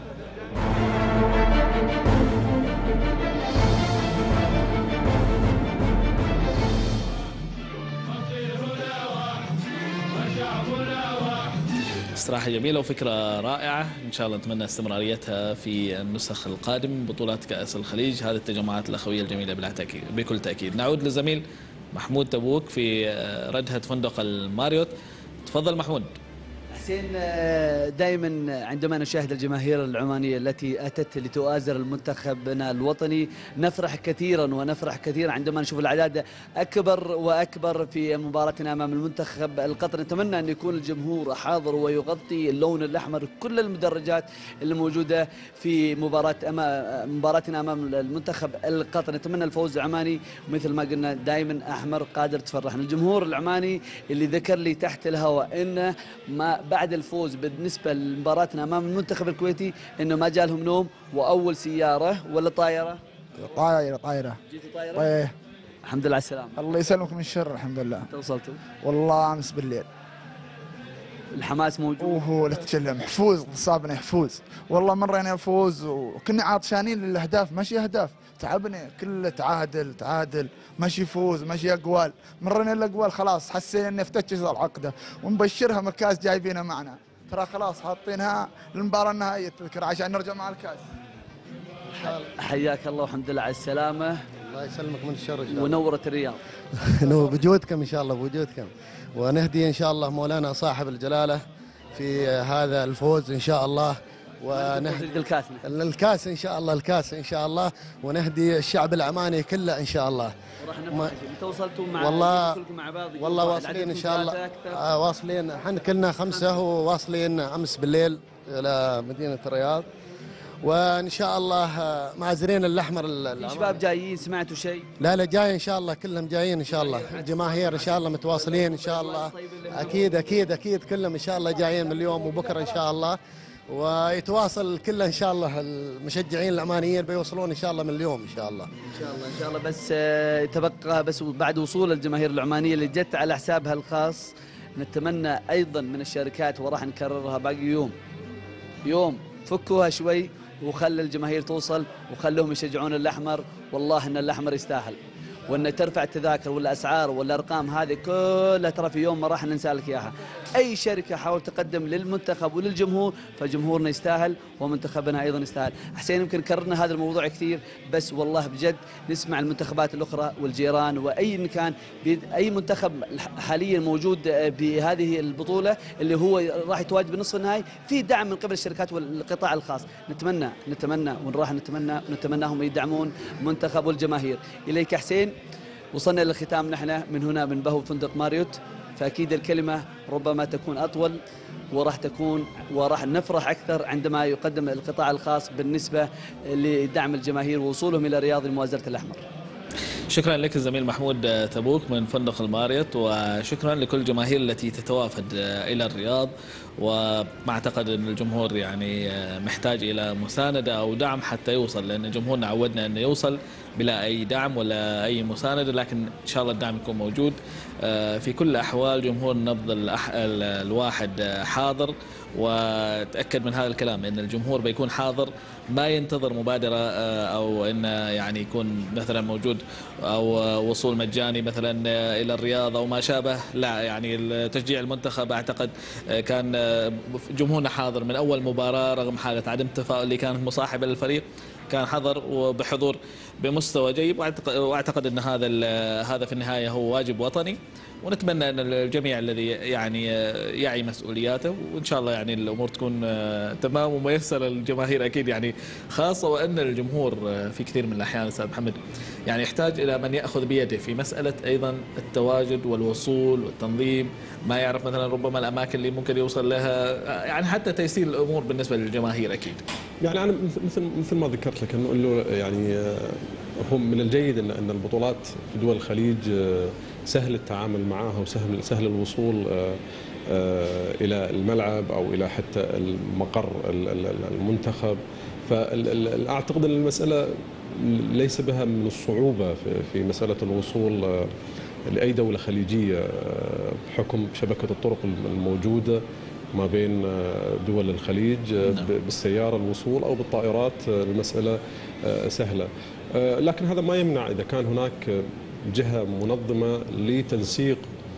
استراحة جميلة وفكرة رائعة، إن شاء الله نتمنى استمراريتها في النسخ القادم من بطولات كأس الخليج. هذه التجمعات الأخوية الجميلة بكل تأكيد. نعود للزميل محمود تبوك في ردهة فندق الماريوت. تفضل محمود. حسين، دائما عندما نشاهد الجماهير العمانية التي أتت لتؤازر المنتخبنا الوطني نفرح كثيرا ونفرح كثيرا عندما نشوف الأعداد أكبر وأكبر في مباراتنا أمام المنتخب القطري. نتمنى أن يكون الجمهور حاضر ويغطي اللون الأحمر كل المدرجات اللي موجودة في مباراتنا أمام المنتخب القطري. نتمنى الفوز العماني، ومثل ما قلنا دائما أحمر قادر تفرحنا. الجمهور العماني اللي ذكر لي تحت الهواء إنه ما بعد الفوز بالنسبة لمباراتنا أمام المنتخب الكويتي إنه ما جالهم نوم، وأول سيارة ولا طائرة؟ طائرة. جيتوا طائرة؟ ايه الحمد لله على السلامة. الله يسلمك من الشر. الحمد لله. متى وصلتوا؟ والله أمس بالليل. الحماس موجود؟ وهو لا تتكلم، حفوز صابنا حفوز والله، مرينا فوز وكنا عطشانين للأهداف، ماشي أهداف، تعبنا كله تعادل ماشي يفوز ماشي أقوال، مرينا الأقوال خلاص حسينا إن افتتشت العقدة، ونبشرها مكاس جايبينها معنا، ترى خلاص حاطينها للمباراة النهائية تذكر عشان نرجع مع الكاس. حياك الله والحمد لله على السلامة. الله يسلمك من الشر. ونورت الرياض. بوجودكم إن شاء الله، بوجودكم، ونهدي إن شاء الله مولانا صاحب الجلالة في هذا الفوز إن شاء الله، ونهدي الكاس إن شاء الله، الكاس إن شاء الله، ونهدي الشعب العماني كله إن شاء الله. وراح نفرح. انتوا وصلتوا مع كلكم مع بعض؟ والله واصلين إن شاء الله. واصلين، احنا كلنا 5 وواصلين أمس بالليل إلى مدينة الرياض، وإن شاء الله معزرين الأحمر. في شباب جايين، سمعتوا شيء؟ لا جاي إن شاء الله، كلهم جايين إن شاء الله، الجماهير إن شاء الله متواصلين إن شاء الله. أكيد كلهم إن شاء الله جايين من اليوم وبكرة إن شاء الله، ويتواصل كله إن شاء الله. المشجعين العمانيين بيوصلون إن شاء الله من اليوم إن شاء الله. إن شاء الله. بس تبقى بس بعد وصول الجماهير العمانية اللي جت على حسابها الخاص، نتمنى أيضا من الشركات، وراح نكررها باقي يوم فكوها شوي وخلي الجماهير توصل وخلوهم يشجعون الأحمر. والله إن الأحمر يستاهل، وان ترفع التذاكر والاسعار والارقام هذه كلها ترى في يوم ما راح ننسى لك اياها. اي شركه حاول تقدم للمنتخب وللجمهور فجمهورنا يستاهل ومنتخبنا ايضا يستاهل. حسين يمكن كررنا هذا الموضوع كثير، بس والله بجد نسمع المنتخبات الاخرى والجيران واي مكان، اي منتخب حاليا موجود بهذه البطوله اللي هو راح يتواجد بالنصف النهائي في دعم من قبل الشركات والقطاع الخاص. نتمنى وراح نتمناهم يدعمون منتخب والجماهير. اليك حسين، وصلنا للختام نحن من هنا من بهو فندق ماريوت، فاكيد الكلمه ربما تكون اطول وراح نفرح اكثر عندما يقدم القطاع الخاص بالنسبه لدعم الجماهير ووصولهم الى الرياض لمؤازره الاحمر. شكرا لك الزميل محمود تبوك من فندق الماريوت، وشكرا لكل الجماهير التي تتوافد إلى الرياض. وما أعتقد أن الجمهور يعني محتاج إلى مساندة أو دعم حتى يوصل، لأن جمهورنا عودنا أنه يوصل بلا أي دعم ولا أي مساندة، لكن إن شاء الله الدعم يكون موجود. في كل الأحوال جمهور نبض الواحد حاضر، وتأكد من هذا الكلام أن الجمهور بيكون حاضر، ما ينتظر مبادرة أو أن يعني يكون مثلا موجود أو وصول مجاني مثلا إلى الرياض أو ما شابه. لا، يعني تشجيع المنتخب أعتقد كان جمهورنا حاضر من أول مباراة، رغم حالة عدم التفاؤل اللي كانت مصاحبة للفريق، كان حضر وبحضور بمستوى جيد. واعتقد ان هذا في النهايه هو واجب وطني، ونتمنى ان الجميع الذي يعني يعي مسؤولياته، وان شاء الله يعني الامور تكون تمام وميسره للجماهير اكيد يعني، خاصه وان الجمهور في كثير من الاحيان استاذ محمد يعني يحتاج الى من ياخذ بيده في مساله ايضا التواجد والوصول والتنظيم، ما يعرف مثلا ربما الاماكن اللي ممكن يوصل لها، يعني حتى تيسير الامور بالنسبه للجماهير اكيد. يعني انا مثل ما ذكرت لك انه يعني هو من الجيد ان البطولات في دول الخليج سهل التعامل معها وسهل الوصول الى الملعب او الى حتى المقر المنتخب. فاعتقد ان المساله ليس بها من الصعوبه في مساله الوصول لاي دوله خليجيه بحكم شبكه الطرق الموجوده ما بين دول الخليج، بالسيارة الوصول أو بالطائرات المسألة سهلة. لكن هذا ما يمنع إذا كان هناك جهة منظمة لتنسيق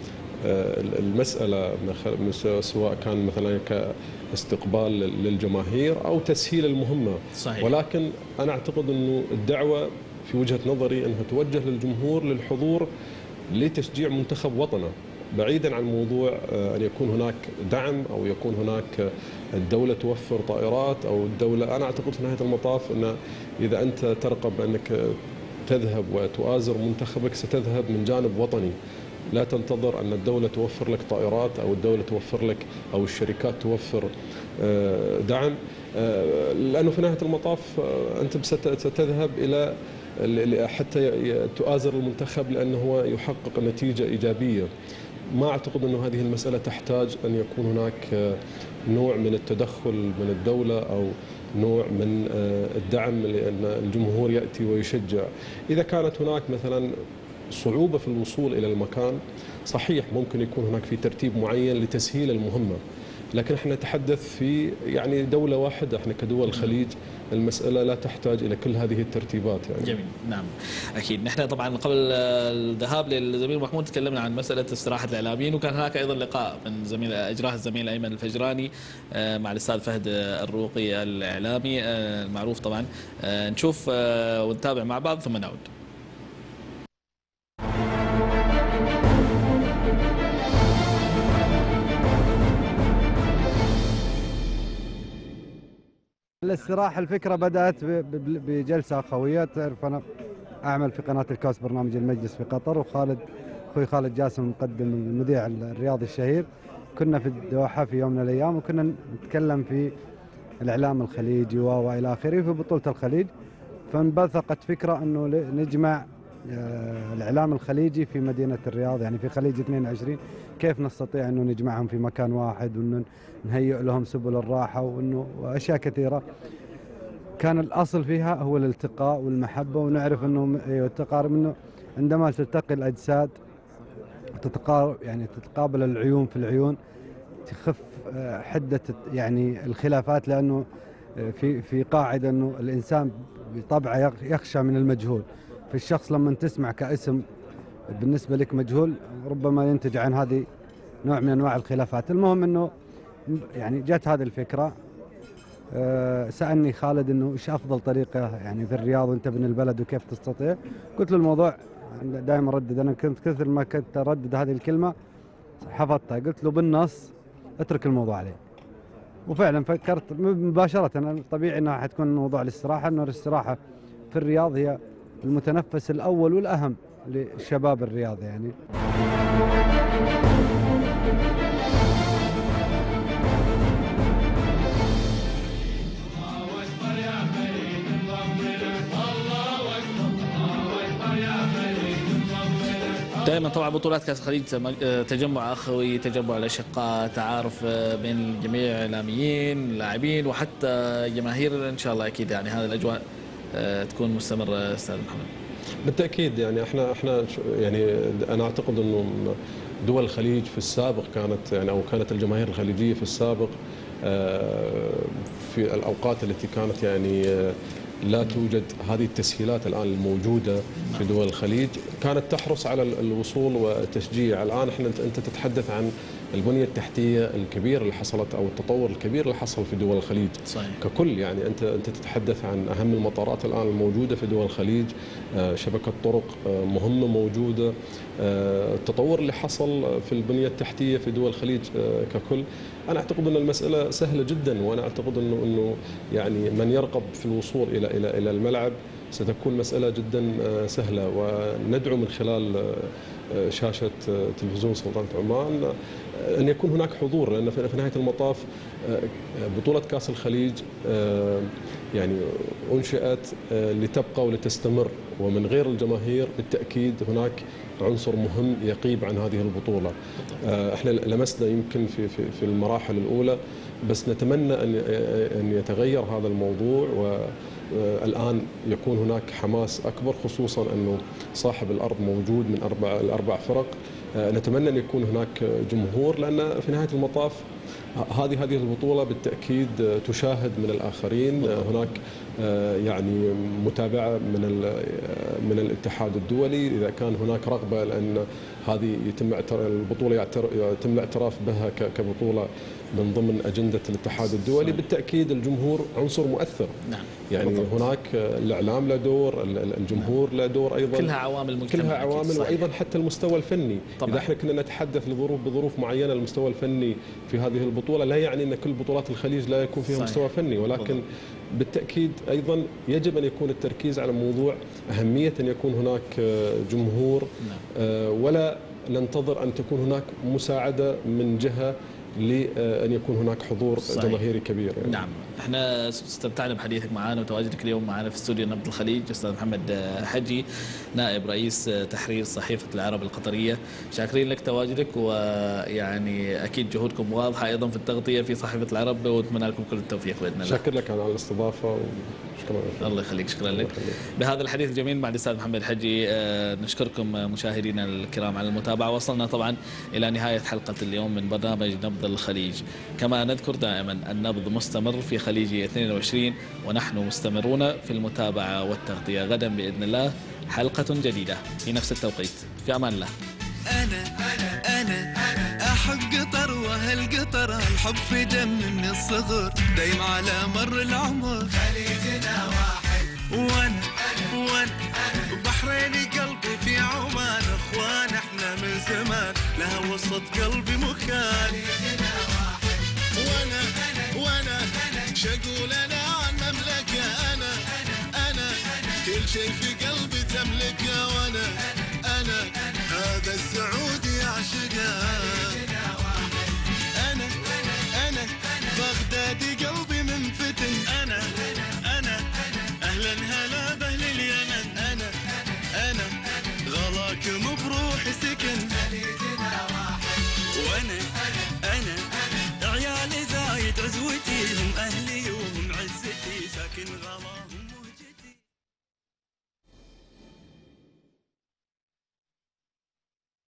المسألة، سواء كان مثلا كاستقبال للجماهير أو تسهيل المهمة. صحيح. ولكن أنا أعتقد أنه الدعوة في وجهة نظري أنها توجه للجمهور للحضور لتشجيع منتخب وطنه، بعيدا عن موضوع أن يكون هناك دعم أو يكون هناك الدولة توفر طائرات أو الدولة. أنا أعتقد في نهاية المطاف أن إذا أنت ترقب أنك تذهب وتؤازر منتخبك ستذهب من جانب وطني، لا تنتظر أن الدولة توفر لك طائرات أو الدولة توفر لك أو الشركات توفر دعم، لأنه في نهاية المطاف أنت ستذهب إلى حتى تؤازر المنتخب لأنه هو يحقق نتيجة إيجابية. ما أعتقد أن هذه المسألة تحتاج أن يكون هناك نوع من التدخل من الدولة أو نوع من الدعم لأن الجمهور يأتي ويشجع. إذا كانت هناك مثلا صعوبة في الوصول إلى المكان، صحيح ممكن يكون هناك في ترتيب معين لتسهيل المهمة، لكن احنا نتحدث في يعني دولة واحدة، احنا كدول الخليج المسألة لا تحتاج إلى كل هذه الترتيبات يعني. جميل، نعم أكيد. نحن طبعا قبل الذهاب للزميل محمود تكلمنا عن مسألة استراحة الإعلاميين، وكان هناك أيضا لقاء من أجراه الزميل أيمن الفجراني مع الأستاذ فهد الروقي الإعلامي المعروف طبعا. نشوف ونتابع مع بعض ثم نعود. الاستراحة الفكرة بدأت بجلسة أخوية. تعرف أنا أعمل في قناة الكوس برنامج المجلس في قطر، أخوي خالد جاسم مقدم المذيع الرياضي الشهير، كنا في الدوحة في يوم من الأيام وكنا نتكلم في الإعلام الخليجي وإلى آخره في بطولة الخليج، فانبثقت فكرة أنه نجمع الإعلام الخليجي في مدينة الرياض، يعني في خليج 22 كيف نستطيع أنه نجمعهم في مكان واحد وأنه نهيئ لهم سبل الراحة وأشياء كثيرة. كان الأصل فيها هو الالتقاء والمحبة، ونعرف أنه التقارب، أنه عندما تلتقي الأجساد تتقابل العيون في العيون تخف حدة يعني الخلافات، لأنه في قاعدة أنه الإنسان بطبعه يخشى من المجهول، في الشخص لما تسمع كاسم بالنسبة لك مجهول ربما ينتج عن هذه نوع من أنواع الخلافات. المهم أنه يعني جت هذه الفكرة، سألني خالد أنه إيش أفضل طريقة يعني في الرياض وأنت ابن البلد وكيف تستطيع. قلت له الموضوع دائما ردد، أنا كنت كثر ما كنت أردد هذه الكلمة حفظتها. قلت له بالنص اترك الموضوع عليه، وفعلا فكرت مباشرة طبيعي أنها حتكون موضوع الاستراحة، أنه الاستراحة في الرياض هي المتنفس الأول والأهم للشباب الرياض يعني. دائما طبعا بطولات كاس الخليج تجمع اخوي، تجمع الاشقاء، تعارف بين جميع الاعلاميين، اللاعبين وحتى جماهير. ان شاء الله اكيد يعني هذه الاجواء تكون مستمره استاذ محمد. بالتاكيد يعني احنا يعني انا اعتقد انه دول الخليج في السابق كانت يعني او كانت الجماهير الخليجيه في السابق في الاوقات التي كانت يعني لا توجد هذه التسهيلات الآن الموجودة في دول الخليج، كانت تحرص على الوصول والتشجيع. الآن أنت تتحدث عن البنية التحتية الكبيرة اللي حصلت أو التطور الكبير اللي حصل في دول الخليج صحيح. ككل. يعني أنت تتحدث عن أهم المطارات الآن الموجودة في دول الخليج، شبكة طرق مهمة موجودة، التطور اللي حصل في البنية التحتية في دول الخليج ككل. أنا أعتقد أن المسألة سهلة جدا، وأنا أعتقد أنه يعني من يرغب في الوصول إلى الملعب ستكون مسألة جدا سهلة. وندعو من خلال شاشة تلفزيون سلطنة عمان أن يكون هناك حضور، لأن في نهاية المطاف بطولة كأس الخليج يعني أنشئت لتبقى ولتستمر، ومن غير الجماهير بالتأكيد هناك عنصر مهم يغيب عن هذه البطولة. احنا لمسنا يمكن في المراحل الأولى، بس نتمنى أن يتغير هذا الموضوع، والآن يكون هناك حماس أكبر، خصوصا أنه صاحب الأرض موجود من الأربع فرق. نتمنى أن يكون هناك جمهور، لأن في نهاية المطاف هذه البطولة بالتأكيد تشاهد من الآخرين. هناك يعني متابعة من الاتحاد الدولي إذا كان هناك رغبة، لأن هذه البطولة يتم الاعتراف بها كبطولة من ضمن أجندة الاتحاد الدولي. بالتأكيد الجمهور عنصر مؤثر. نعم. يعني بالضبط. هناك الإعلام له دور، الجمهور له دور أيضا، كلها عوامل مجتمع، كلها عوامل. وأيضا حتى المستوى الفني طبعا. إذا احنا كنا نتحدث بظروف معينة المستوى الفني في هذه البطولة، لا يعني أن كل بطولات الخليج لا يكون فيها مستوى فني، ولكن بالتأكيد أيضا يجب أن يكون التركيز على موضوع أهمية أن يكون هناك جمهور. ولا ننتظر أن تكون هناك مساعدة من جهة لأن يكون هناك حضور جماهيري كبير يعني. نعم، احنا استمتعنا بحديثك معنا وتواجدك اليوم معنا في استوديو نبض الخليج أستاذ محمد حجي، نائب رئيس تحرير صحيفة العرب القطرية. شاكرين لك تواجدك، ويعني أكيد جهودكم واضحة أيضا في التغطية في صحيفة العرب، ونتمنى لكم كل التوفيق بإذن الله. شكر لك على الاستضافة. الله يخليك، شكرا لك. بهذا الحديث الجميل مع الأستاذ محمد حجي نشكركم مشاهدينا الكرام على المتابعة. وصلنا طبعا إلى نهاية حلقة اليوم من برنامج نبض الخليج. كما نذكر دائما النبض مستمر في خليجي 22، ونحن مستمرون في المتابعة والتغطية. غدا بإذن الله حلقة جديدة في نفس التوقيت. في أمان الله. أنا أحب قطر، وهالقطر الحب في دم من الصغر، دايم على مر العمر خليجنا واحد. وأنا بحريني قلبي في عمان، إخوان إحنا من زمان، لها وسط قلبي مكان. خليجنا واحد. وأنا شقول أنا عن مملكة، أنا كل شيء في قلبي تملكه، وأنا هذا الزعوم